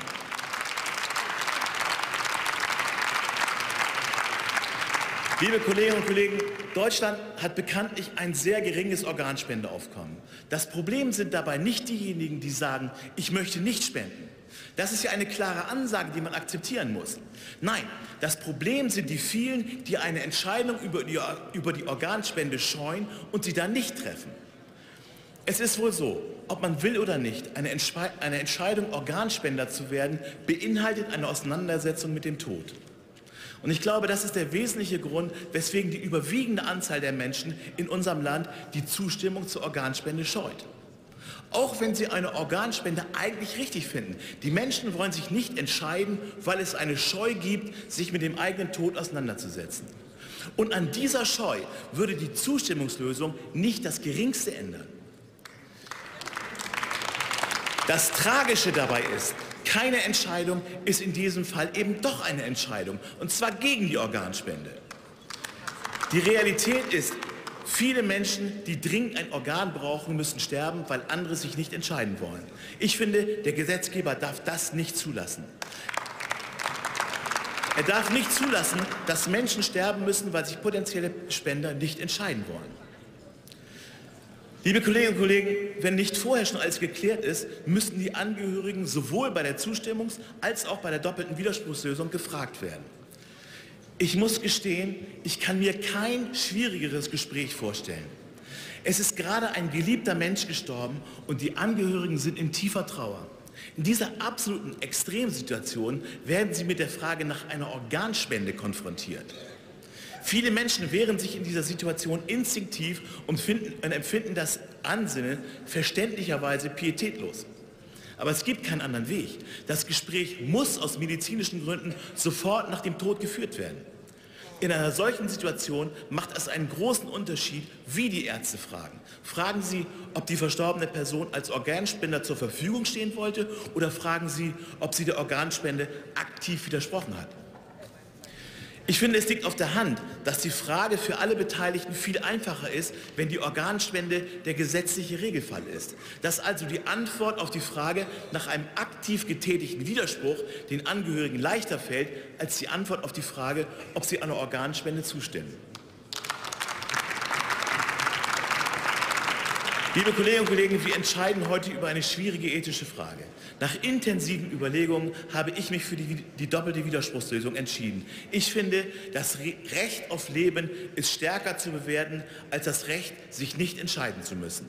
Liebe Kolleginnen und Kollegen, Deutschland hat bekanntlich ein sehr geringes Organspendeaufkommen. Das Problem sind dabei nicht diejenigen, die sagen, ich möchte nicht spenden. Das ist ja eine klare Ansage, die man akzeptieren muss. Nein, das Problem sind die vielen, die eine Entscheidung über die Organspende scheuen und sie dann nicht treffen. Es ist wohl so, ob man will oder nicht, eine Entscheidung, Organspender zu werden, beinhaltet eine Auseinandersetzung mit dem Tod. Und ich glaube, das ist der wesentliche Grund, weswegen die überwiegende Anzahl der Menschen in unserem Land die Zustimmung zur Organspende scheut. Auch wenn sie eine Organspende eigentlich richtig finden. Die Menschen wollen sich nicht entscheiden, weil es eine Scheu gibt, sich mit dem eigenen Tod auseinanderzusetzen. Und an dieser Scheu würde die Zustimmungslösung nicht das Geringste ändern. Das Tragische dabei ist, keine Entscheidung ist in diesem Fall eben doch eine Entscheidung, und zwar gegen die Organspende. Die Realität ist, viele Menschen, die dringend ein Organ brauchen, müssen sterben, weil andere sich nicht entscheiden wollen. Ich finde, der Gesetzgeber darf das nicht zulassen. Er darf nicht zulassen, dass Menschen sterben müssen, weil sich potenzielle Spender nicht entscheiden wollen. Liebe Kolleginnen und Kollegen, wenn nicht vorher schon alles geklärt ist, müssten die Angehörigen sowohl bei der Zustimmungs- als auch bei der doppelten Widerspruchslösung gefragt werden. Ich muss gestehen, ich kann mir kein schwierigeres Gespräch vorstellen. Es ist gerade ein geliebter Mensch gestorben und die Angehörigen sind in tiefer Trauer. In dieser absoluten Extremsituation werden sie mit der Frage nach einer Organspende konfrontiert. Viele Menschen wehren sich in dieser Situation instinktiv und empfinden das Ansinnen verständlicherweise pietätlos. Aber es gibt keinen anderen Weg. Das Gespräch muss aus medizinischen Gründen sofort nach dem Tod geführt werden. In einer solchen Situation macht es einen großen Unterschied, wie die Ärzte fragen. Fragen sie, ob die verstorbene Person als Organspender zur Verfügung stehen wollte, oder fragen sie, ob sie der Organspende aktiv widersprochen hat. Ich finde, es liegt auf der Hand, dass die Frage für alle Beteiligten viel einfacher ist, wenn die Organspende der gesetzliche Regelfall ist. Dass also die Antwort auf die Frage nach einem aktiv getätigten Widerspruch den Angehörigen leichter fällt, als die Antwort auf die Frage, ob sie einer Organspende zustimmen. Liebe Kolleginnen und Kollegen, wir entscheiden heute über eine schwierige ethische Frage. Nach intensiven Überlegungen habe ich mich für die doppelte Widerspruchslösung entschieden. Ich finde, das Recht auf Leben ist stärker zu bewerten als das Recht, sich nicht entscheiden zu müssen.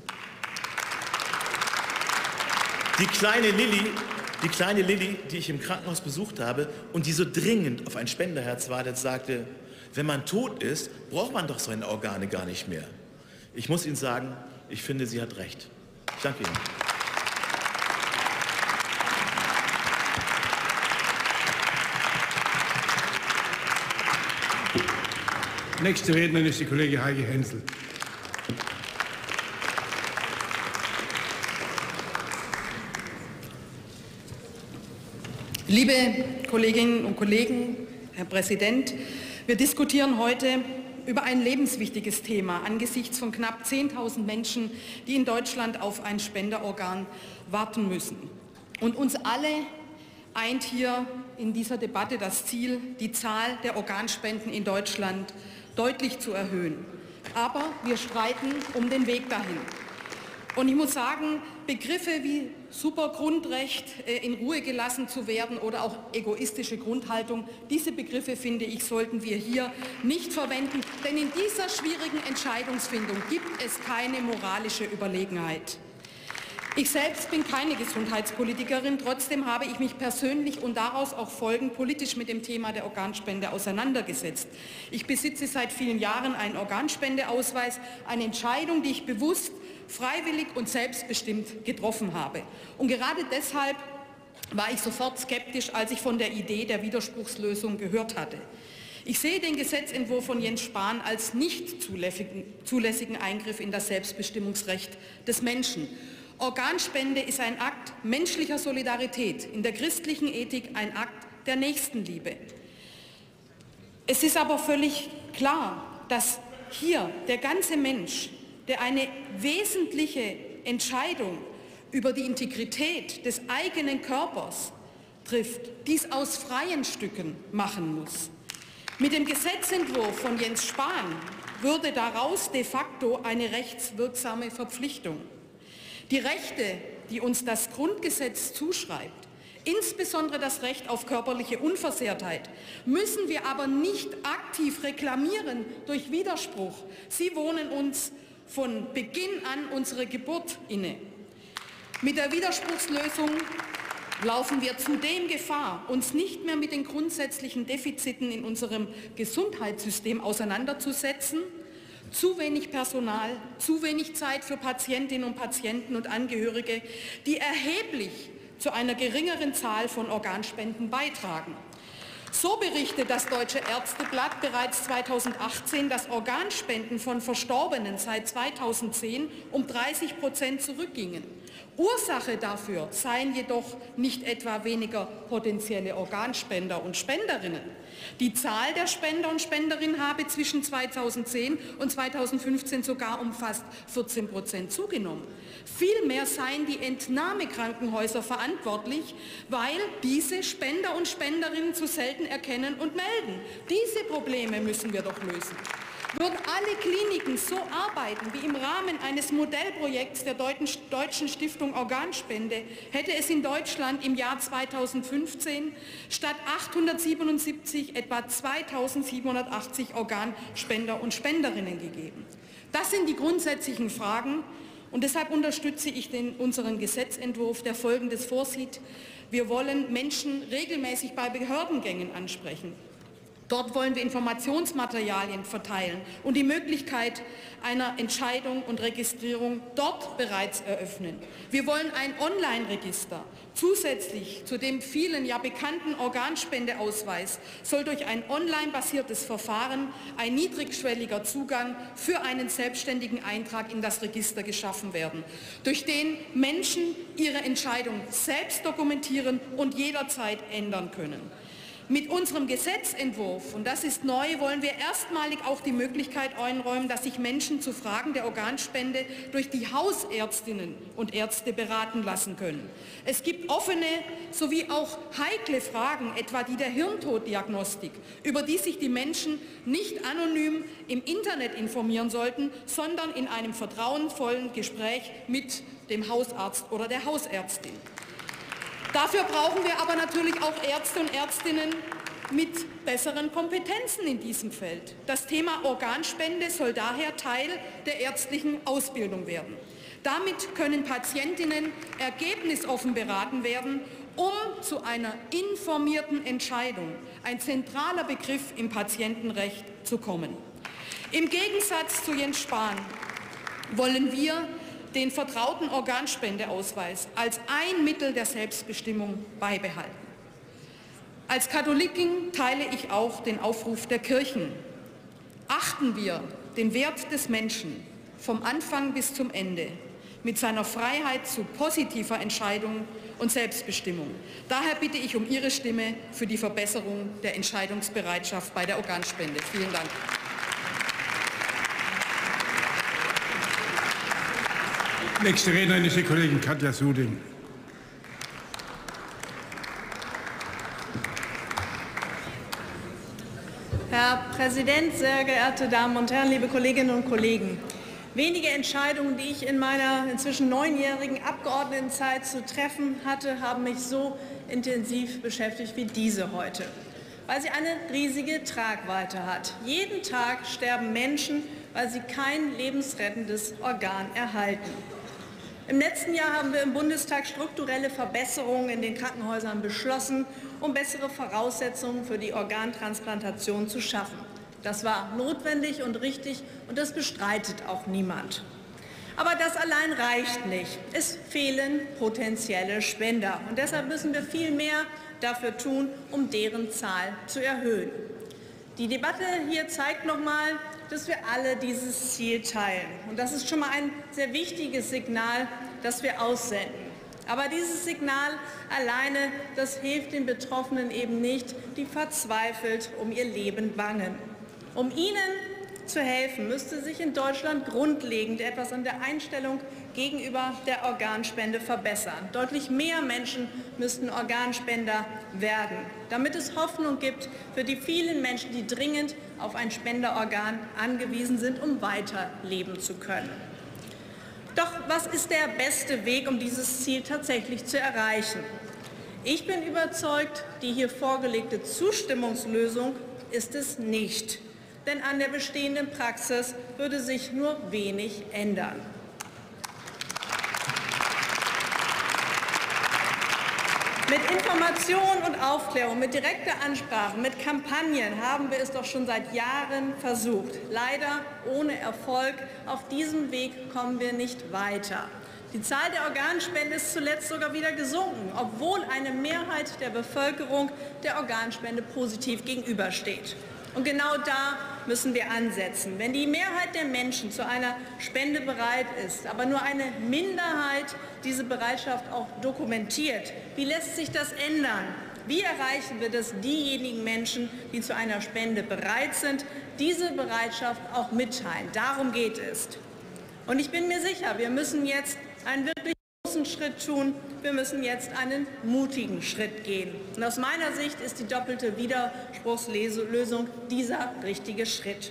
Die kleine Lilly, die ich im Krankenhaus besucht habe und die so dringend auf ein Spenderherz wartet, sagte, wenn man tot ist, braucht man doch seine Organe gar nicht mehr. Ich muss Ihnen sagen, ich finde, sie hat recht. Ich danke Ihnen. Nächste Rednerin ist die Kollegin Heike Hensel. Liebe Kolleginnen und Kollegen, Herr Präsident, wir diskutieren heute über ein lebenswichtiges Thema angesichts von knapp 10.000 Menschen, die in Deutschland auf ein Spenderorgan warten müssen. Und uns alle eint hier in dieser Debatte das Ziel, die Zahl der Organspenden in Deutschland deutlich zu erhöhen. Aber wir streiten um den Weg dahin. Und ich muss sagen, Begriffe wie Supergrundrecht, in Ruhe gelassen zu werden oder auch egoistische Grundhaltung, diese Begriffe, finde ich, sollten wir hier nicht verwenden, denn in dieser schwierigen Entscheidungsfindung gibt es keine moralische Überlegenheit. Ich selbst bin keine Gesundheitspolitikerin, trotzdem habe ich mich persönlich und daraus auch folgend politisch mit dem Thema der Organspende auseinandergesetzt. Ich besitze seit vielen Jahren einen Organspendeausweis, eine Entscheidung, die ich bewusst, freiwillig und selbstbestimmt getroffen habe. Und gerade deshalb war ich sofort skeptisch, als ich von der Idee der Widerspruchslösung gehört hatte. Ich sehe den Gesetzentwurf von Jens Spahn als nicht zulässigen Eingriff in das Selbstbestimmungsrecht des Menschen. Organspende ist ein Akt menschlicher Solidarität, in der christlichen Ethik ein Akt der Nächstenliebe. Es ist aber völlig klar, dass hier der ganze Mensch, der eine wesentliche Entscheidung über die Integrität des eigenen Körpers trifft, dies aus freien Stücken machen muss. Mit dem Gesetzentwurf von Jens Spahn würde daraus de facto eine rechtswirksame Verpflichtung. Die Rechte, die uns das Grundgesetz zuschreibt, insbesondere das Recht auf körperliche Unversehrtheit, müssen wir aber nicht aktiv reklamieren durch Widerspruch. Sie wohnen uns von Beginn an unserer Geburt inne. Mit der Widerspruchslösung laufen wir zudem Gefahr, uns nicht mehr mit den grundsätzlichen Defiziten in unserem Gesundheitssystem auseinanderzusetzen. Zu wenig Personal, zu wenig Zeit für Patientinnen und Patienten und Angehörige, die erheblich zu einer geringeren Zahl von Organspenden beitragen. So berichtet das Deutsche Ärzteblatt bereits 2018, dass Organspenden von Verstorbenen seit 2010 um 30% zurückgingen. Ursache dafür seien jedoch nicht etwa weniger potenzielle Organspender und Spenderinnen. Die Zahl der Spender und Spenderinnen habe zwischen 2010 und 2015 sogar um fast 14% zugenommen. Vielmehr seien die Entnahmekrankenhäuser verantwortlich, weil diese Spender und Spenderinnen zu selten erkennen und melden. Diese Probleme müssen wir doch lösen. Würden alle Kliniken so arbeiten wie im Rahmen eines Modellprojekts der Deutschen Stiftung Organspende, hätte es in Deutschland im Jahr 2015 statt 877 etwa 2780 Organspender und Spenderinnen gegeben. Das sind die grundsätzlichen Fragen und deshalb unterstütze ich unseren Gesetzentwurf, der Folgendes vorsieht. Wir wollen Menschen regelmäßig bei Behördengängen ansprechen. Dort wollen wir Informationsmaterialien verteilen und die Möglichkeit einer Entscheidung und Registrierung dort bereits eröffnen. Wir wollen ein Online-Register. Zusätzlich zu dem vielen ja bekannten Organspendeausweis soll durch ein online-basiertes Verfahren ein niedrigschwelliger Zugang für einen selbstständigen Eintrag in das Register geschaffen werden, durch den Menschen ihre Entscheidung selbst dokumentieren und jederzeit ändern können. Mit unserem Gesetzentwurf, und das ist neu, wollen wir erstmalig auch die Möglichkeit einräumen, dass sich Menschen zu Fragen der Organspende durch die Hausärztinnen und Ärzte beraten lassen können. Es gibt offene sowie auch heikle Fragen, etwa die der Hirntoddiagnostik, über die sich die Menschen nicht anonym im Internet informieren sollten, sondern in einem vertrauensvollen Gespräch mit dem Hausarzt oder der Hausärztin. Dafür brauchen wir aber natürlich auch Ärzte und Ärztinnen mit besseren Kompetenzen in diesem Feld. Das Thema Organspende soll daher Teil der ärztlichen Ausbildung werden. Damit können Patientinnen ergebnisoffen beraten werden, um zu einer informierten Entscheidung, ein zentraler Begriff im Patientenrecht, zu kommen. Im Gegensatz zu Jens Spahn wollen wir den vertrauten Organspendeausweis als ein Mittel der Selbstbestimmung beibehalten. Als Katholikin teile ich auch den Aufruf der Kirchen. Achten wir den Wert des Menschen vom Anfang bis zum Ende mit seiner Freiheit zu positiver Entscheidung und Selbstbestimmung. Daher bitte ich um Ihre Stimme für die Verbesserung der Entscheidungsbereitschaft bei der Organspende. Vielen Dank. Nächste Rednerin ist die Kollegin Katja Suding. Herr Präsident, sehr geehrte Damen und Herren, liebe Kolleginnen und Kollegen! Wenige Entscheidungen, die ich in meiner inzwischen 9-jährigen Abgeordnetenzeit zu treffen hatte, haben mich so intensiv beschäftigt wie diese heute, weil sie eine riesige Tragweite hat. Jeden Tag sterben Menschen, weil sie kein lebensrettendes Organ erhalten. Im letzten Jahr haben wir im Bundestag strukturelle Verbesserungen in den Krankenhäusern beschlossen, um bessere Voraussetzungen für die Organtransplantation zu schaffen. Das war notwendig und richtig, und das bestreitet auch niemand. Aber das allein reicht nicht. Es fehlen potenzielle Spender, und deshalb müssen wir viel mehr dafür tun, um deren Zahl zu erhöhen. Die Debatte hier zeigt noch mal, dass wir alle dieses Ziel teilen. Und das ist schon mal ein sehr wichtiges Signal, das wir aussenden. Aber dieses Signal alleine, das hilft den Betroffenen eben nicht, die verzweifelt um ihr Leben bangen. Um ihnen zu helfen, müsste sich in Deutschland grundlegend etwas an der Einstellung gegenüber der Organspende verbessern. Deutlich mehr Menschen müssten Organspender werden, damit es Hoffnung gibt für die vielen Menschen, die dringend auf ein Spenderorgan angewiesen sind, um weiterleben zu können. Doch was ist der beste Weg, um dieses Ziel tatsächlich zu erreichen? Ich bin überzeugt, die hier vorgelegte Zustimmungslösung ist es nicht. Denn an der bestehenden Praxis würde sich nur wenig ändern. Mit Information und Aufklärung, mit direkter Ansprache, mit Kampagnen haben wir es doch schon seit Jahren versucht. Leider ohne Erfolg. Auf diesem Weg kommen wir nicht weiter. Die Zahl der Organspende ist zuletzt sogar wieder gesunken, obwohl eine Mehrheit der Bevölkerung der Organspende positiv gegenübersteht. Und genau da müssen wir ansetzen. Wenn die Mehrheit der Menschen zu einer Spende bereit ist, aber nur eine Minderheit diese Bereitschaft auch dokumentiert, wie lässt sich das ändern? Wie erreichen wir, dass diejenigen Menschen, die zu einer Spende bereit sind, diese Bereitschaft auch mitteilen? Darum geht es. Und ich bin mir sicher, wir müssen jetzt einen wirklich großen Schritt tun. Wir müssen jetzt einen mutigen Schritt gehen. Und aus meiner Sicht ist die doppelte Widerspruchslösung dieser richtige Schritt.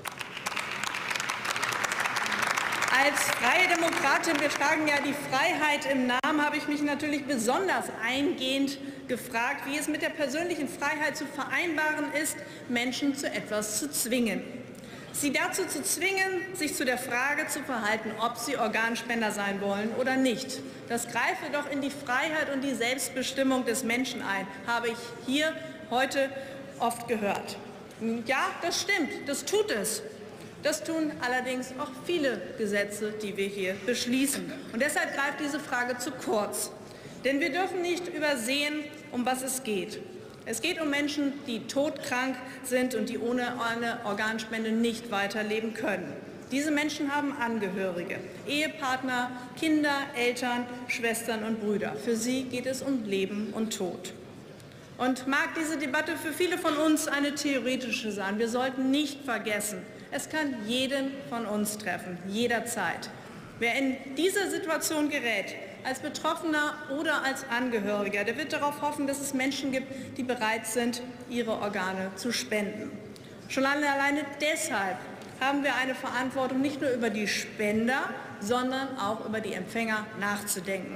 Als freie Demokratin, wir tragen ja die Freiheit im Namen, habe ich mich natürlich besonders eingehend gefragt, wie es mit der persönlichen Freiheit zu vereinbaren ist, Menschen zu etwas zu zwingen. Sie dazu zu zwingen, sich zu der Frage zu verhalten, ob sie Organspender sein wollen oder nicht. Das greife doch in die Freiheit und die Selbstbestimmung des Menschen ein, habe ich hier heute oft gehört. Ja, das stimmt, das tut es. Das tun allerdings auch viele Gesetze, die wir hier beschließen. Und deshalb greift diese Frage zu kurz. Denn wir dürfen nicht übersehen, um was es geht. Es geht um Menschen, die todkrank sind und die ohne eine Organspende nicht weiterleben können. Diese Menschen haben Angehörige, Ehepartner, Kinder, Eltern, Schwestern und Brüder. Für sie geht es um Leben und Tod. Und mag diese Debatte für viele von uns eine theoretische sein, wir sollten nicht vergessen, es kann jeden von uns treffen, jederzeit. Wer in diese Situation gerät, als Betroffener oder als Angehöriger, der wird darauf hoffen, dass es Menschen gibt, die bereit sind, ihre Organe zu spenden. Schon alleine deshalb haben wir eine Verantwortung, nicht nur über die Spender, sondern auch über die Empfänger nachzudenken.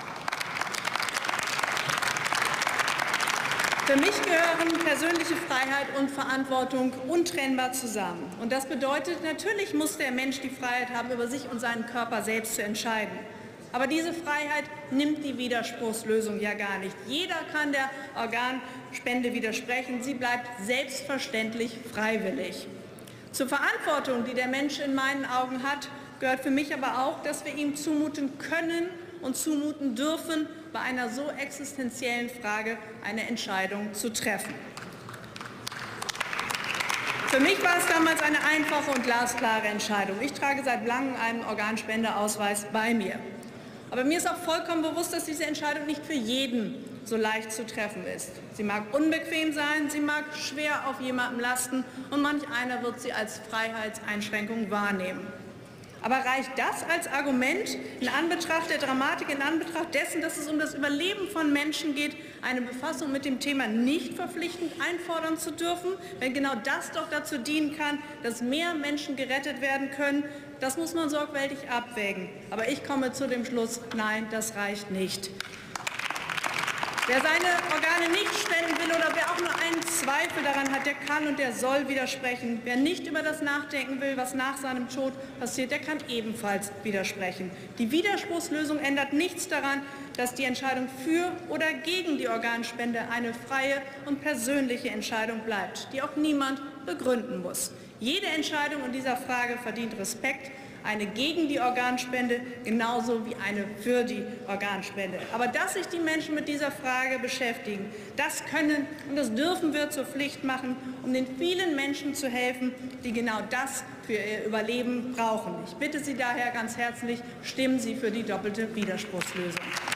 Für mich gehören persönliche Freiheit und Verantwortung untrennbar zusammen. Und das bedeutet, natürlich muss der Mensch die Freiheit haben, über sich und seinen Körper selbst zu entscheiden. Aber diese Freiheit nimmt die Widerspruchslösung ja gar nicht. Jeder kann der Organspende widersprechen. Sie bleibt selbstverständlich freiwillig. Zur Verantwortung, die der Mensch in meinen Augen hat, gehört für mich aber auch, dass wir ihm zumuten können und zumuten dürfen, bei einer so existenziellen Frage eine Entscheidung zu treffen. Für mich war es damals eine einfache und glasklare Entscheidung. Ich trage seit langem einen Organspendeausweis bei mir. Aber mir ist auch vollkommen bewusst, dass diese Entscheidung nicht für jeden so leicht zu treffen ist. Sie mag unbequem sein, sie mag schwer auf jemandem lasten und manch einer wird sie als Freiheitseinschränkung wahrnehmen. Aber reicht das als Argument in Anbetracht der Dramatik, in Anbetracht dessen, dass es um das Überleben von Menschen geht, eine Befassung mit dem Thema nicht verpflichtend einfordern zu dürfen, wenn genau das doch dazu dienen kann, dass mehr Menschen gerettet werden können? Das muss man sorgfältig abwägen. Aber ich komme zu dem Schluss, nein, das reicht nicht. Wer seine Organe nicht spenden will oder wer auch nur einen Zweifel daran hat, der kann und der soll widersprechen. Wer nicht über das nachdenken will, was nach seinem Tod passiert, der kann ebenfalls widersprechen. Die Widerspruchslösung ändert nichts daran, dass die Entscheidung für oder gegen die Organspende eine freie und persönliche Entscheidung bleibt, die auch niemand begründen muss. Jede Entscheidung in dieser Frage verdient Respekt. Eine gegen die Organspende genauso wie eine für die Organspende. Aber dass sich die Menschen mit dieser Frage beschäftigen, das können und das dürfen wir zur Pflicht machen, um den vielen Menschen zu helfen, die genau das für ihr Überleben brauchen. Ich bitte Sie daher ganz herzlich, stimmen Sie für die doppelte Widerspruchslösung.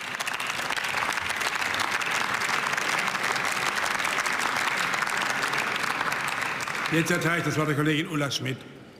Jetzt erteile ich das Wort der Kollegin Ulla Schmidt.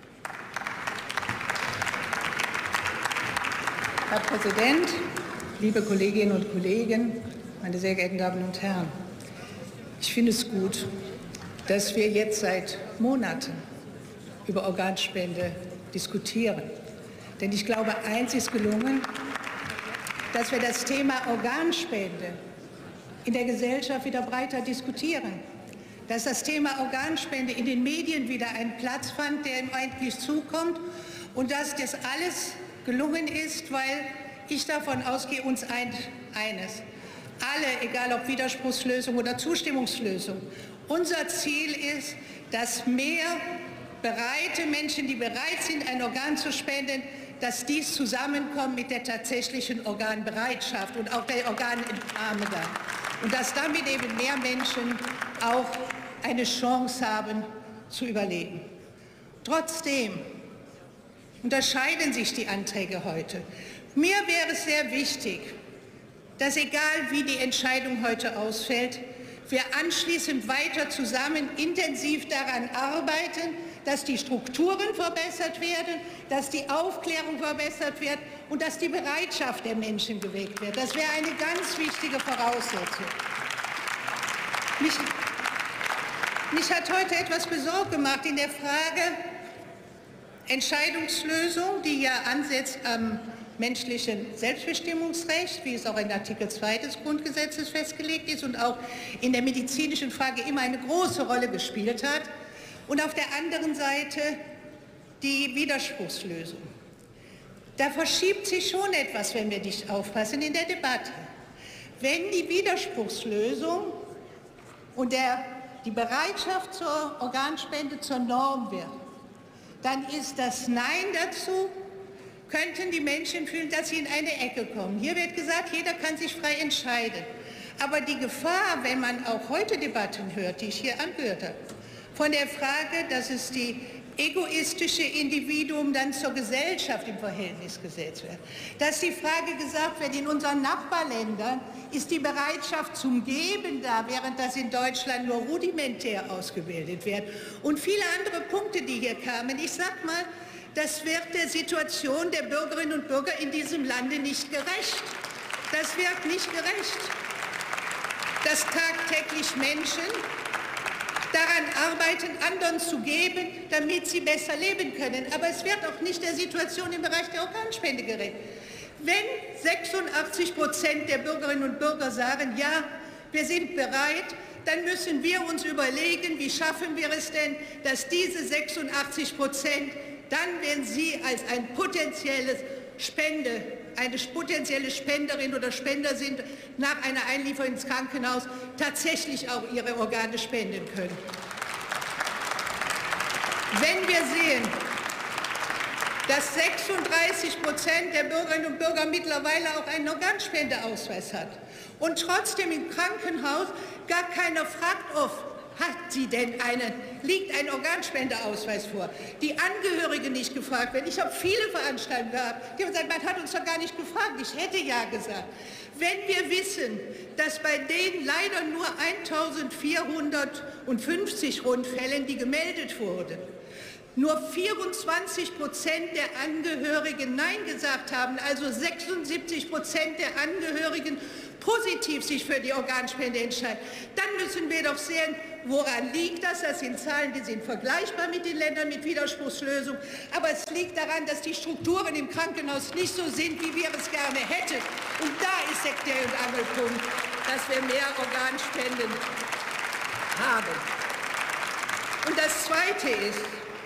Herr Präsident, liebe Kolleginnen und Kollegen, meine sehr geehrten Damen und Herren! Ich finde es gut, dass wir jetzt seit Monaten über Organspende diskutieren. Denn ich glaube, eins ist gelungen, dass wir das Thema Organspende in der Gesellschaft wieder breiter diskutieren. Dass das Thema Organspende in den Medien wieder einen Platz fand, der ihm eigentlich zukommt. Und dass das alles gelungen ist, weil ich davon ausgehe, uns eint eines. Alle, egal ob Widerspruchslösung oder Zustimmungslösung, unser Ziel ist, dass mehr bereite Menschen, die bereit sind, ein Organ zu spenden, dass dies zusammenkommt mit der tatsächlichen Organbereitschaft und auch der Organentnahme dann. Und dass damit eben mehr Menschen auch eine Chance haben, zu überleben. Trotzdem unterscheiden sich die Anträge heute. Mir wäre es sehr wichtig, dass egal wie die Entscheidung heute ausfällt, wir anschließend weiter zusammen intensiv daran arbeiten, dass die Strukturen verbessert werden, dass die Aufklärung verbessert wird und dass die Bereitschaft der Menschen geweckt wird. Das wäre eine ganz wichtige Voraussetzung. Mich hat heute etwas besorgt gemacht in der Frage Entscheidungslösung, die ja ansetzt am menschlichen Selbstbestimmungsrecht, wie es auch in Artikel 2 des Grundgesetzes festgelegt ist und auch in der medizinischen Frage immer eine große Rolle gespielt hat. Und auf der anderen Seite die Widerspruchslösung. Da verschiebt sich schon etwas, wenn wir nicht aufpassen, in der Debatte. Wenn die Widerspruchslösung und die Bereitschaft zur Organspende zur Norm wird, dann ist das Nein dazu, könnten die Menschen fühlen, dass sie in eine Ecke kommen. Hier wird gesagt, jeder kann sich frei entscheiden. Aber die Gefahr, wenn man auch heute Debatten hört, die ich hier angehört habe, von der Frage, dass es die egoistische Individuum dann zur Gesellschaft im Verhältnis gesetzt wird. Dass die Frage gesagt wird, in unseren Nachbarländern ist die Bereitschaft zum Geben da, während das in Deutschland nur rudimentär ausgebildet wird. Und viele andere Punkte, die hier kamen. Ich sage mal, das wird der Situation der Bürgerinnen und Bürger in diesem Lande nicht gerecht. Das wird nicht gerecht. Dass tagtäglich Menschen daran arbeiten, anderen zu geben, damit sie besser leben können. Aber es wird auch nicht der Situation im Bereich der Organspende gerecht. Wenn 86% der Bürgerinnen und Bürger sagen, ja, wir sind bereit, dann müssen wir uns überlegen, wie schaffen wir es denn, dass diese 86% dann, wenn sie als eine potenzielle Spenderin oder Spender sind, nach einer Einlieferung ins Krankenhaus tatsächlich auch ihre Organe spenden können. Wenn wir sehen, dass 36% der Bürgerinnen und Bürger mittlerweile auch einen Organspendeausweis hat und trotzdem im Krankenhaus gar keiner fragt oft, liegt ein Organspendeausweis vor? Die Angehörigen nicht gefragt werden. Ich habe viele Veranstaltungen gehabt, die haben gesagt, man hat uns doch gar nicht gefragt. Ich hätte ja gesagt. Wenn wir wissen, dass bei den leider nur 1450 Rundfällen, die gemeldet wurden, nur 24% der Angehörigen Nein gesagt haben, also 76% der Angehörigen positiv sich für die Organspende entscheiden, dann müssen wir doch sehen, woran liegt das? Das sind Zahlen, die sind vergleichbar mit den Ländern mit Widerspruchslösung. Aber es liegt daran, dass die Strukturen im Krankenhaus nicht so sind, wie wir es gerne hätten. Und da ist der Dreh- und Angelpunkt, dass wir mehr Organspenden haben. Und das Zweite ist,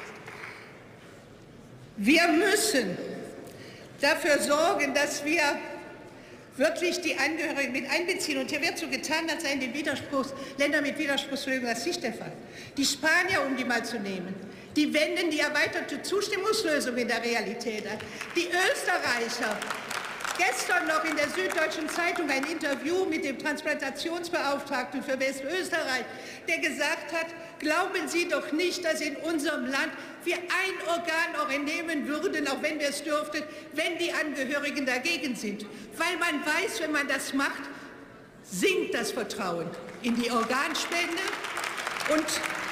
wir müssen dafür sorgen, dass wir wirklich die Angehörigen mit einbeziehen. Und hier wird so getan, als seien die Länder mit Widerspruchslösung. Das ist nicht der Fall. Die Spanier, um die mal zu nehmen, die wenden die erweiterte Zustimmungslösung in der Realität an. Die Österreicher, gestern noch in der Süddeutschen Zeitung ein Interview mit dem Transplantationsbeauftragten für Westösterreich, der gesagt hat, glauben Sie doch nicht, dass in unserem Land wir ein Organ auch entnehmen würden, auch wenn wir es dürften, wenn die Angehörigen dagegen sind. Weil man weiß, wenn man das macht, sinkt das Vertrauen in die Organspende und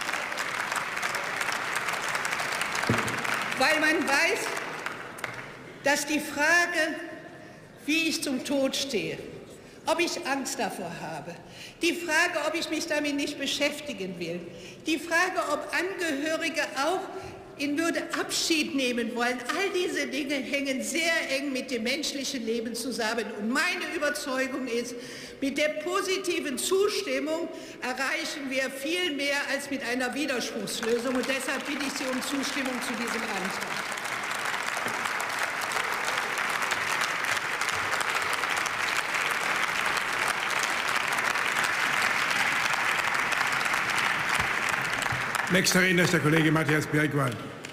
weil man weiß, dass die Frage, wie ich zum Tod stehe, ob ich Angst davor habe, die Frage, ob ich mich damit nicht beschäftigen will, die Frage, ob Angehörige auch in Würde Abschied nehmen wollen, all diese Dinge hängen sehr eng mit dem menschlichen Leben zusammen. Und meine Überzeugung ist, mit der positiven Zustimmung erreichen wir viel mehr als mit einer Widerspruchslösung. Und deshalb bitte ich Sie um Zustimmung zu diesem Antrag. Nächster Redner ist der Kollege Matthias Birkmann.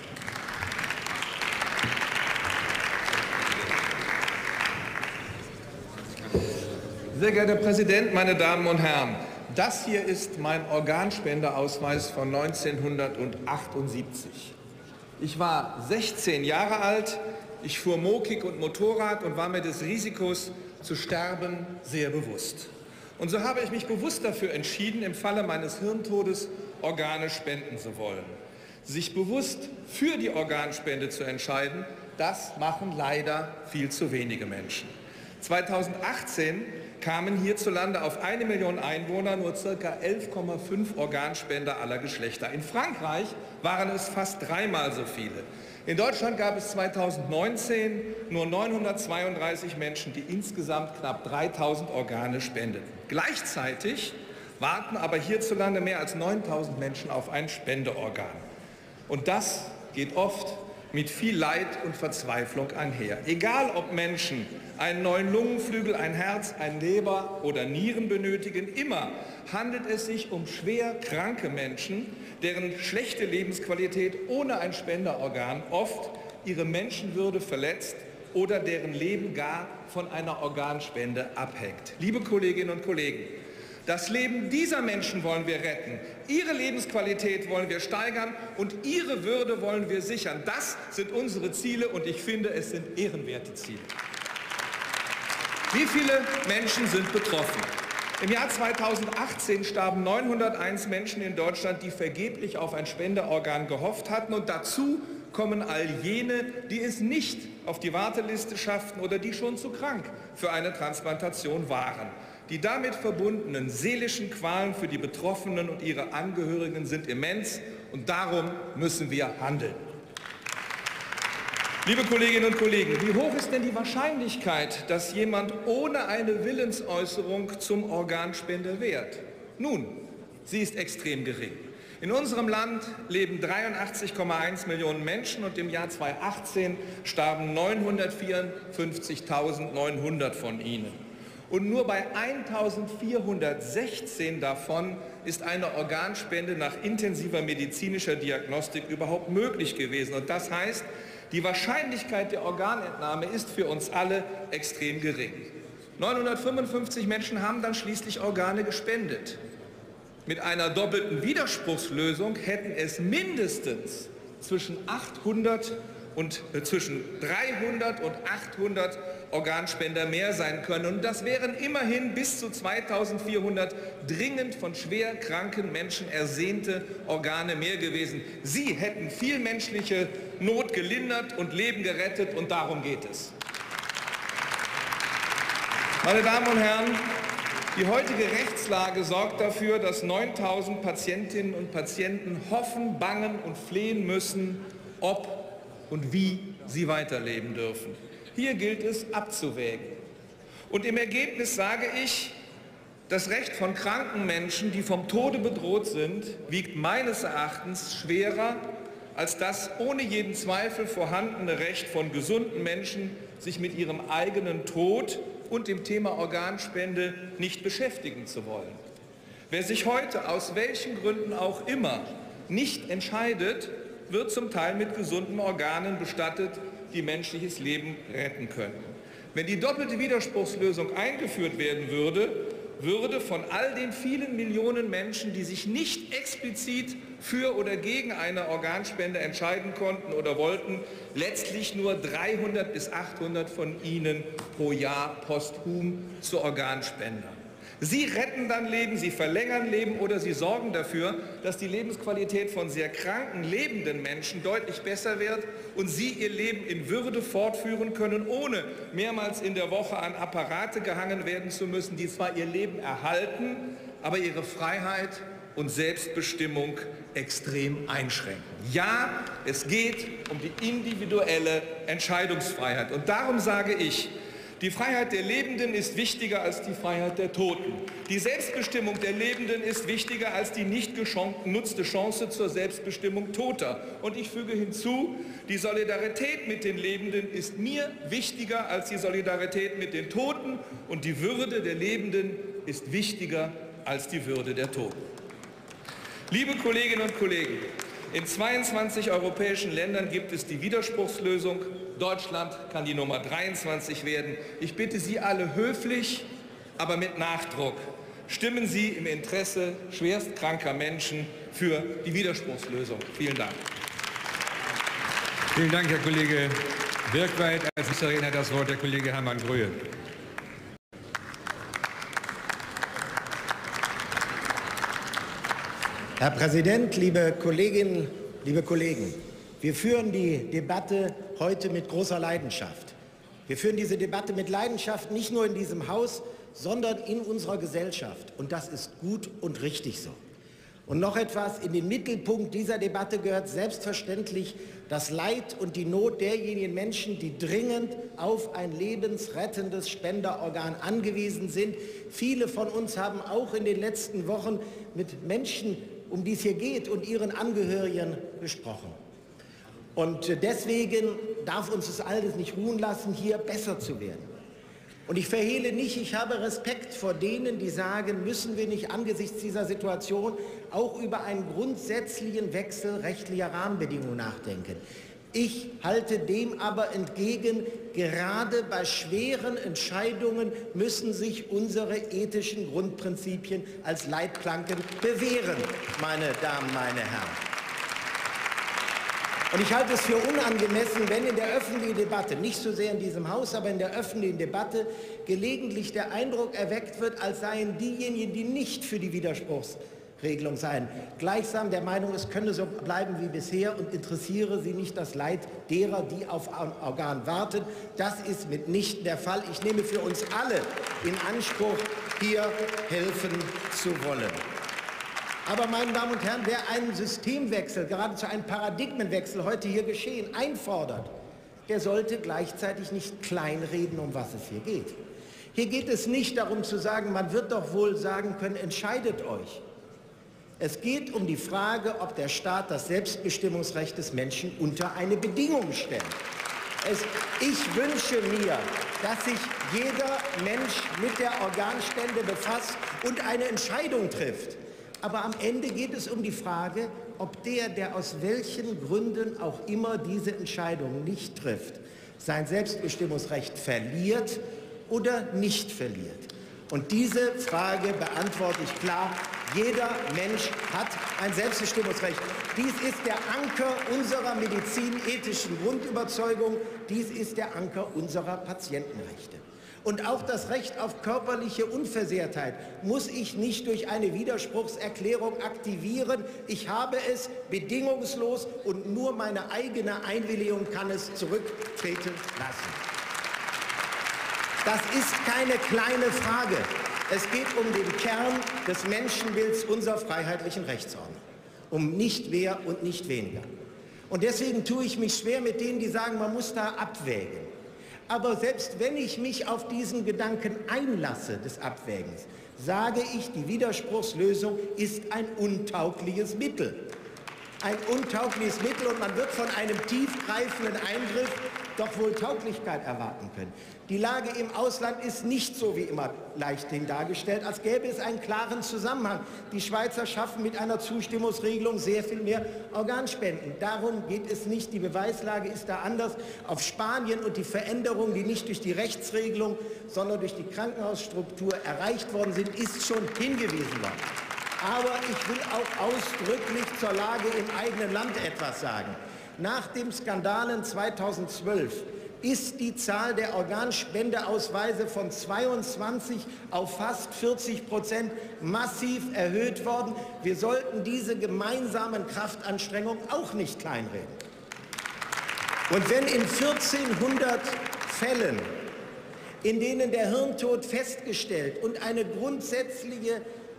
Sehr geehrter Herr Präsident, meine Damen und Herren! Das hier ist mein Organspendeausweis von 1978. Ich war 16 Jahre alt, ich fuhr Mokik und Motorrad und war mir des Risikos zu sterben sehr bewusst. Und so habe ich mich bewusst dafür entschieden, im Falle meines Hirntodes Organe spenden zu wollen. Sich bewusst für die Organspende zu entscheiden, das machen leider viel zu wenige Menschen. 2018 kamen hierzulande auf 1 Million Einwohner nur ca. 11,5 Organspender aller Geschlechter. In Frankreich waren es fast 3-mal so viele. In Deutschland gab es 2019 nur 932 Menschen, die insgesamt knapp 3.000 Organe spendeten. Gleichzeitig warten aber hierzulande mehr als 9.000 Menschen auf ein Spendeorgan. Und das geht oft mit viel Leid und Verzweiflung einher. Egal ob Menschen einen neuen Lungenflügel, ein Herz, ein Leber oder Nieren benötigen, immer handelt es sich um schwer kranke Menschen, deren schlechte Lebensqualität ohne ein Spenderorgan oft ihre Menschenwürde verletzt oder deren Leben gar von einer Organspende abhängt. Liebe Kolleginnen und Kollegen, das Leben dieser Menschen wollen wir retten, ihre Lebensqualität wollen wir steigern und ihre Würde wollen wir sichern. Das sind unsere Ziele und ich finde, es sind ehrenwerte Ziele. Wie viele Menschen sind betroffen? Im Jahr 2018 starben 901 Menschen in Deutschland, die vergeblich auf ein Spenderorgan gehofft hatten. Und dazu kommen all jene, die es nicht auf die Warteliste schafften oder die schon zu krank für eine Transplantation waren. Die damit verbundenen seelischen Qualen für die Betroffenen und ihre Angehörigen sind immens und darum müssen wir handeln. Liebe Kolleginnen und Kollegen, wie hoch ist denn die Wahrscheinlichkeit, dass jemand ohne eine Willensäußerung zum Organspender wird? Nun, sie ist extrem gering. In unserem Land leben 83,1 Millionen Menschen und im Jahr 2018 starben 954.900 von ihnen. Und nur bei 1.416 davon ist eine Organspende nach intensiver medizinischer Diagnostik überhaupt möglich gewesen. Und das heißt, die Wahrscheinlichkeit der Organentnahme ist für uns alle extrem gering. 955 Menschen haben dann schließlich Organe gespendet. Mit einer doppelten Widerspruchslösung hätten es mindestens zwischen 300 und 800 Organspender mehr sein können. Und das wären immerhin bis zu 2400 dringend von schwer kranken Menschen ersehnte Organe mehr gewesen. Sie hätten viel menschliche Not gelindert und Leben gerettet, und darum geht es. Meine Damen und Herren, die heutige Rechtslage sorgt dafür, dass 9000 Patientinnen und Patienten hoffen, bangen und flehen müssen, ob und wie sie weiterleben dürfen. Hier gilt es abzuwägen. Und im Ergebnis sage ich, das Recht von kranken Menschen, die vom Tode bedroht sind, wiegt meines Erachtens schwerer als das ohne jeden Zweifel vorhandene Recht von gesunden Menschen, sich mit ihrem eigenen Tod und dem Thema Organspende nicht beschäftigen zu wollen. Wer sich heute aus welchen Gründen auch immer nicht entscheidet, wird zum Teil mit gesunden Organen bestattet, die menschliches Leben retten können. Wenn die doppelte Widerspruchslösung eingeführt werden würde, würde von all den vielen Millionen Menschen, die sich nicht explizit für oder gegen eine Organspende entscheiden konnten oder wollten, letztlich nur 300 bis 800 von ihnen pro Jahr posthum zu Organspendern. Sie retten dann Leben, sie verlängern Leben oder sie sorgen dafür, dass die Lebensqualität von sehr kranken, lebenden Menschen deutlich besser wird und sie ihr Leben in Würde fortführen können, ohne mehrmals in der Woche an Apparate gehangen werden zu müssen, die zwar ihr Leben erhalten, aber ihre Freiheit und Selbstbestimmung extrem einschränken. Ja, es geht um die individuelle Entscheidungsfreiheit. Und darum sage ich, die Freiheit der Lebenden ist wichtiger als die Freiheit der Toten. Die Selbstbestimmung der Lebenden ist wichtiger als die nicht genutzte Chance zur Selbstbestimmung Toter. Und ich füge hinzu, die Solidarität mit den Lebenden ist mir wichtiger als die Solidarität mit den Toten. Und die Würde der Lebenden ist wichtiger als die Würde der Toten. Liebe Kolleginnen und Kollegen, in 22 europäischen Ländern gibt es die Widerspruchslösung. Deutschland kann die Nummer 23 werden. Ich bitte Sie alle höflich, aber mit Nachdruck. Stimmen Sie im Interesse schwerstkranker Menschen für die Widerspruchslösung. Vielen Dank. Vielen Dank, Herr Kollege Birkweit. Als nächster Redner das Wort der Kollege Hermann Gröhe. Herr Präsident, liebe Kolleginnen, liebe Kollegen! Wir führen die Debatte heute mit großer Leidenschaft. Wir führen diese Debatte mit Leidenschaft nicht nur in diesem Haus, sondern in unserer Gesellschaft. Und das ist gut und richtig so. Und noch etwas, in den Mittelpunkt dieser Debatte gehört selbstverständlich das Leid und die Not derjenigen Menschen, die dringend auf ein lebensrettendes Spenderorgan angewiesen sind. Viele von uns haben auch in den letzten Wochen mit Menschen, um die es hier geht, und ihren Angehörigen gesprochen. Und deswegen darf uns das alles nicht ruhen lassen, hier besser zu werden. Und ich verhehle nicht, ich habe Respekt vor denen, die sagen, müssen wir nicht angesichts dieser Situation auch über einen grundsätzlichen Wechsel rechtlicher Rahmenbedingungen nachdenken. Ich halte dem aber entgegen, gerade bei schweren Entscheidungen müssen sich unsere ethischen Grundprinzipien als Leitplanken bewähren, meine Damen, meine Herren. Und ich halte es für unangemessen, wenn in der öffentlichen Debatte, nicht so sehr in diesem Haus, aber in der öffentlichen Debatte, gelegentlich der Eindruck erweckt wird, als seien diejenigen, die nicht für die Widerspruchsregelung seien, gleichsam der Meinung, es könne so bleiben wie bisher und interessiere sie nicht das Leid derer, die auf ein Organ warten. Das ist mitnichten der Fall. Ich nehme für uns alle in Anspruch, hier helfen zu wollen. Aber, meine Damen und Herren, wer einen Systemwechsel, geradezu einen Paradigmenwechsel heute hier geschehen, einfordert, der sollte gleichzeitig nicht kleinreden, um was es hier geht. Hier geht es nicht darum zu sagen, man wird doch wohl sagen können, entscheidet euch. Es geht um die Frage, ob der Staat das Selbstbestimmungsrecht des Menschen unter eine Bedingung stellt. Ich wünsche mir, dass sich jeder Mensch mit der Organspende befasst und eine Entscheidung trifft. Aber am Ende geht es um die Frage, ob der aus welchen Gründen auch immer diese Entscheidung nicht trifft, sein Selbstbestimmungsrecht verliert oder nicht verliert. Und diese Frage beantworte ich klar. Jeder Mensch hat ein Selbstbestimmungsrecht. Dies ist der Anker unserer medizinethischen Grundüberzeugung. Dies ist der Anker unserer Patientenrechte. Und auch das Recht auf körperliche Unversehrtheit muss ich nicht durch eine Widerspruchserklärung aktivieren. Ich habe es bedingungslos und nur meine eigene Einwilligung kann es zurücktreten lassen. Das ist keine kleine Frage. Es geht um den Kern des Menschenbilds unserer freiheitlichen Rechtsordnung. Um nicht mehr und nicht weniger. Und deswegen tue ich mich schwer mit denen, die sagen, man muss da abwägen. Aber selbst wenn ich mich auf diesen Gedanken einlasse des Abwägens, sage ich, die Widerspruchslösung ist ein untaugliches Mittel. Ein untaugliches Mittel und man wird von einem tiefgreifenden Eingriff doch wohl Tauglichkeit erwarten können. Die Lage im Ausland ist nicht so wie immer leichthin dargestellt, als gäbe es einen klaren Zusammenhang. Die Schweizer schaffen mit einer Zustimmungsregelung sehr viel mehr Organspenden. Darum geht es nicht. Die Beweislage ist da anders. Auf Spanien und die Veränderungen, die nicht durch die Rechtsregelung, sondern durch die Krankenhausstruktur erreicht worden sind, ist schon hingewiesen worden. Aber ich will auch ausdrücklich zur Lage im eigenen Land etwas sagen. Nach den Skandalen 2012 ist die Zahl der Organspendeausweise von 22 auf fast 40% massiv erhöht worden. Wir sollten diese gemeinsamen Kraftanstrengungen auch nicht kleinreden. Und wenn in 1400 Fällen, in denen der Hirntod festgestellt und eine grundsätzliche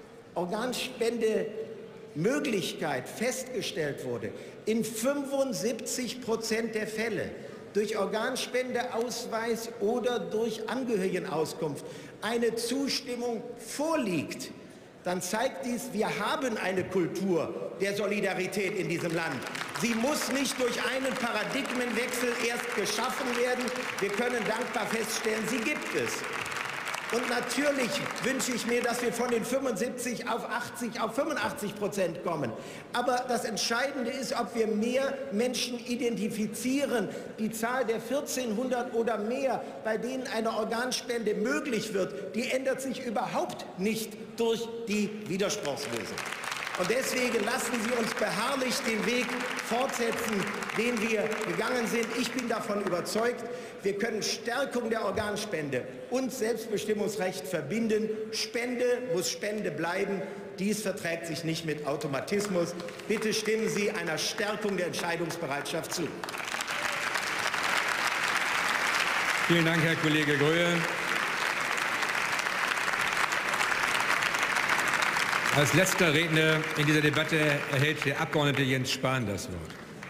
Organspendemöglichkeit festgestellt wurde, in 75% der Fälle durch Organspendeausweis oder durch Angehörigenauskunft eine Zustimmung vorliegt, dann zeigt dies, wir haben eine Kultur der Solidarität in diesem Land. Sie muss nicht durch einen Paradigmenwechsel erst geschaffen werden. Wir können dankbar feststellen, sie gibt es. Und natürlich wünsche ich mir, dass wir von den 75 auf 80, auf 85% kommen. Aber das Entscheidende ist, ob wir mehr Menschen identifizieren. Die Zahl der 1400 oder mehr, bei denen eine Organspende möglich wird, die ändert sich überhaupt nicht durch die Widerspruchslösung. Und deswegen lassen Sie uns beharrlich den Weg fortsetzen, den wir gegangen sind. Ich bin davon überzeugt, wir können Stärkung der Organspende und Selbstbestimmungsrecht verbinden. Spende muss Spende bleiben. Dies verträgt sich nicht mit Automatismus. Bitte stimmen Sie einer Stärkung der Entscheidungsbereitschaft zu. Vielen Dank, Herr Kollege Gröhe. Als letzter Redner in dieser Debatte erhält der Abgeordnete Jens Spahn das Wort.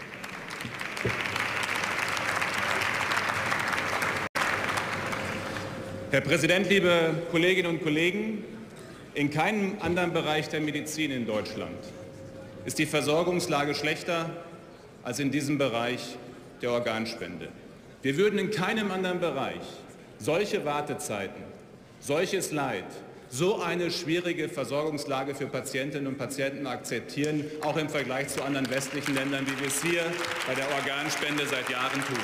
Herr Präsident, liebe Kolleginnen und Kollegen! In keinem anderen Bereich der Medizin in Deutschland ist die Versorgungslage schlechter als in diesem Bereich der Organspende. Wir würden in keinem anderen Bereich solche Wartezeiten, solches Leid, so eine schwierige Versorgungslage für Patientinnen und Patienten akzeptieren, auch im Vergleich zu anderen westlichen Ländern, wie wir es hier bei der Organspende seit Jahren tun.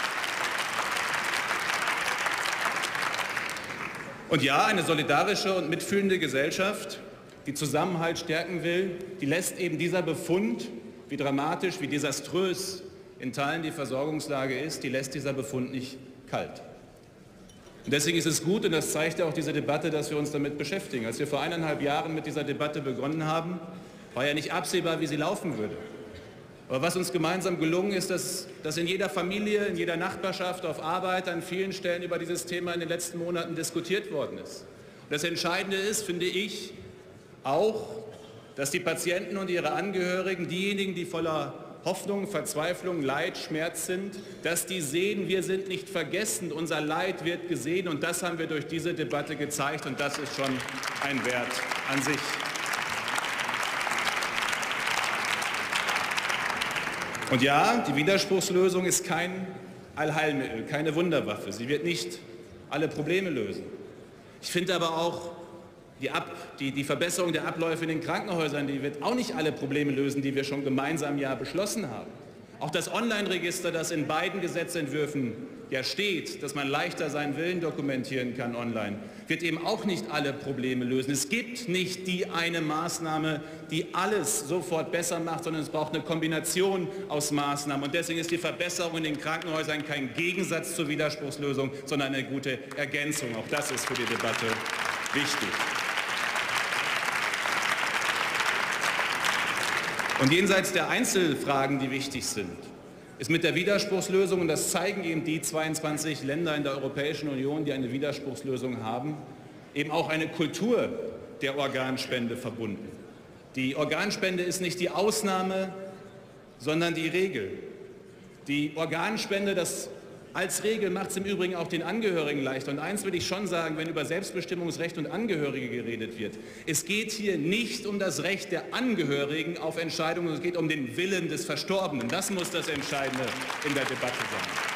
Und ja, eine solidarische und mitfühlende Gesellschaft, die Zusammenhalt stärken will, die lässt eben dieser Befund, wie dramatisch, wie desaströs in Teilen die Versorgungslage ist, die lässt dieser Befund nicht kalt. Und deswegen ist es gut, und das zeigt ja auch diese Debatte, dass wir uns damit beschäftigen. Als wir vor 1,5 Jahren mit dieser Debatte begonnen haben, war ja nicht absehbar, wie sie laufen würde. Aber was uns gemeinsam gelungen ist, dass in jeder Familie, in jeder Nachbarschaft, auf Arbeit, an vielen Stellen über dieses Thema in den letzten Monaten diskutiert worden ist. Und das Entscheidende ist, finde ich, auch, dass die Patienten und ihre Angehörigen, diejenigen, die voller Hoffnung, Verzweiflung, Leid, Schmerz sind, dass die sehen, wir sind nicht vergessen, unser Leid wird gesehen, und das haben wir durch diese Debatte gezeigt, und das ist schon ein Wert an sich. Und ja, die Widerspruchslösung ist kein Allheilmittel, keine Wunderwaffe. Sie wird nicht alle Probleme lösen. Ich finde aber auch, die Verbesserung der Abläufe in den Krankenhäusern, die wird auch nicht alle Probleme lösen, die wir schon gemeinsam ja beschlossen haben. Auch das Online-Register, das in beiden Gesetzentwürfen ja steht, dass man leichter seinen Willen dokumentieren kann online, wird eben auch nicht alle Probleme lösen. Es gibt nicht die eine Maßnahme, die alles sofort besser macht, sondern es braucht eine Kombination aus Maßnahmen. Und deswegen ist die Verbesserung in den Krankenhäusern kein Gegensatz zur Widerspruchslösung, sondern eine gute Ergänzung. Auch das ist für die Debatte wichtig. Und jenseits der Einzelfragen, die wichtig sind, ist mit der Widerspruchslösung, und das zeigen eben die 22 Länder in der Europäischen Union, die eine Widerspruchslösung haben, eben auch eine Kultur der Organspende verbunden. Die Organspende ist nicht die Ausnahme, sondern die Regel. Die Organspende, das als Regel macht es im Übrigen auch den Angehörigen leichter. Und eins will ich schon sagen, wenn über Selbstbestimmungsrecht und Angehörige geredet wird. Es geht hier nicht um das Recht der Angehörigen auf Entscheidungen, es geht um den Willen des Verstorbenen. Das muss das Entscheidende in der Debatte sein.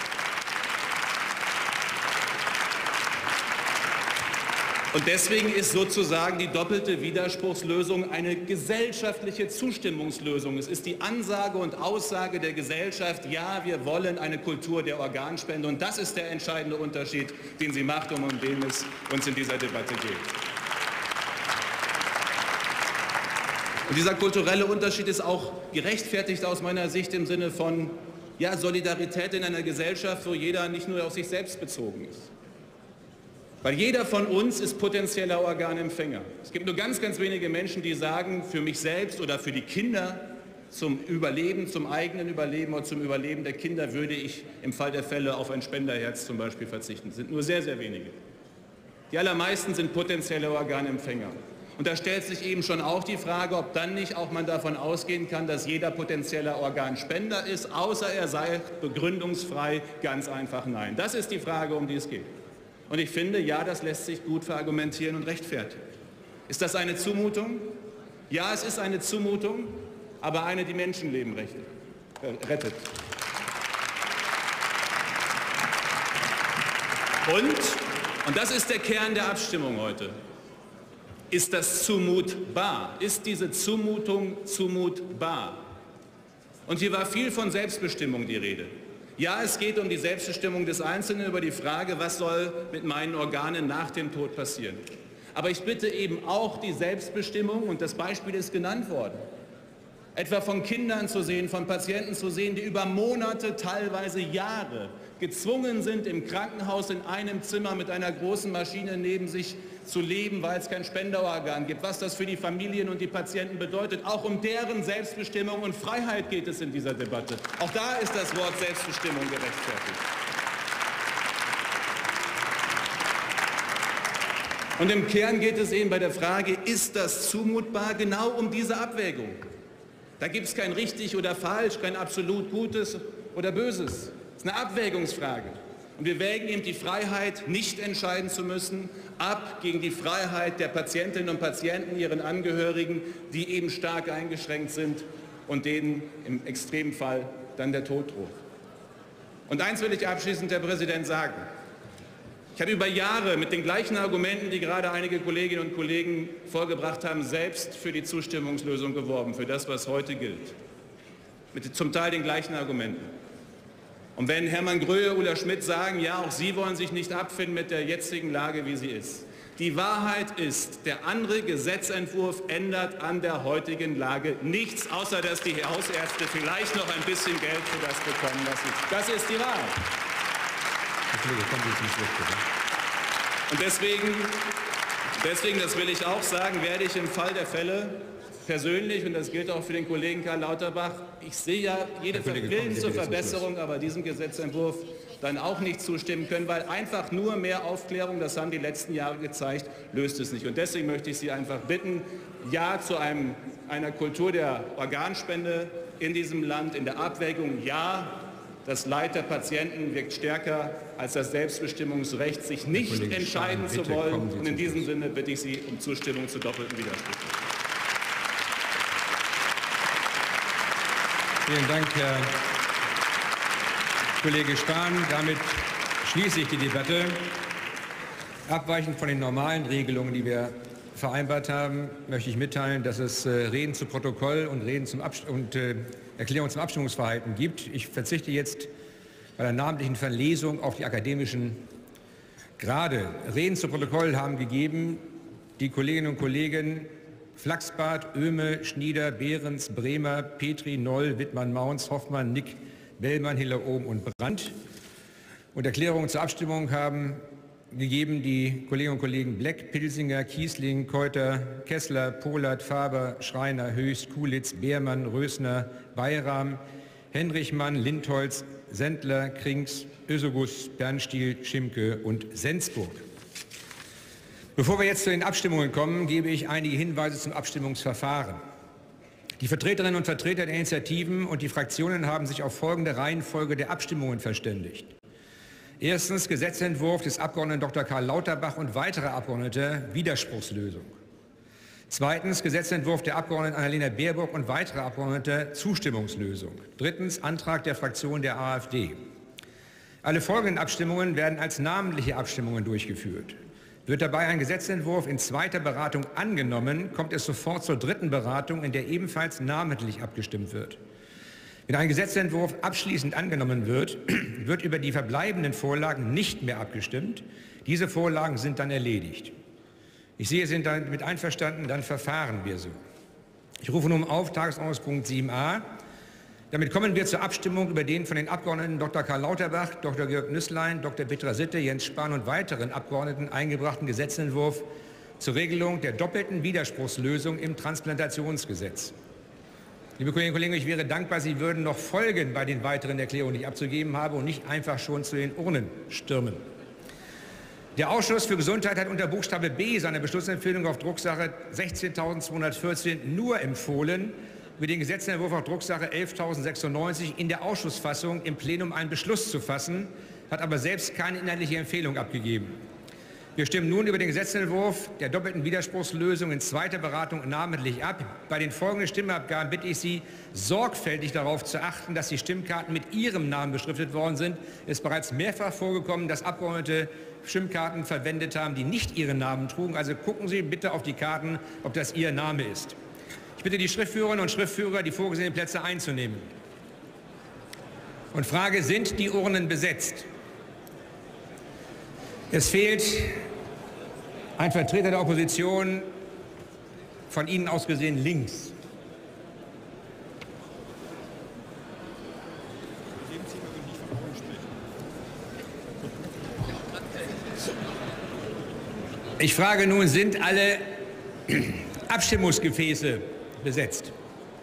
Und deswegen ist sozusagen die doppelte Widerspruchslösung eine gesellschaftliche Zustimmungslösung. Es ist die Ansage und Aussage der Gesellschaft, ja, wir wollen eine Kultur der Organspende. Und das ist der entscheidende Unterschied, den sie macht und um den es uns in dieser Debatte geht. Und dieser kulturelle Unterschied ist auch gerechtfertigt aus meiner Sicht im Sinne von ja, Solidarität in einer Gesellschaft, wo jeder nicht nur auf sich selbst bezogen ist. Weil jeder von uns ist potenzieller Organempfänger. Es gibt nur ganz, ganz wenige Menschen, die sagen, für mich selbst oder für die Kinder zum Überleben, zum eigenen Überleben oder zum Überleben der Kinder würde ich im Fall der Fälle auf ein Spenderherz zum Beispiel verzichten. Das sind nur sehr, sehr wenige. Die allermeisten sind potenzielle Organempfänger. Und da stellt sich eben schon auch die Frage, ob dann nicht auch man davon ausgehen kann, dass jeder potenzieller Organspender ist, außer er sei begründungsfrei, ganz einfach nein. Das ist die Frage, um die es geht. Und ich finde, ja, das lässt sich gut verargumentieren und rechtfertigen. Ist das eine Zumutung? Ja, es ist eine Zumutung, aber eine, die Menschenleben rettet. Und das ist der Kern der Abstimmung heute, ist das zumutbar? Ist diese Zumutung zumutbar? Und hier war viel von Selbstbestimmung die Rede. Ja, es geht um die Selbstbestimmung des Einzelnen, über die Frage, was soll mit meinen Organen nach dem Tod passieren. Aber ich bitte eben auch die Selbstbestimmung, und das Beispiel ist genannt worden, etwa von Kindern zu sehen, von Patienten zu sehen, die über Monate, teilweise Jahre gezwungen sind, im Krankenhaus in einem Zimmer mit einer großen Maschine neben sich zu leben, weil es kein Spenderorgan gibt. Was das für die Familien und die Patienten bedeutet, auch um deren Selbstbestimmung und Freiheit geht es in dieser Debatte. Auch da ist das Wort Selbstbestimmung gerechtfertigt. Und im Kern geht es eben bei der Frage, ist das zumutbar, genau um diese Abwägung. Da gibt es kein richtig oder falsch, kein absolut Gutes oder Böses. Es ist eine Abwägungsfrage. Und wir wägen eben die Freiheit, nicht entscheiden zu müssen, ab gegen die Freiheit der Patientinnen und Patienten, ihren Angehörigen, die eben stark eingeschränkt sind und denen im Extremfall dann der Tod droht. Und eins will ich abschließend, Herr Präsident, sagen. Ich habe über Jahre mit den gleichen Argumenten, die gerade einige Kolleginnen und Kollegen vorgebracht haben, selbst für die Zustimmungslösung geworben, für das, was heute gilt. Mit zum Teil den gleichen Argumenten. Und wenn Hermann Gröhe, Ulla Schmidt sagen, ja, auch sie wollen sich nicht abfinden mit der jetzigen Lage, wie sie ist. Die Wahrheit ist, der andere Gesetzentwurf ändert an der heutigen Lage nichts, außer dass die Hausärzte vielleicht noch ein bisschen Geld für das bekommen. Das ist die Wahrheit. Und deswegen, das will ich auch sagen, werde ich im Fall der Fälle persönlich, und das gilt auch für den Kollegen Karl Lauterbach, ich sehe ja jede Willen zur Verbesserung, aber diesem Gesetzentwurf dann auch nicht zustimmen können, weil einfach nur mehr Aufklärung, das haben die letzten Jahre gezeigt, löst es nicht. Und deswegen möchte ich Sie einfach bitten, ja zu einer Kultur der Organspende in diesem Land, in der Abwägung, ja, das Leid der Patienten wirkt stärker als das Selbstbestimmungsrecht, sich nicht entscheiden zu wollen. Und in diesem Sinne bitte ich Sie um Zustimmung zu doppelten Widerspruch. Vielen Dank, Herr Kollege Spahn. Damit schließe ich die Debatte. Abweichend von den normalen Regelungen, die wir vereinbart haben, möchte ich mitteilen, dass es Reden zu Protokoll und Erklärungen zum Abstimmungsverhalten gibt. Ich verzichte jetzt bei der namentlichen Verlesung auf die akademischen Grade. Reden zu Protokoll haben gegeben die Kolleginnen und Kollegen Flaxbart, Oehme, Schnieder, Behrens, Bremer, Petri, Noll, Wittmann-Maunz, Hoffmann, Nick, Bellmann, Hiller-Ohm und Brandt. Und Erklärungen zur Abstimmung haben gegeben die Kolleginnen und Kollegen Bleck, Pilsinger, Kiesling, Keuter, Kessler, Pohlert, Faber, Schreiner, Höchst, Kulitz, Beermann, Rösner, Bayram, Henrichmann, Lindholz, Sendler, Krings, Ösegus, Bernstiel, Schimke und Sensburg. Bevor wir jetzt zu den Abstimmungen kommen, gebe ich einige Hinweise zum Abstimmungsverfahren. Die Vertreterinnen und Vertreter der Initiativen und die Fraktionen haben sich auf folgende Reihenfolge der Abstimmungen verständigt. Erstens Gesetzentwurf des Abgeordneten Dr. Karl Lauterbach und weitere Abgeordnete, Widerspruchslösung. Zweitens Gesetzentwurf der Abgeordneten Annalena Baerbock und weitere Abgeordnete, Zustimmungslösung. Drittens Antrag der Fraktion der AfD. Alle folgenden Abstimmungen werden als namentliche Abstimmungen durchgeführt. Wird dabei ein Gesetzentwurf in zweiter Beratung angenommen, kommt es sofort zur dritten Beratung, in der ebenfalls namentlich abgestimmt wird. Wenn ein Gesetzentwurf abschließend angenommen wird, wird über die verbleibenden Vorlagen nicht mehr abgestimmt. Diese Vorlagen sind dann erledigt. Ich sehe, Sie sind damit einverstanden, dann verfahren wir so. Ich rufe nun auf Tagesordnungspunkt 7a. Damit kommen wir zur Abstimmung über den von den Abgeordneten Dr. Karl Lauterbach, Dr. Georg Nüßlein, Dr. Petra Sitte, Jens Spahn und weiteren Abgeordneten eingebrachten Gesetzentwurf zur Regelung der doppelten Widerspruchslösung im Transplantationsgesetz. Liebe Kolleginnen und Kollegen, ich wäre dankbar, Sie würden noch folgen bei den weiteren Erklärungen, die ich abzugeben habe, und nicht einfach schon zu den Urnen stürmen. Der Ausschuss für Gesundheit hat unter Buchstabe B seiner Beschlussempfehlung auf Drucksache 16.214 nur empfohlen, über den Gesetzentwurf auf Drucksache 11.096 in der Ausschussfassung im Plenum einen Beschluss zu fassen, hat aber selbst keine inhaltliche Empfehlung abgegeben. Wir stimmen nun über den Gesetzentwurf der doppelten Widerspruchslösung in zweiter Beratung namentlich ab. Bei den folgenden Stimmabgaben bitte ich Sie, sorgfältig darauf zu achten, dass die Stimmkarten mit Ihrem Namen beschriftet worden sind. Es ist bereits mehrfach vorgekommen, dass Abgeordnete Stimmkarten verwendet haben, die nicht ihren Namen trugen. Also gucken Sie bitte auf die Karten, ob das Ihr Name ist. Ich bitte die Schriftführerinnen und Schriftführer, die vorgesehenen Plätze einzunehmen. Und frage, sind die Urnen besetzt? Es fehlt ein Vertreter der Opposition, von Ihnen aus gesehen links. Ich frage nun, sind alle Abstimmungsgefäße besetzt?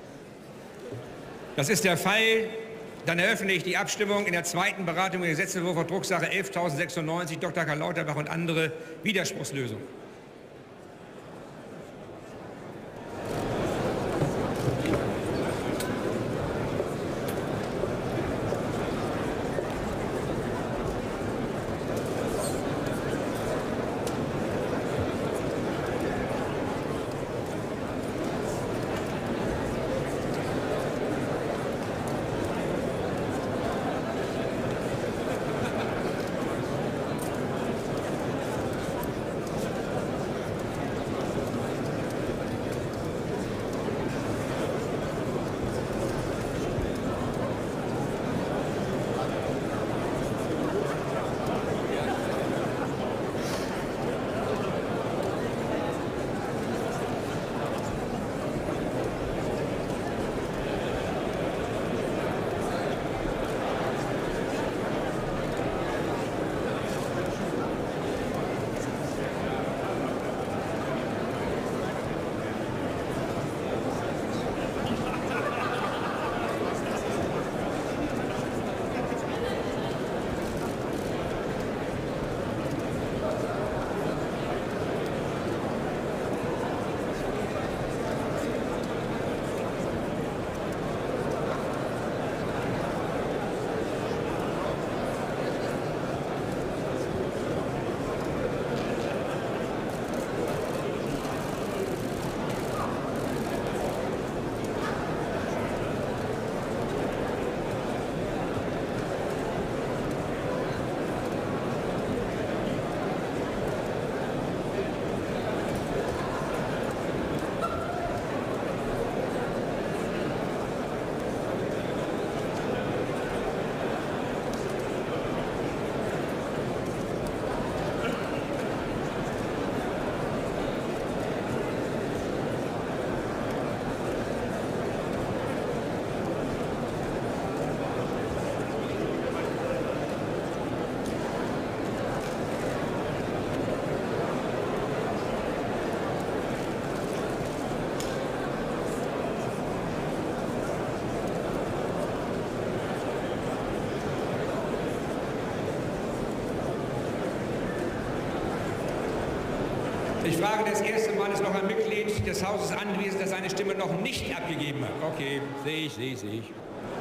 Das ist der Fall. Dann eröffne ich die Abstimmung in der zweiten Beratung im Gesetzentwurf auf Drucksache 11.096, Dr. Karl Lauterbach und andere, Widerspruchslösung. Ich frage, das erste Mal ist noch ein Mitglied des Hauses anwesend, das seine Stimme noch nicht abgegeben hat. Okay, sehe ich.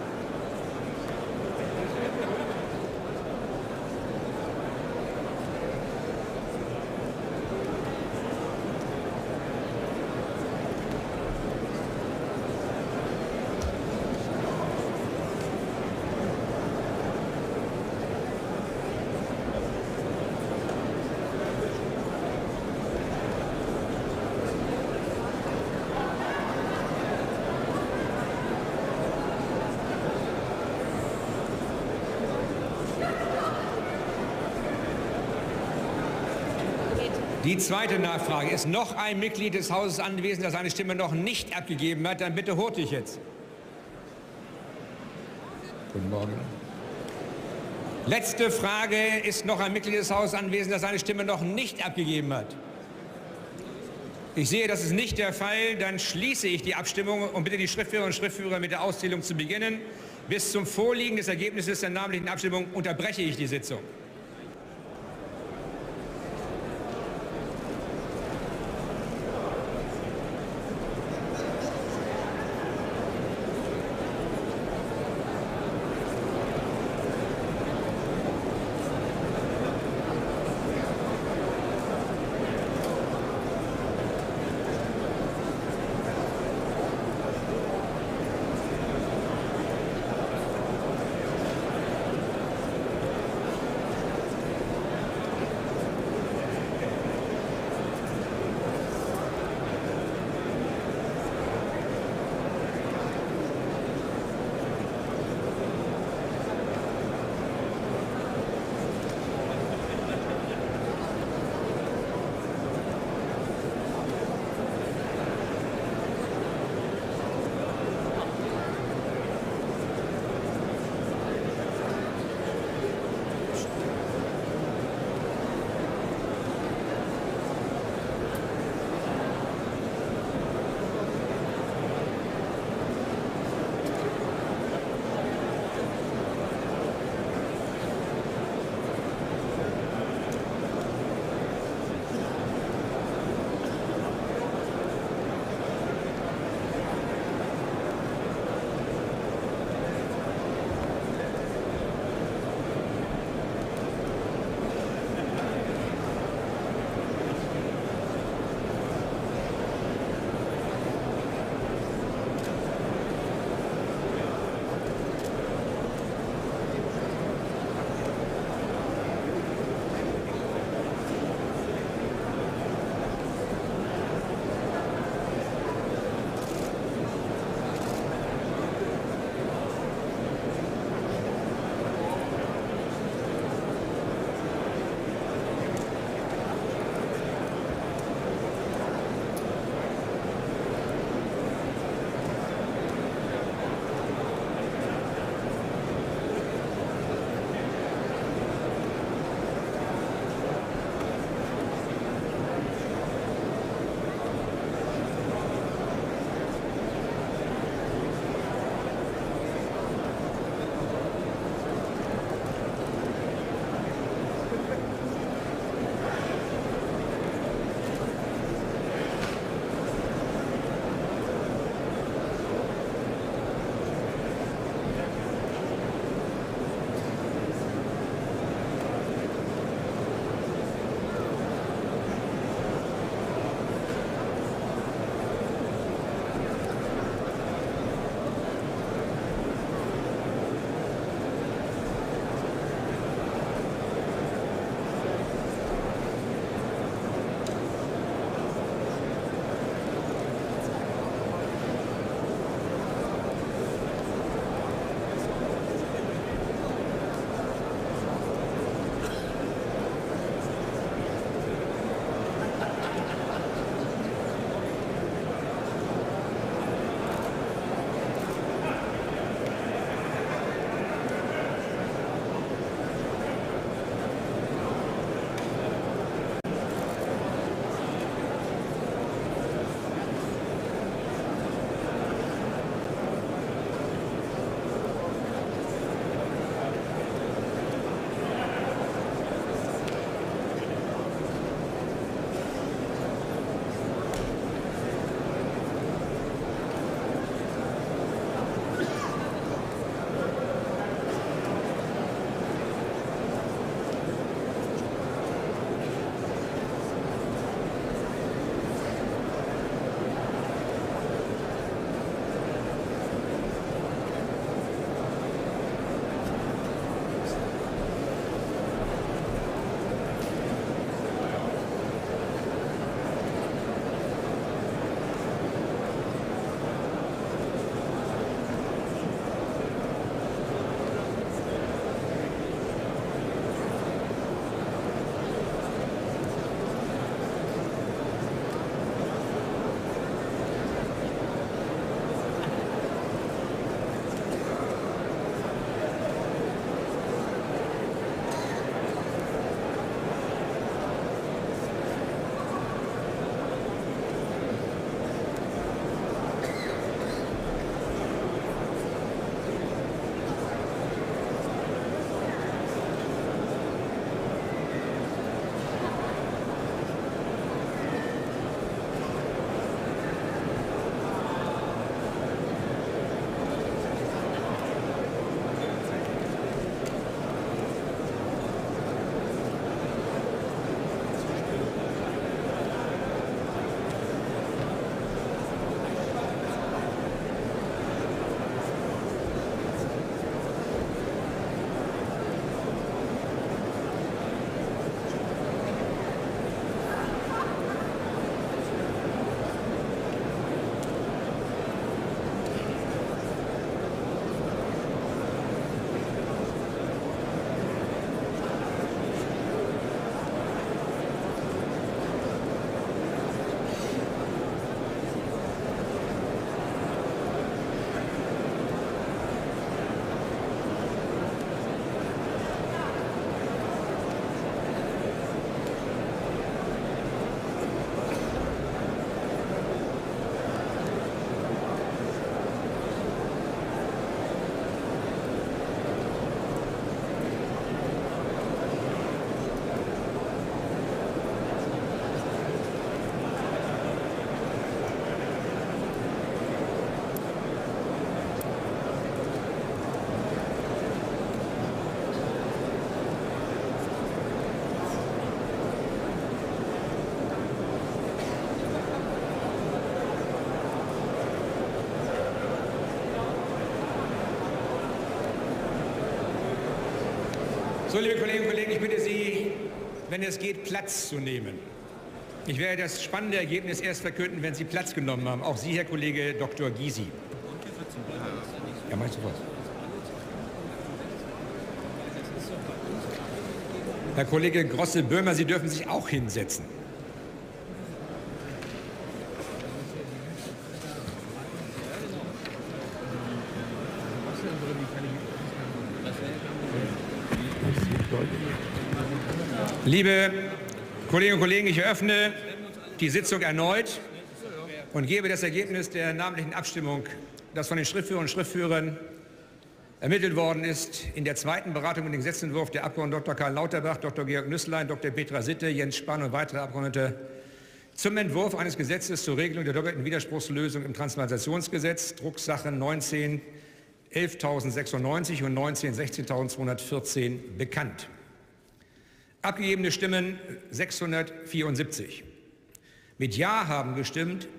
Die zweite Nachfrage. Ist noch ein Mitglied des Hauses anwesend, das seine Stimme noch nicht abgegeben hat? Dann bitte hurtig jetzt. Guten Morgen. Letzte Frage. Ist noch ein Mitglied des Hauses anwesend, das seine Stimme noch nicht abgegeben hat? Ich sehe, das ist nicht der Fall. Dann schließe ich die Abstimmung und bitte die Schriftführerinnen und Schriftführer mit der Auszählung zu beginnen. Bis zum Vorliegen des Ergebnisses der namentlichen Abstimmung unterbreche ich die Sitzung. So, liebe Kolleginnen und Kollegen, ich bitte Sie, wenn es geht, Platz zu nehmen. Ich werde das spannende Ergebnis erst verkünden, wenn Sie Platz genommen haben. Auch Sie, Herr Kollege Dr. Gysi. Ja, mach ich sofort. Herr Kollege Grosse-Böhmer, Sie dürfen sich auch hinsetzen. Liebe Kolleginnen und Kollegen, ich eröffne die Sitzung erneut und gebe das Ergebnis der namentlichen Abstimmung, das von den Schriftführerinnen und Schriftführern ermittelt worden ist, in der zweiten Beratung mit dem Gesetzentwurf der Abgeordneten Dr. Karl Lauterbach, Dr. Georg Nüßlein, Dr. Petra Sitte, Jens Spahn und weitere Abgeordnete zum Entwurf eines Gesetzes zur Regelung der doppelten Widerspruchslösung im Transplantationsgesetz, Drucksachen 19 11.096 und 19 16.214 bekannt. Abgegebene Stimmen 674. Mit Ja haben gestimmt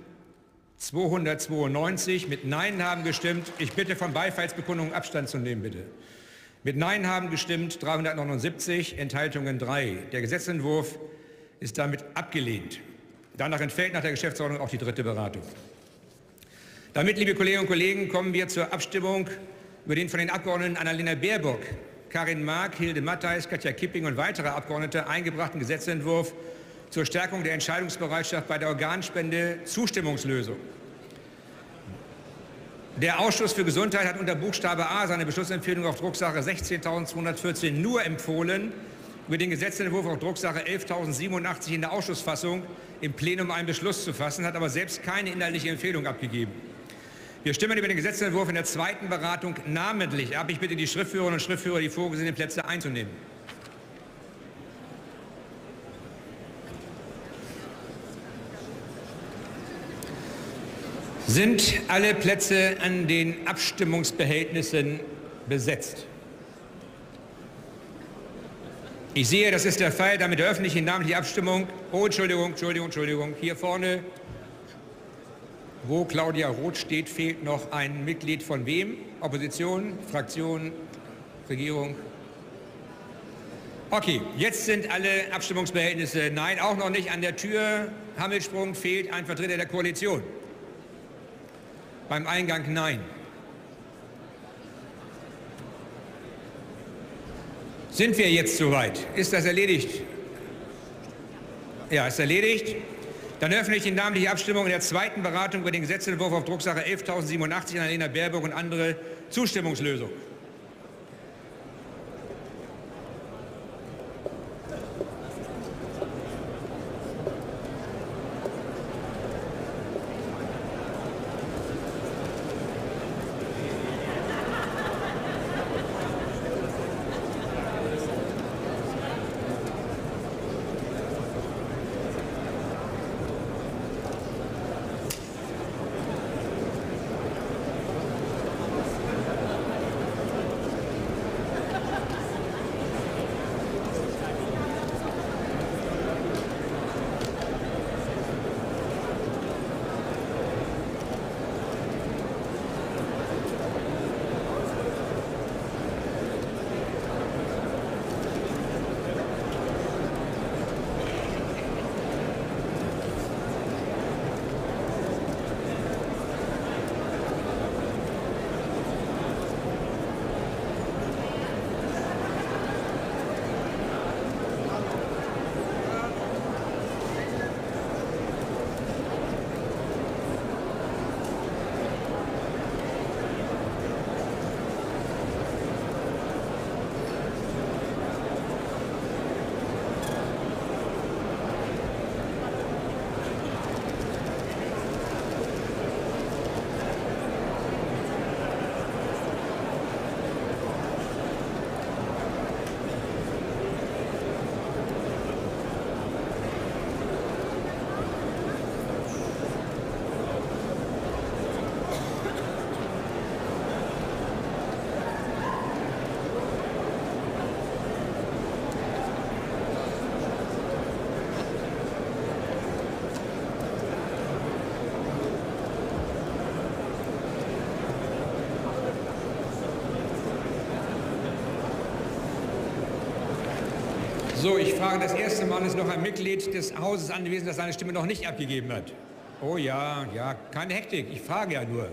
292, mit Nein haben gestimmt, ich bitte von Beifallsbekundungen Abstand zu nehmen, bitte. Mit Nein haben gestimmt 379, Enthaltungen 3. Der Gesetzentwurf ist damit abgelehnt. Danach entfällt nach der Geschäftsordnung auch die dritte Beratung. Damit, liebe Kolleginnen und Kollegen, kommen wir zur Abstimmung über den von den Abgeordneten Annalena Baerbock, Karin Mark, Hilde Mattheis, Katja Kipping und weitere Abgeordnete eingebrachten Gesetzentwurf zur Stärkung der Entscheidungsbereitschaft bei der Organspende Zustimmungslösung. Der Ausschuss für Gesundheit hat unter Buchstabe A seine Beschlussempfehlung auf Drucksache 16.214 nur empfohlen, über den Gesetzentwurf auf Drucksache 11.087 in der Ausschussfassung im Plenum einen Beschluss zu fassen, hat aber selbst keine inhaltliche Empfehlung abgegeben. Wir stimmen über den Gesetzentwurf in der zweiten Beratung namentlich ab. Ich bitte die Schriftführerinnen und Schriftführer, die vorgesehenen Plätze einzunehmen. Sind alle Plätze an den Abstimmungsbehältnissen besetzt? Ich sehe, das ist der Fall. Damit eröffne ich die namentliche Abstimmung. Oh, Entschuldigung. Hier vorne, wo Claudia Roth steht, fehlt noch ein Mitglied von wem? Opposition, Fraktion, Regierung? Okay, jetzt sind alle Abstimmungsbehältnisse. Nein, auch noch nicht. An der Tür, Hammelsprung, fehlt ein Vertreter der Koalition. Beim Eingang nein. Sind wir jetzt soweit? Ist das erledigt? Ja, ist erledigt. Dann öffne ich die namentliche Abstimmung in der zweiten Beratung über den Gesetzentwurf auf Drucksache 11.087 an Annalena Baerbock und andere Zustimmungslösung. So, ich frage das erste Mal, ist noch ein Mitglied des Hauses anwesend, das seine Stimme noch nicht abgegeben hat? Oh ja, ja, keine Hektik, ich frage ja nur.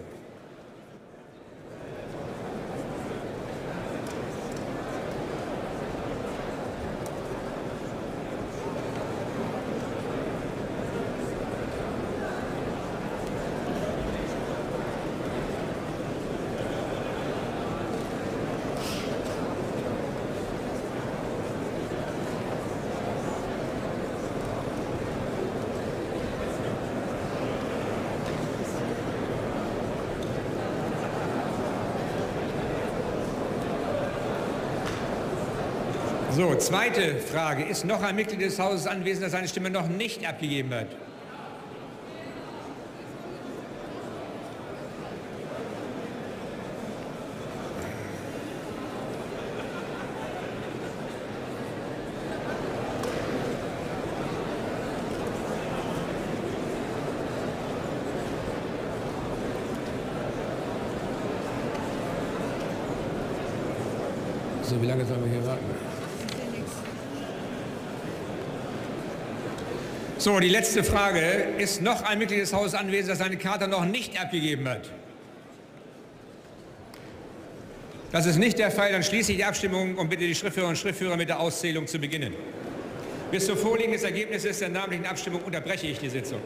So, zweite Frage. Ist noch ein Mitglied des Hauses anwesend, das seine Stimme noch nicht abgegeben hat? So, wie lange sollen wir hier warten? So, die letzte Frage. Ist noch ein Mitglied des Hauses anwesend, das seine Karte noch nicht abgegeben hat? Das ist nicht der Fall. Dann schließe ich die Abstimmung und bitte die Schriftführerinnen und Schriftführer mit der Auszählung zu beginnen. Bis zum Vorliegen des Ergebnisses der namentlichen Abstimmung unterbreche ich die Sitzung.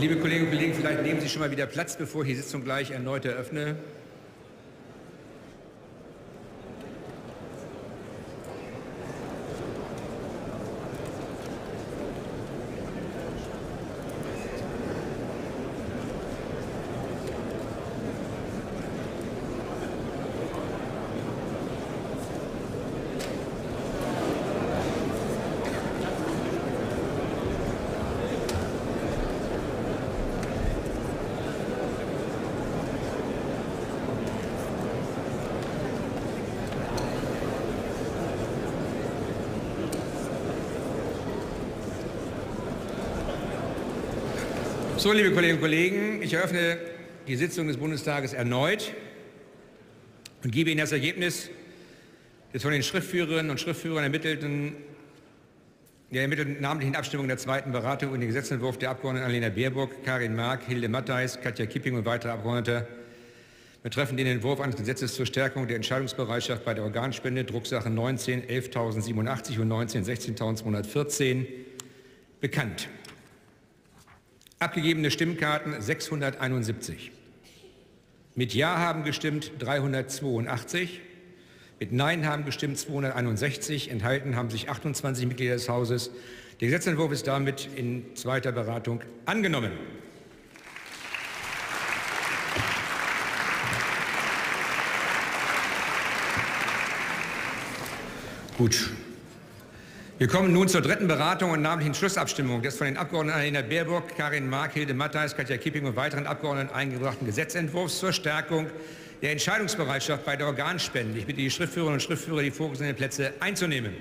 Liebe Kolleginnen und Kollegen, vielleicht nehmen Sie schon mal wieder Platz, bevor ich die Sitzung gleich erneut eröffne. So, liebe Kolleginnen und Kollegen, ich eröffne die Sitzung des Bundestages erneut und gebe Ihnen das Ergebnis des von den Schriftführerinnen und Schriftführern ermittelten namentlichen Abstimmung der zweiten Beratung über den Gesetzentwurf der Abgeordneten Annalena Baerbock, Karin Mark, Hilde Mattheis, Katja Kipping und weitere Abgeordnete betreffend den Entwurf eines Gesetzes zur Stärkung der Entscheidungsbereitschaft bei der Organspende, Drucksachen 19 11.087 und 19 16.214, bekannt. Abgegebene Stimmkarten 671. Mit Ja haben gestimmt 382, mit Nein haben gestimmt 261, enthalten haben sich 28 Mitglieder des Hauses. Der Gesetzentwurf ist damit in zweiter Beratung angenommen. Gut. Wir kommen nun zur dritten Beratung und namentlichen Schlussabstimmung des von den Abgeordneten Annalena Baerbock, Karin Mark, Hilde Mattheis, Katja Kipping und weiteren Abgeordneten eingebrachten Gesetzentwurfs zur Stärkung der Entscheidungsbereitschaft bei der Organspende. Ich bitte die Schriftführerinnen und Schriftführer, die vorgesehenen Plätze einzunehmen.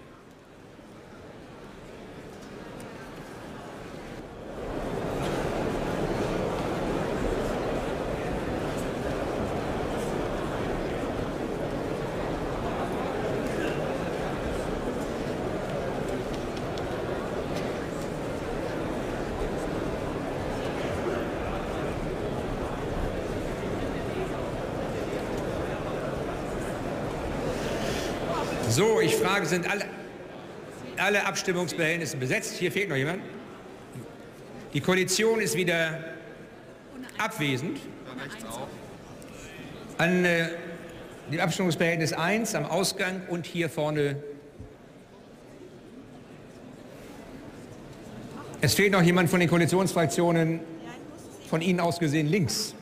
So, ich frage, sind alle Abstimmungsbehältnisse besetzt? Hier fehlt noch jemand. Die Koalition ist wieder abwesend. An dem Abstimmungsbehältnis 1 am Ausgang und hier vorne. Es fehlt noch jemand von den Koalitionsfraktionen, von Ihnen aus gesehen links.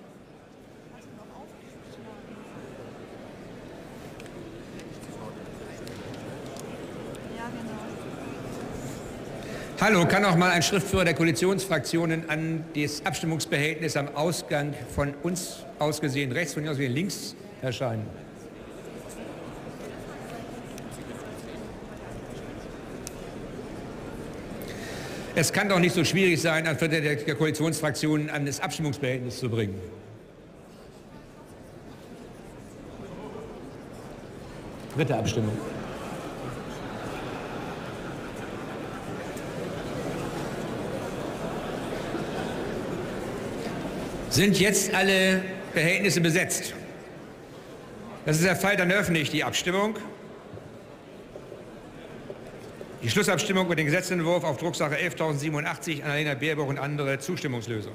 Hallo, kann auch mal ein Schriftführer der Koalitionsfraktionen an das Abstimmungsbehältnis am Ausgang von uns aus gesehen rechts, von Ihnen aus gesehen links erscheinen? Es kann doch nicht so schwierig sein, ein Vertreter der Koalitionsfraktionen an das Abstimmungsbehältnis zu bringen. Dritte Abstimmung. Sind jetzt alle Behältnisse besetzt? Das ist der Fall, dann eröffne ich die Abstimmung. Die Schlussabstimmung über den Gesetzentwurf auf Drucksache 11.087, Annalena Baerbock und andere Zustimmungslösung.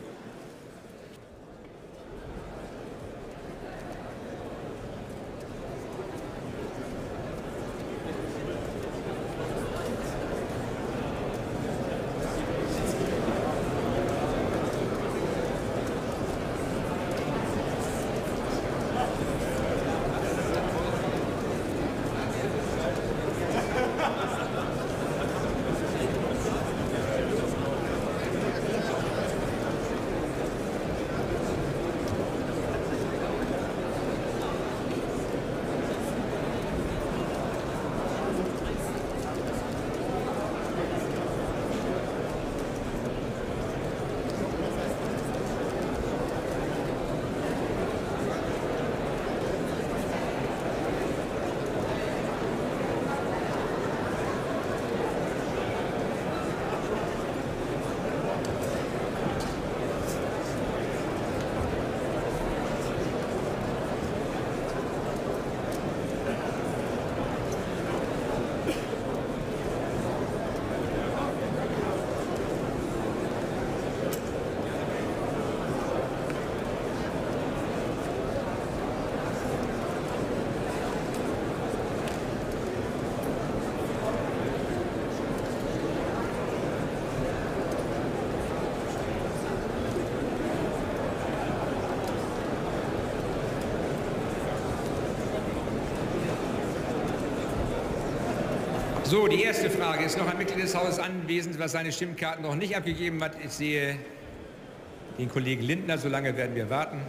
So, die erste Frage. Ist noch ein Mitglied des Hauses anwesend, was seine Stimmkarten noch nicht abgegeben hat? Ich sehe den Kollegen Lindner. So lange werden wir warten.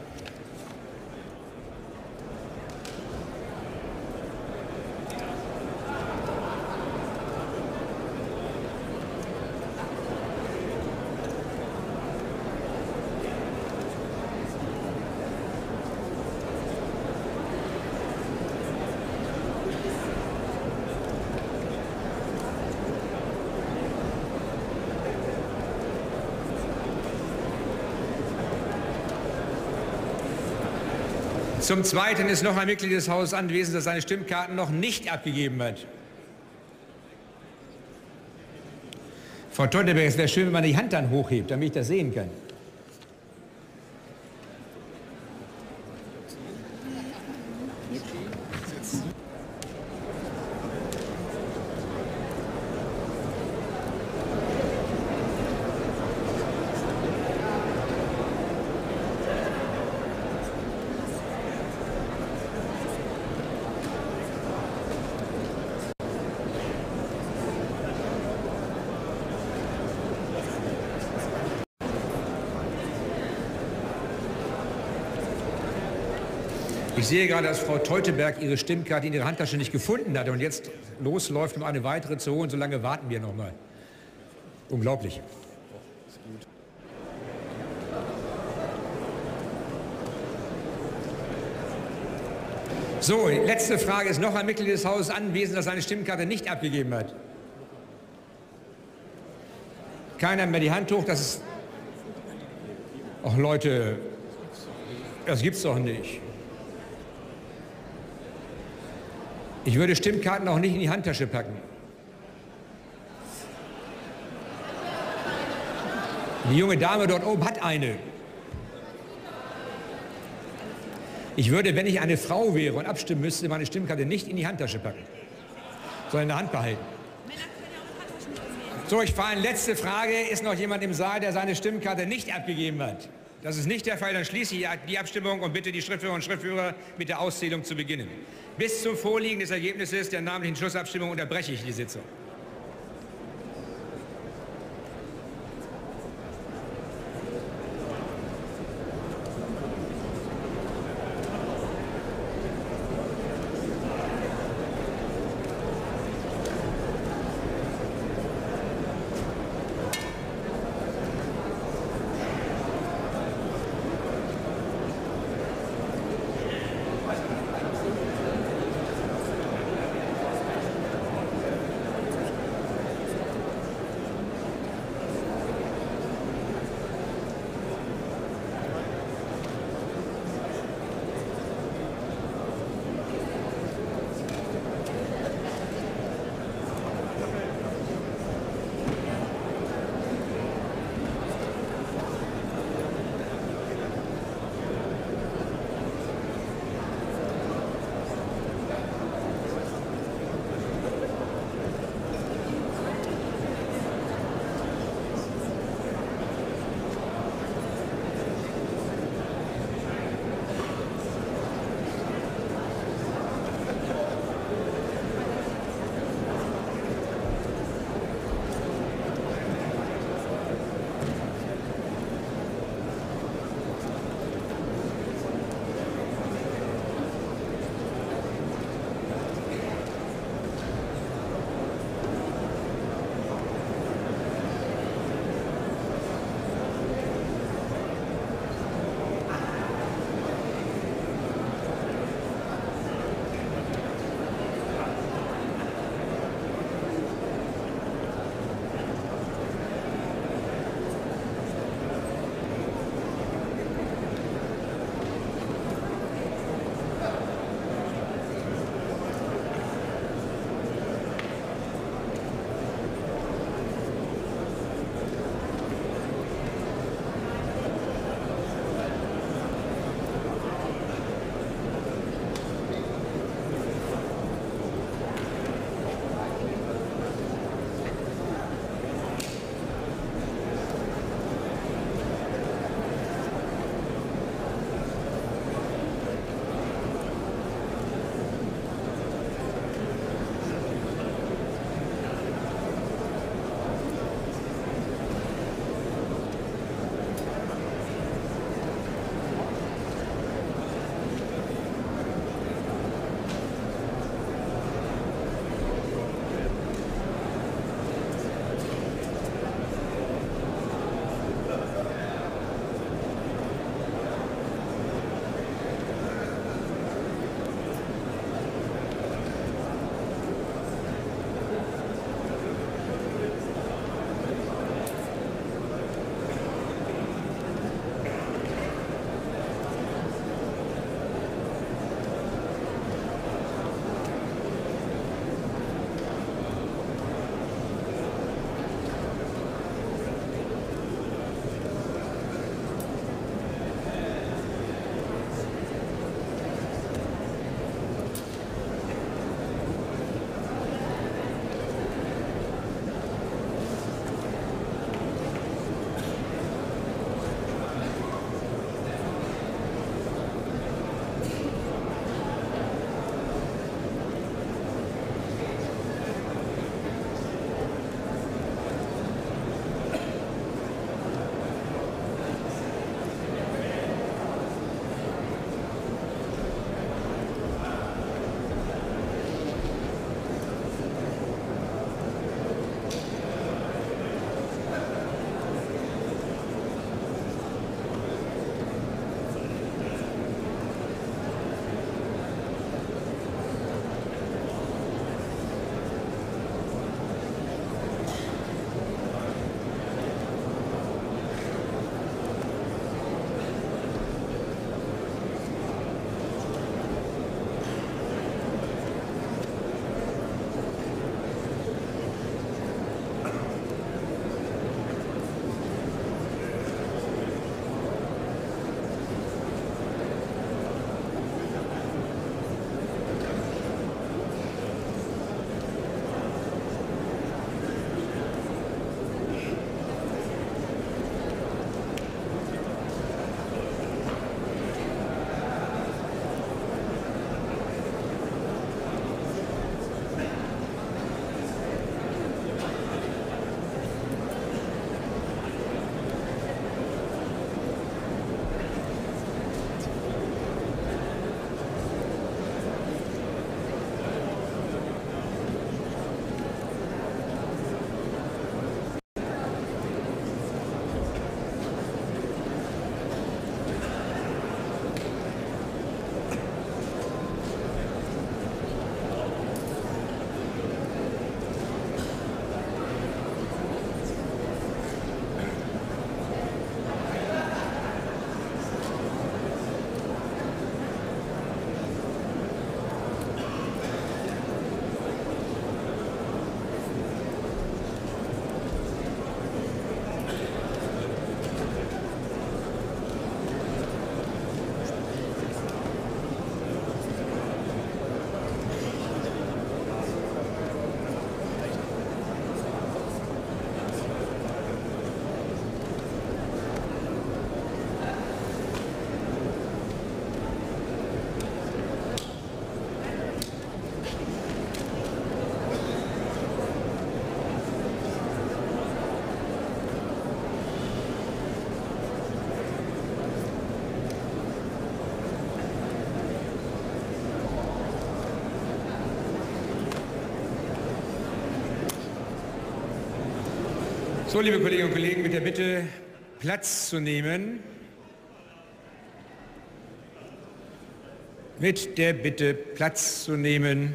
Zum Zweiten ist noch ein Mitglied des Hauses anwesend, das seine Stimmkarten noch nicht abgegeben hat. Frau Teuteberg, es wäre schön, wenn man die Hand dann hochhebt, damit ich das sehen kann. Ich sehe gerade, dass Frau Teuteberg ihre Stimmkarte in ihrer Handtasche nicht gefunden hat und jetzt losläuft, um eine weitere zu holen. So lange warten wir noch mal. Unglaublich. So, letzte Frage. Ist noch ein Mitglied des Hauses anwesend, das seine Stimmkarte nicht abgegeben hat? Keiner mehr die Hand hoch. Das ist... Ach Leute, das gibt's doch nicht. Ich würde Stimmkarten auch nicht in die Handtasche packen. Die junge Dame dort oben hat eine. Ich würde, wenn ich eine Frau wäre und abstimmen müsste, meine Stimmkarte nicht in die Handtasche packen, sondern in der Hand behalten. So, ich fahre in letzte Frage. Ist noch jemand im Saal, der seine Stimmkarte nicht abgegeben hat? Das ist nicht der Fall. Dann schließe ich die Abstimmung und bitte die Schriftführerinnen und Schriftführer mit der Auszählung zu beginnen. Bis zum Vorliegen des Ergebnisses der namentlichen Schlussabstimmung unterbreche ich die Sitzung. So, liebe Kolleginnen und Kollegen, mit der Bitte, Platz zu nehmen. Mit der Bitte, Platz zu nehmen,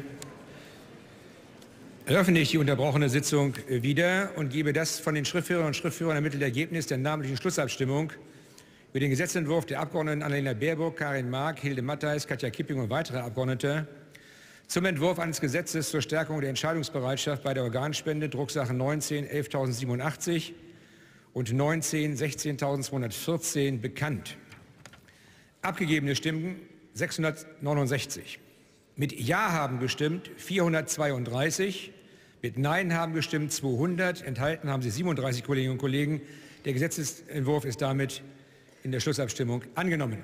eröffne ich die unterbrochene Sitzung wieder und gebe das von den Schriftführerinnen und Schriftführern ermittelte Ergebnis der namentlichen Schlussabstimmung über den Gesetzentwurf der Abgeordneten Annalena Baerbock, Karin Mark, Hilde Mattheis, Katja Kipping und weitere Abgeordnete zum Entwurf eines Gesetzes zur Stärkung der Entscheidungsbereitschaft bei der Organspende, Drucksachen 19 11.087 und 19 16.214 bekannt. Abgegebene Stimmen 669. Mit Ja haben gestimmt 432, mit Nein haben gestimmt 200, enthalten haben sich 37 Kolleginnen und Kollegen. Der Gesetzentwurf ist damit in der Schlussabstimmung angenommen.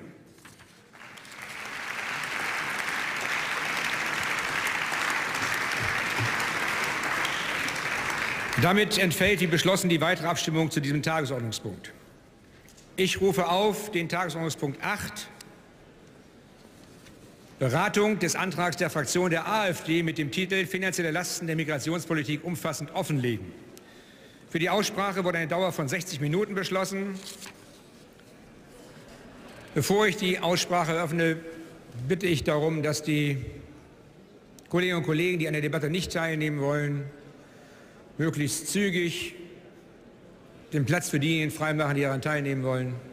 Damit entfällt wie beschlossen die weitere Abstimmung zu diesem Tagesordnungspunkt. Ich rufe auf den Tagesordnungspunkt 8. Beratung des Antrags der Fraktion der AfD mit dem Titel Finanzielle Lasten der Migrationspolitik umfassend offenlegen. Für die Aussprache wurde eine Dauer von 60 Minuten beschlossen. Bevor ich die Aussprache eröffne, bitte ich darum, dass die Kolleginnen und Kollegen, die an der Debatte nicht teilnehmen wollen, möglichst zügig den Platz für diejenigen freimachen, die daran teilnehmen wollen.